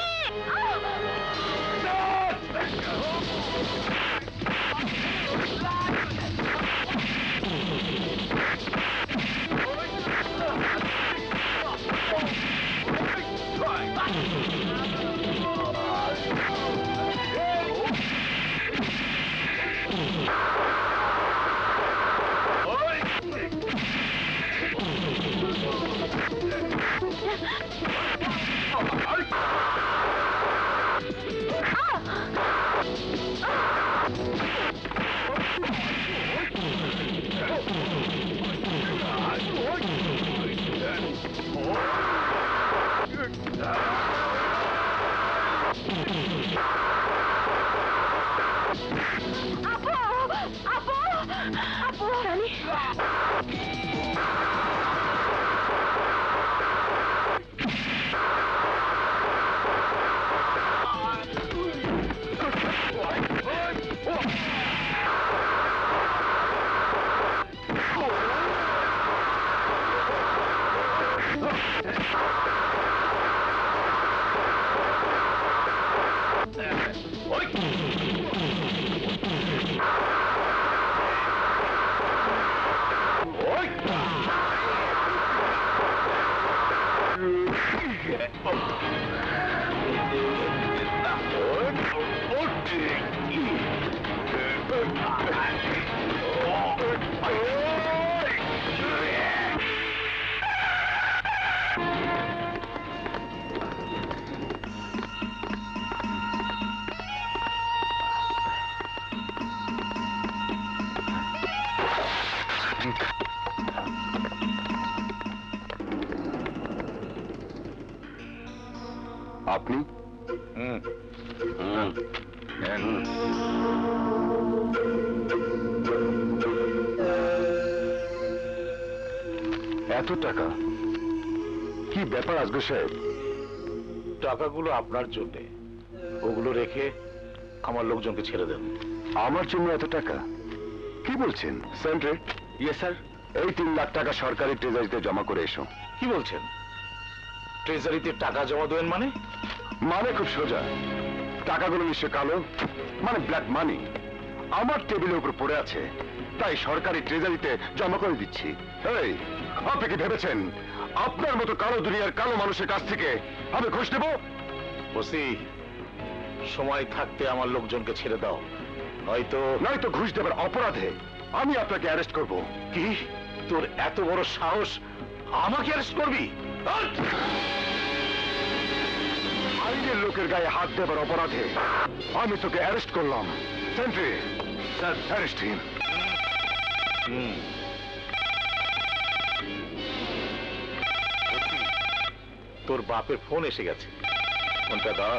Speaker 9: আপনি?
Speaker 2: হুম,
Speaker 9: এত টাকা? কি ব্যাপার আজগর সাহেব?
Speaker 2: টাকাগুলো আপনার জন্য, ওগুলো রেখে আমার লোকজনকে ছেড়ে দেন।
Speaker 9: আমার জন্য এত টাকা? কি বলছেন সেন্ট্রে? Yes sir. এই তিন লাখ টাকা সরকারি ট্রেজারিতে জমা করে এসো।
Speaker 2: কি বলছেন? ট্রেজারিতে টাকা জমা দেবেন মানে?
Speaker 9: মানে খুব সোজা, টাকাগুলো নিশ্চয় কালো, মানে ব্ল্যাক মানি। আমার টেবিলের উপর পড়ে আছে, তাই সরকারি ট্রেজারিতে জমা করে দিচ্ছি। এই, আপনি কি ভেবেছেন আপনার মতো কালো দুনিয়ার কালো মানুষের কাছ থেকে আমি ঘুষ নেব?
Speaker 2: ওসি, সময় থাকতে আমার লোকজনকে ছেড়ে দাও, নয়তো
Speaker 9: নয়তো ঘুষ দেবার অপরাধে আমি আপনাকে অ্যারেস্ট করব।
Speaker 2: কি? তোর এত বড় সাহস, আমাকে অ্যারেস্ট করবি?
Speaker 9: আইনের লোকের গায়ে হাত দেবার অপরাধে আমি তোকে অ্যারেস্ট করলাম। Sentry, sir, arrest him.
Speaker 2: Hmm. তোর বাপের ফোন এসে গেছে, ফোনটা ধর।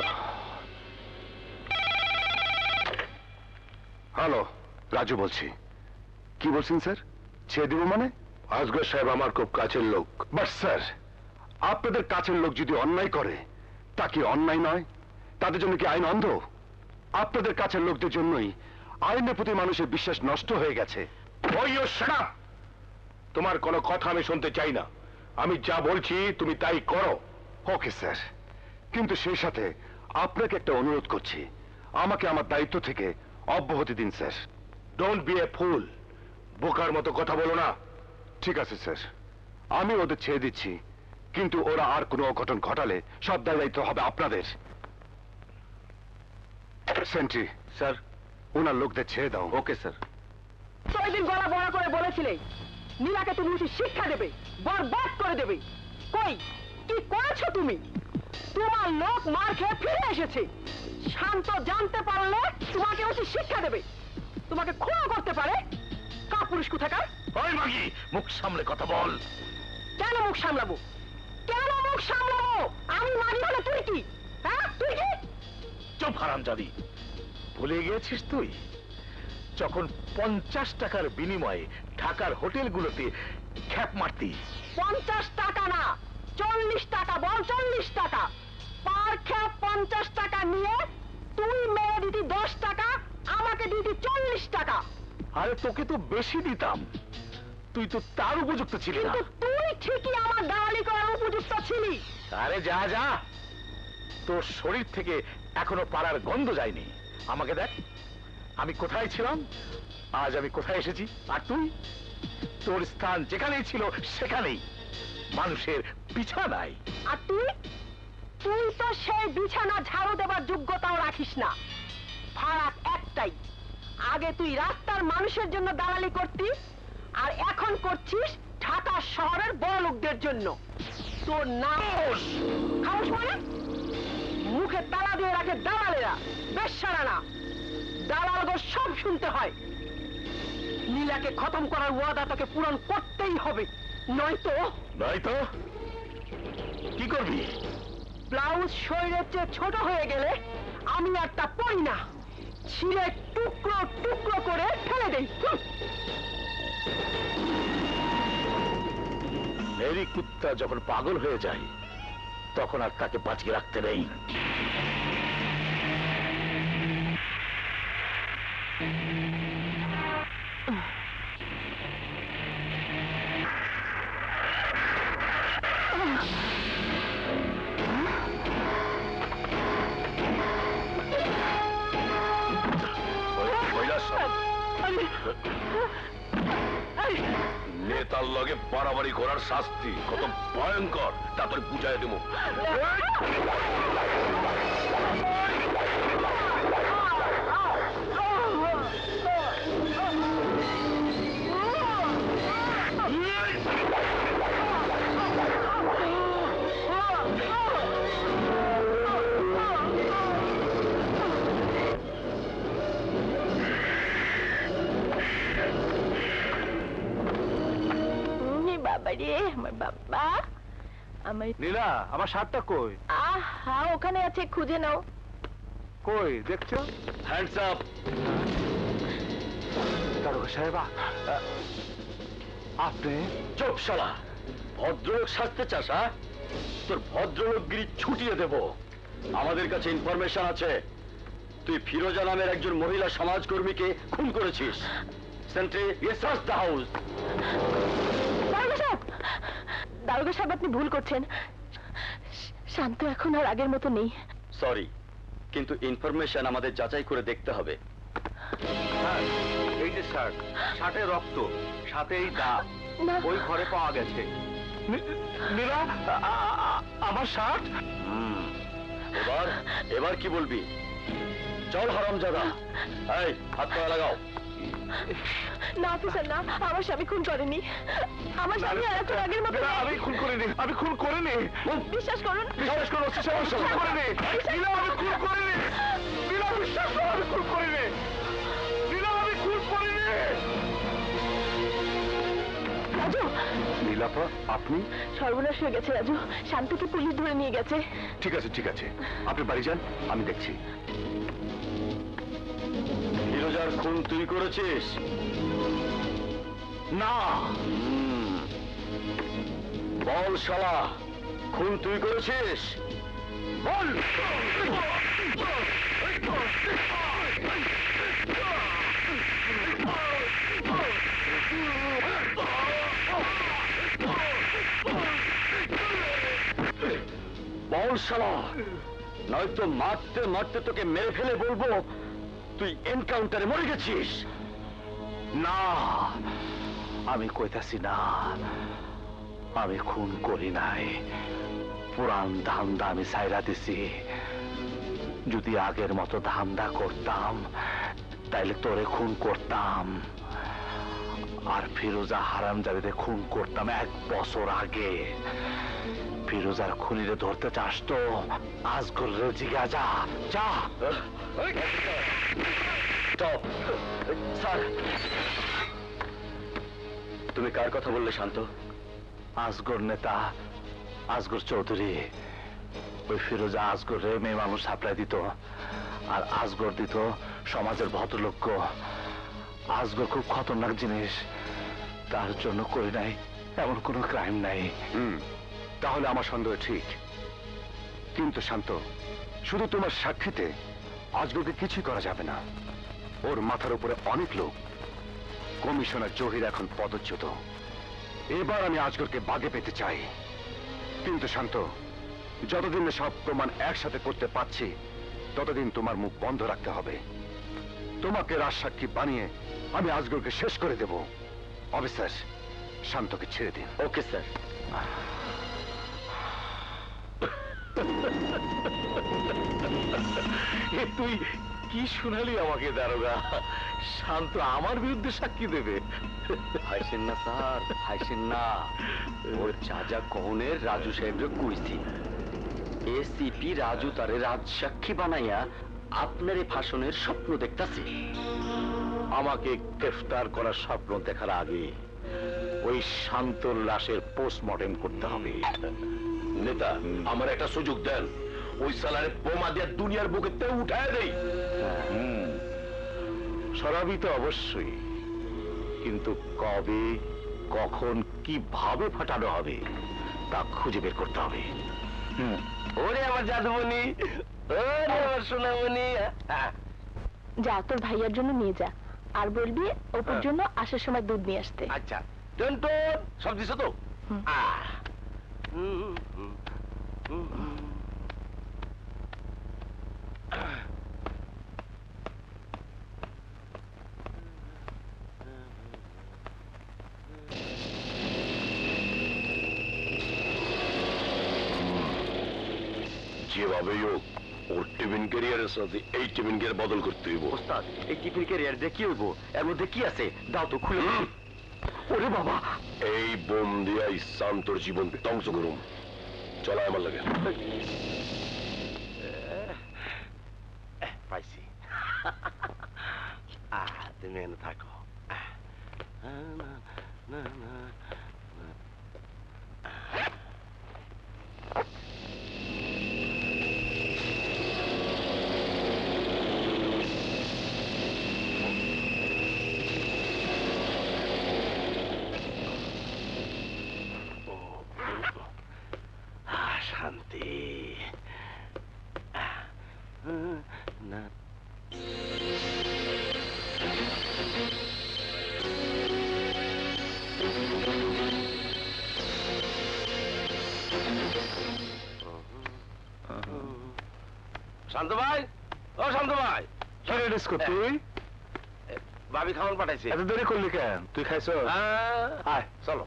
Speaker 9: হ্যালো, রাজু বলছি। কি বলছেন স্যার? ছেড়ে দেব মানে?
Speaker 2: আজগর সাহেব আমার খুব কাছের লোক।
Speaker 9: বাট স্যার, আপনাদের কাছের লোক যদি অন্যায় করে তা কি অন্যায় নয়? তাদের জন্য কি আইন অন্ধ? আপনাদের কাছের লোকদের জন্যই আইনের প্রতি মানুষের বিশ্বাস নষ্ট হয়ে গেছে।
Speaker 2: ওই ও শাট আপ! তোমার কোনো কথা আমি শুনতে চাই না। আমি যা বলছি তুমি তাই করো।
Speaker 9: ওকে স্যার, কিন্তু সেই সাথে আপনাকে একটা অনুরোধ করছি, আমাকে আমার দায়িত্ব থেকে অব্যাহতি দিন sir.
Speaker 2: Don't be a fool, বোকার মতো কথা বলো না।
Speaker 9: ঠিক আছে স্যার, আমি ওদের ছেড়ে দিচ্ছি, কিন্তু ওরা আর কোনো অঘটন ঘটালে সব দায়িত্ব হবে আপনাদের। Sentry,
Speaker 10: sir.
Speaker 9: ওনার লোকদের ছেড়ে দাও।
Speaker 10: Okay sir.
Speaker 8: ওই দিন গলা বড় করে বলেছিলে নীলাকে তুমি উচিত শিক্ষা দেবে, বরবাদ করে দেবে। কই, কি করেছো তুমি? তোমার লোক মার খেয়ে ফিরে এসেছে। শান্ত জানতে পারলে তোমাকে উচিত শিক্ষা দেবে, তোমাকে ক্ষমা করতে পারে। কাপুরুষ কোথাকার!
Speaker 2: ওই মাগি, মুখ সামলে কথা বল।
Speaker 8: কেন মুখ সামলাবো? কেন মুখ সামলাবো? আমি মারি হলে তুই কি? হ্যাঁ, তুই কি?
Speaker 2: চুপ হারামজাদি! ভুলে গিয়েছিস তুই যখন পঞ্চাশ টাকার বিনিময়ে ঢাকার হোটেলগুলোতে খ্যাপ মারতি?
Speaker 8: পঞ্চাশ টাকা না, চল্লিশ টাকা বল, চল্লিশ টাকা। পার খেপ পঞ্চাশ টাকা নিয়ে তুই মেরে দিতি দশ টাকা, আমাকে দিতি চল্লিশ টাকা।
Speaker 2: আরে তোকে তো বেশি দিতাম, তুই তো তার উপযুক্ত ছিলি না।
Speaker 8: কিন্তু তুই ঠিকই আমার দালালি করার উপযুক্ত ছিলি।
Speaker 2: আরে যা যা, তোর শরীর থেকে এখনো পাড়ার গন্ধ যায়নি। আমাকে দেখ, আমি কোথায় ছিলাম, আজ আমি কোথায় এসেছি। আর তুই, তোর স্থান যেখানেই ছিল সেখানেই, মানুষের বিছানায়।
Speaker 8: আর তুই তুই তো সেই বিছানা ঝাড়ু দেবার যোগ্যতাও রাখিস না। ফারাক একটাই, আগে তুই রাস্তার মানুষের জন্য দালালি করতিস, আর এখন করছিস ঢাকা শহরের বড় লোকদের জন্য। তোর নাম খামোশ মানে? মুখে তালা দিয়ে রাখে দালালেরা, বেশ্যারা না। দালালগো সব শুনতে হয়। নীলাকে খতম করার ওয়াদা তোকে পূরণ করতেই হবে, নয়তো
Speaker 2: নয়তো কি করবি?
Speaker 8: ব্লাউজ শরীরের চেয়ে ছোট হয়ে গেলে আমি আর তা পরি না, ছিঁড়ে টুকরো টুকরো করে ফেলে দেই। হুঁ।
Speaker 2: মেরি কুত্তা যখন পাগল হয়ে যায় তখন আর তাকে বাঁচিয়ে রাখতে নেই। নেতার লগে বাড়াবাড়ি করার শাস্তি কত ভয়ঙ্কর তা তোর বুঝাই দেব।
Speaker 3: বাবারে, আমার বাবা, আমার
Speaker 9: নীলা, আমার শার্টটা কই?
Speaker 3: আহা, ওখানে আছে, খুঁজে নাও।
Speaker 9: কই দেখছো?
Speaker 10: Hands up.
Speaker 9: দারোগা সাহেবা, আপনি?
Speaker 10: চুপ শালা! ভদ্রলোক সাজতে চাস? হ্যাঁ, তোর ভদ্রলোকগিরি ছুটিয়ে দেব। আমাদের কাছে ইনফরমেশন আছে তুই ফিরোজা নামের একজন মহিলা সমাজকর্মীকে খুন করেছিস। Sentry, search the house.
Speaker 3: দারোগা সাহেব, দারোগা সাহেব, আপনি ভুল করছেন। শান্ত এখন আর আগের মতো নেই।
Speaker 10: সরি, কিন্তু ইনফরমেশন আমাদের যাচাই করে দেখতে হবে।
Speaker 9: হ্যাঁ, এই
Speaker 10: যে শার্ট, শার্টে রক্ত, সাথে এই দাগ
Speaker 3: না
Speaker 10: ওই ঘরে পাওয়া গেছে।
Speaker 2: নীলা, আ- আ- আমার শার্ট।
Speaker 10: হুম, এবার এবার কি বলবি? চল হারামজাদা, এই হাত পা লাগাও।
Speaker 3: না অফিসার না, আমার স্বামী খুন করেনি। আমার স্বামী আর এখন আগের মতো
Speaker 2: নীলা,
Speaker 3: নেই।
Speaker 2: আমি খুন করিনি, আমি খুন করিনি।
Speaker 3: বিশ্বাস করুন।
Speaker 2: বিশ্বাস করো, অফিসার, আমি খুন করিনি। নীলা, আমি খুন করিনি। নীলা, বিশ্বাস করো, আমি খুন করিনি। নীলা, আমি খুন করিনি।
Speaker 3: রাজু,
Speaker 9: নীলাপা, আপনি?
Speaker 3: সর্বনাশ হয়ে গেছে রাজু, শান্তকে পুলিশ ধরে নিয়ে গেছে।
Speaker 9: ঠিক আছে, ঠিক আছে, আপনি বাড়ি যান, আমি দেখছি।
Speaker 10: ফিরোজার খুন তুই করেছিস?
Speaker 2: না,
Speaker 10: হুম, বল শালা, খুন তুই করেছিস? বল। বল শালা, নয়তো মারতে মারতে তোকে মেরে ফেলে বলবো তুই এনকাউন্টারে মরে গেছিস।
Speaker 4: না, আমি কইতাছি না, আমি খুন করি নাই। পুরান ধান্দা আমি সাইরা দিছি। যদি আগের মতো ধান্দা করতাম তাইলে তোরে খুন করতাম, আর ফিরোজা হারামজাদে খুন করতাম এক বছর আগে। ফিরোজার খুনিরে ধরতে চাস তো আজগর জিগা যা যা।
Speaker 10: স্টপ। স্যার, তুমি কার কথা বললে শান্ত?
Speaker 4: আজগর নেতা আজগর চৌধুরী। ওই ফিরোজা আজগর রে মেয়ে মানুষ সাপ্লাই দিত, আর আজগর দিত সমাজের ভদ্রলোক। আজগর খুব খতরনাক জিনিস, তার জন্য করি নাই এমন কোনো ক্রাইম নাই।
Speaker 9: হুম, তাহলে আমার সন্দেহ ঠিক। কিন্তু শান্ত, শুধু তোমার সাক্ষীতে আজগরকে কিছুই করা যাবে না। ওর মাথার উপরে অনেক লোক। কমিশনার জহির এখন পদচ্যুত। এবার আমি আজগরকে বাগে পেতে চাই। কিন্তু শান্ত, যতদিন না সব প্রমাণ একসাথে করতে পারছি ততদিন তোমার মুখ বন্ধ রাখতে হবে। তোমাকে রাজসাক্ষী বানিয়ে আমি আজগরকে শেষ করে দেব। অফিসার, শান্তকে ছেড়ে দিন।
Speaker 10: Okay sir.
Speaker 2: এ তুই কি শুনালি আমাকে দারোগা? শান্ত আমার বিরুদ্ধে সাক্ষী দেবে?
Speaker 10: হাসেন না স্যার, হাসেন না। ওর যা যা কহনের রাজু সাহেবরে কইছি। এসিপি রাজু তারে রাজসাক্ষী বানাইয়া আপনার এই ভাষণের স্বপ্ন দেখতাছে।
Speaker 2: আমাকে গ্রেফতার করার স্বপ্ন দেখার আগে ওই শান্তর লাশের পোস্টমর্টেম করতে হবে।
Speaker 11: নেতা, আমার একটা সুযোগ দেন, ওই সালারে বোমা দিয়ে দুনিয়ার বুকে তে উঠায় দেই।
Speaker 2: সরাবি তো অবশ্যই, কিন্তু কবে, কখন, কিভাবে ফাটানো হবে তা খুঁজে বের করতে হবে।
Speaker 11: ওরে আমার জাদুমণি, ওরে আমার সোনামণি।
Speaker 3: যা তোর ভাইয়ার জন্য নিয়ে যা, আর বলবি ওপর জন্য আসার সময় দুধ নিয়ে আসতে।
Speaker 11: আচ্ছা, টন টন, সব দিছো তো?
Speaker 3: হুম।
Speaker 11: আহ। হুম, হুম, হুম, হুম। যেভাবেই হোক ওর টিফিন ক্যারিয়ারের সাথে এই টিফিন ক্যারিয়ার বদল করতে হইব।
Speaker 10: ওস্তাদ, এই টিফিন ক্যারিয়ার দিয়ে কি হইব? এর মধ্যে কি আছে? দাও তো খুলে। ওরে বাবা,
Speaker 11: এই বোম দিয়া শান্তর জীবন ধ্বংস করুম। চলা আমার লাগে। পাইছি। আহ, তুমি এনে থাকো। আহ, না, না, না, না। আহ, শান্তি। আহ, না। শান্ত ভাই, ও শান্ত ভাই।
Speaker 2: তুই ভাবি খাবার পাঠাইছে।
Speaker 4: এত দেরি করলি কেন? তুই খাইছ?
Speaker 2: আয় চলো।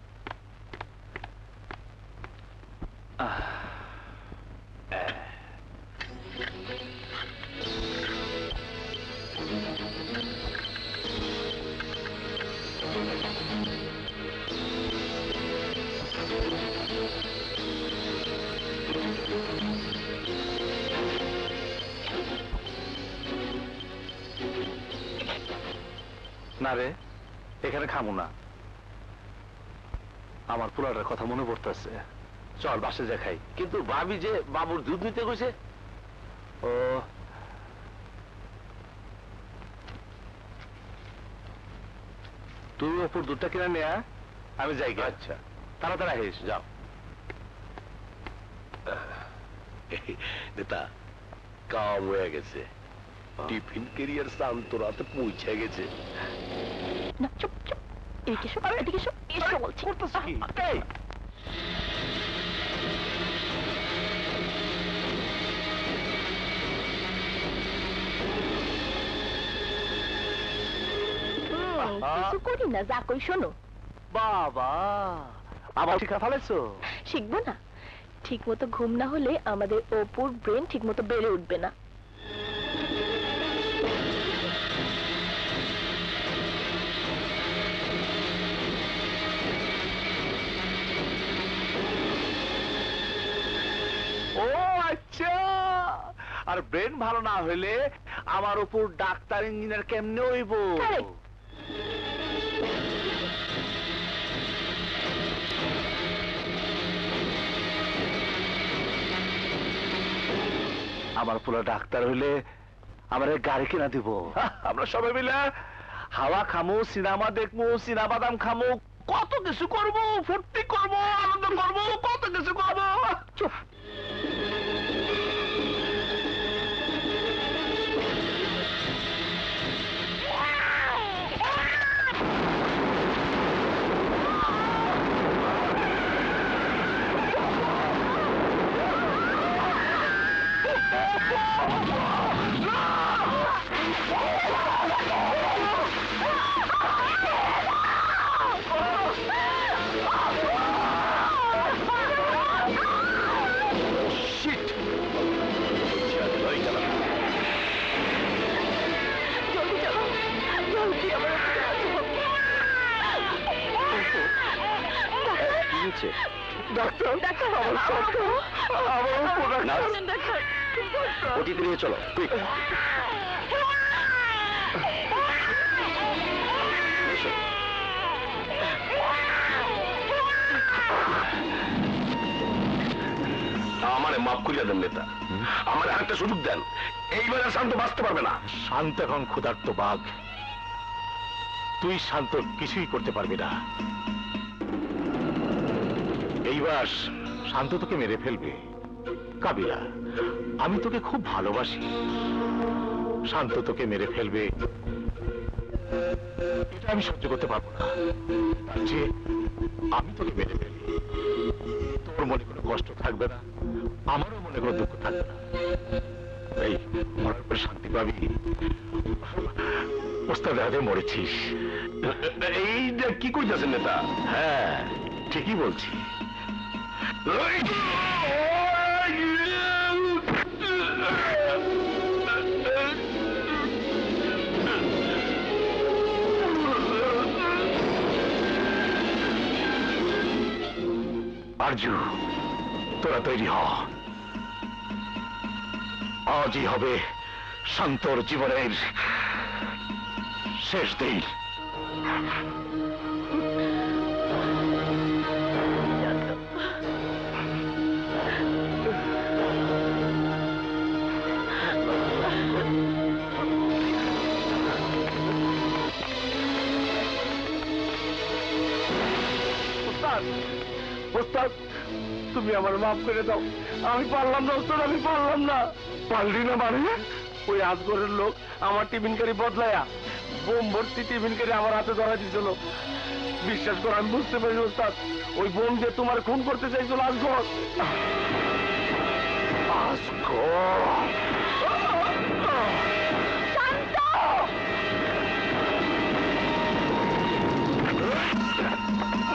Speaker 4: না রে, এখানে খামু না। আমার পোলাটার কথা মনে পড়তেছে। চল বাসে যা খাই।
Speaker 2: কিন্তু ভাবি যে বাবুর দুধ নিতে কইছে।
Speaker 4: ও তুই অপুর দুধটা কিনে নিয়ে আয়, আমি যাই গে।
Speaker 2: আচ্ছা
Speaker 4: তাড়াতাড়ি আহিস।
Speaker 2: যাও। নেতা কাম হয়ে গেছে, টিফিন কেরিয়ার শান্ত রাতে পৌঁছে গেছে।
Speaker 3: না চুপ চুপ, এদিকে এসো, এদিকে এসো, এসো বলছি।
Speaker 4: এই,
Speaker 3: হুম, কিছু করি না, যা কই শোনো।
Speaker 4: বাবা আবার শিখা ফেলেছো?
Speaker 3: শিখবো না? ঠিক মতো ঘুম না হলে আমাদের অপুর ব্রেন ঠিক মতো বেড়ে উঠবে না।
Speaker 4: ও আচ্ছা, আর ব্রেন ভালো না হইলে আমার উপর ডাক্তার ইঞ্জিনিয়ার কেমনে হইব?
Speaker 3: Correct.
Speaker 4: আমার পুরো ডাক্তার হইলে আমার গাড়ি কিনা দিব। আমরা সবাই মিলে হাওয়া খামু, সিনেমা দেখবো, সিনা বাদাম খামু, কত কিছু করবো, ফুর্তি করবো, আনন্দ করবো, কত কিছু করবো।
Speaker 3: চুপ। জলদি চলো, জলদি আমার অপুকে বাঁচাও।
Speaker 4: ডাক্তার,
Speaker 3: ডাক্তার,
Speaker 4: আমার ডাক্তার, আমার উপর ডাক্তার।
Speaker 3: ডাক্তার,
Speaker 2: ওটিতে নিয়ে চলো কুইক। আমারে মাফ করিয়া দেন নেতা, আমার আরেকটা সুযোগ দেন। এইবার আর শান্ত বাঁচতে পারবে না।
Speaker 4: শান্ত এখন ক্ষুধার্ত বাঘ, তুই শান্ত কিছুই করতে পারবি না। এইবার শান্ত তোকে মেরে ফেলবে। কাবিলা, আমি তোকে খুব ভালোবাসি। শান্ত তোকে মেরে ফেলবে, এটা আমি সহ্য করতে পারবো না। তার চেয়ে আমি তোকে মেরে ফেলি, তোর মনে কোনো কষ্ট থাকবে না, আমারও মনে কোনো দুঃখ থাকবে না। এই মরার পরে শান্তি পাবি। ওস্তাদের হাতে মরেছিস।
Speaker 2: এই যে কি কইতেছেন নেতা?
Speaker 4: হ্যাঁ ঠিকই বলছি। আরজু, তোরা তৈরি হ। আজই হবে শান্তর জীবনের শেষ দিন।
Speaker 10: ওস্তাদ, তুমি আমার মাফ করে দাও। আমি পারলাম না ওস্তাদ, আমি পারলাম না।
Speaker 4: পারলি না মানে?
Speaker 10: ওই আজগরের লোক আমার টিফিন কারি বদলায়া বোম ভর্তি টিফিন কারি আমার হাতে ধরা দিয়েছিল। বিশ্বাস করো, আমি বুঝতে পারি ওস্তাদ, ওই বোম যে তোমার খুন করতে চাইছিল আজগর।
Speaker 4: আজগর?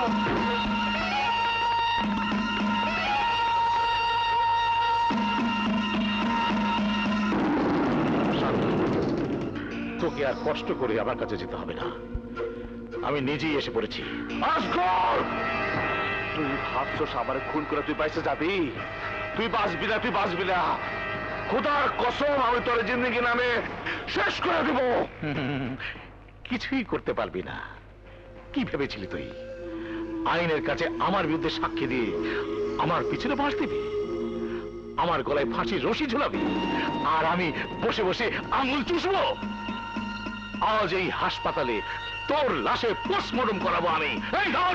Speaker 2: তোকে আর কষ্ট করে আমার কাছে যেতে হবে না, আমি নিজেই এসে পড়েছি।
Speaker 4: তুই ভাবছস আমার খুন করে তুই পাইছে যাবি? তুই বাঁচবি না, তুই বাঁচবি না। খোদার কসম আমি তোর জিন্দগি নামে শেষ করে দেব।
Speaker 2: কিছুই করতে পারবি না। কি ভেবেছিলি তুই আইনের কাছে আমার বিরুদ্ধে সাক্ষী দিয়ে আমার পিছনে বাঁশ দিবি, আমার গলায় ফাঁসির রশি ঝুলাবি, আর আমি বসে বসে আঙুল চুষবো? আজ এই হাসপাতালে তোর লাশে পোস্টমর্টম করাবো আমি। এই ধর!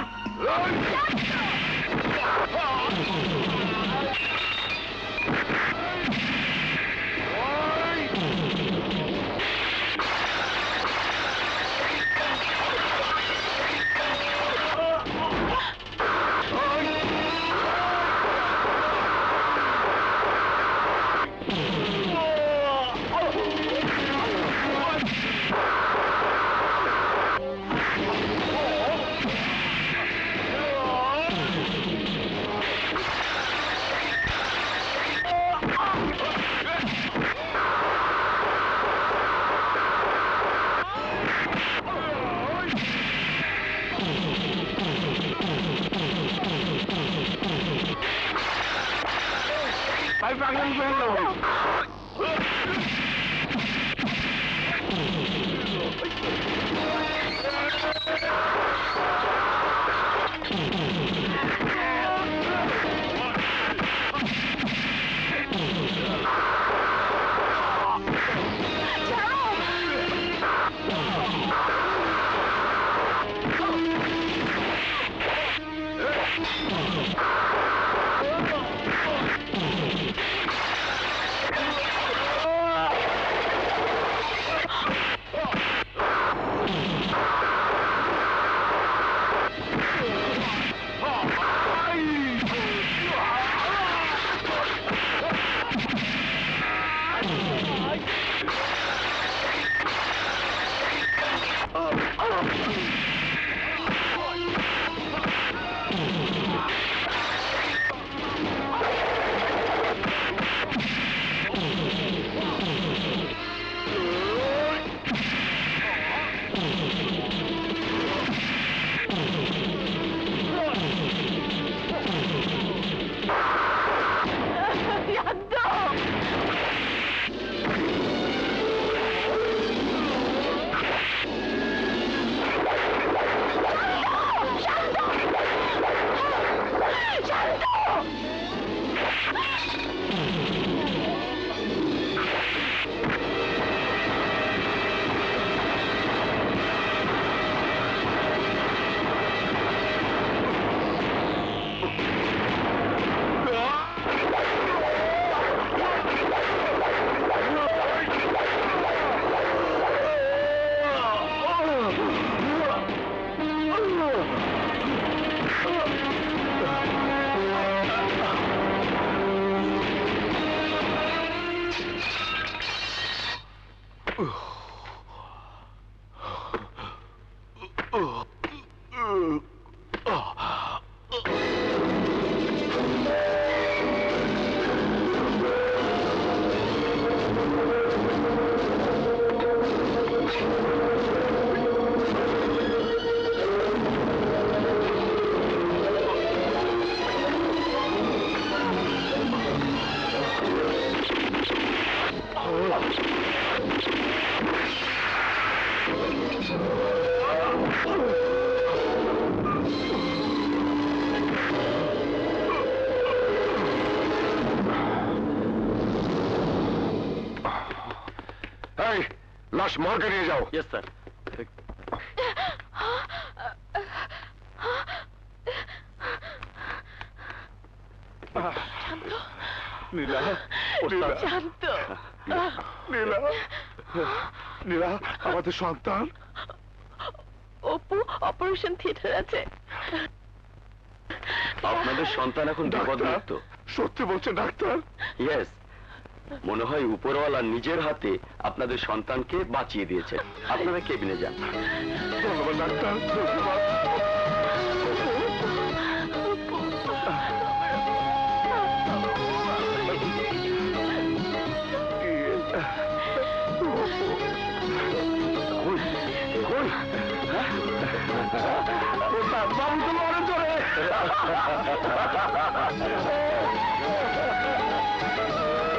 Speaker 9: লাশ মর্গে নিয়ে যাও।
Speaker 2: Yes sir.
Speaker 4: নীলা, নীলা,
Speaker 3: শান্ত।
Speaker 4: নীলা, নীলা, আমাদের সন্তান।
Speaker 3: অপু অপারেশন থিয়েটার আছে।
Speaker 11: আপনাদের সন্তান এখন বিপদমুক্ত।
Speaker 4: সত্যি বলছেন ডাক্তার?
Speaker 11: ইয়েস, মনে হয় উপরওয়ালা নিজের হাতে আপনাদের সন্তানকে বাঁচিয়ে দিয়েছে। আপনারা কেবিনে যান।
Speaker 4: ধন্যবাদ ডাক্তার, ধন্যবাদ।
Speaker 2: বাবু তো মরে চলে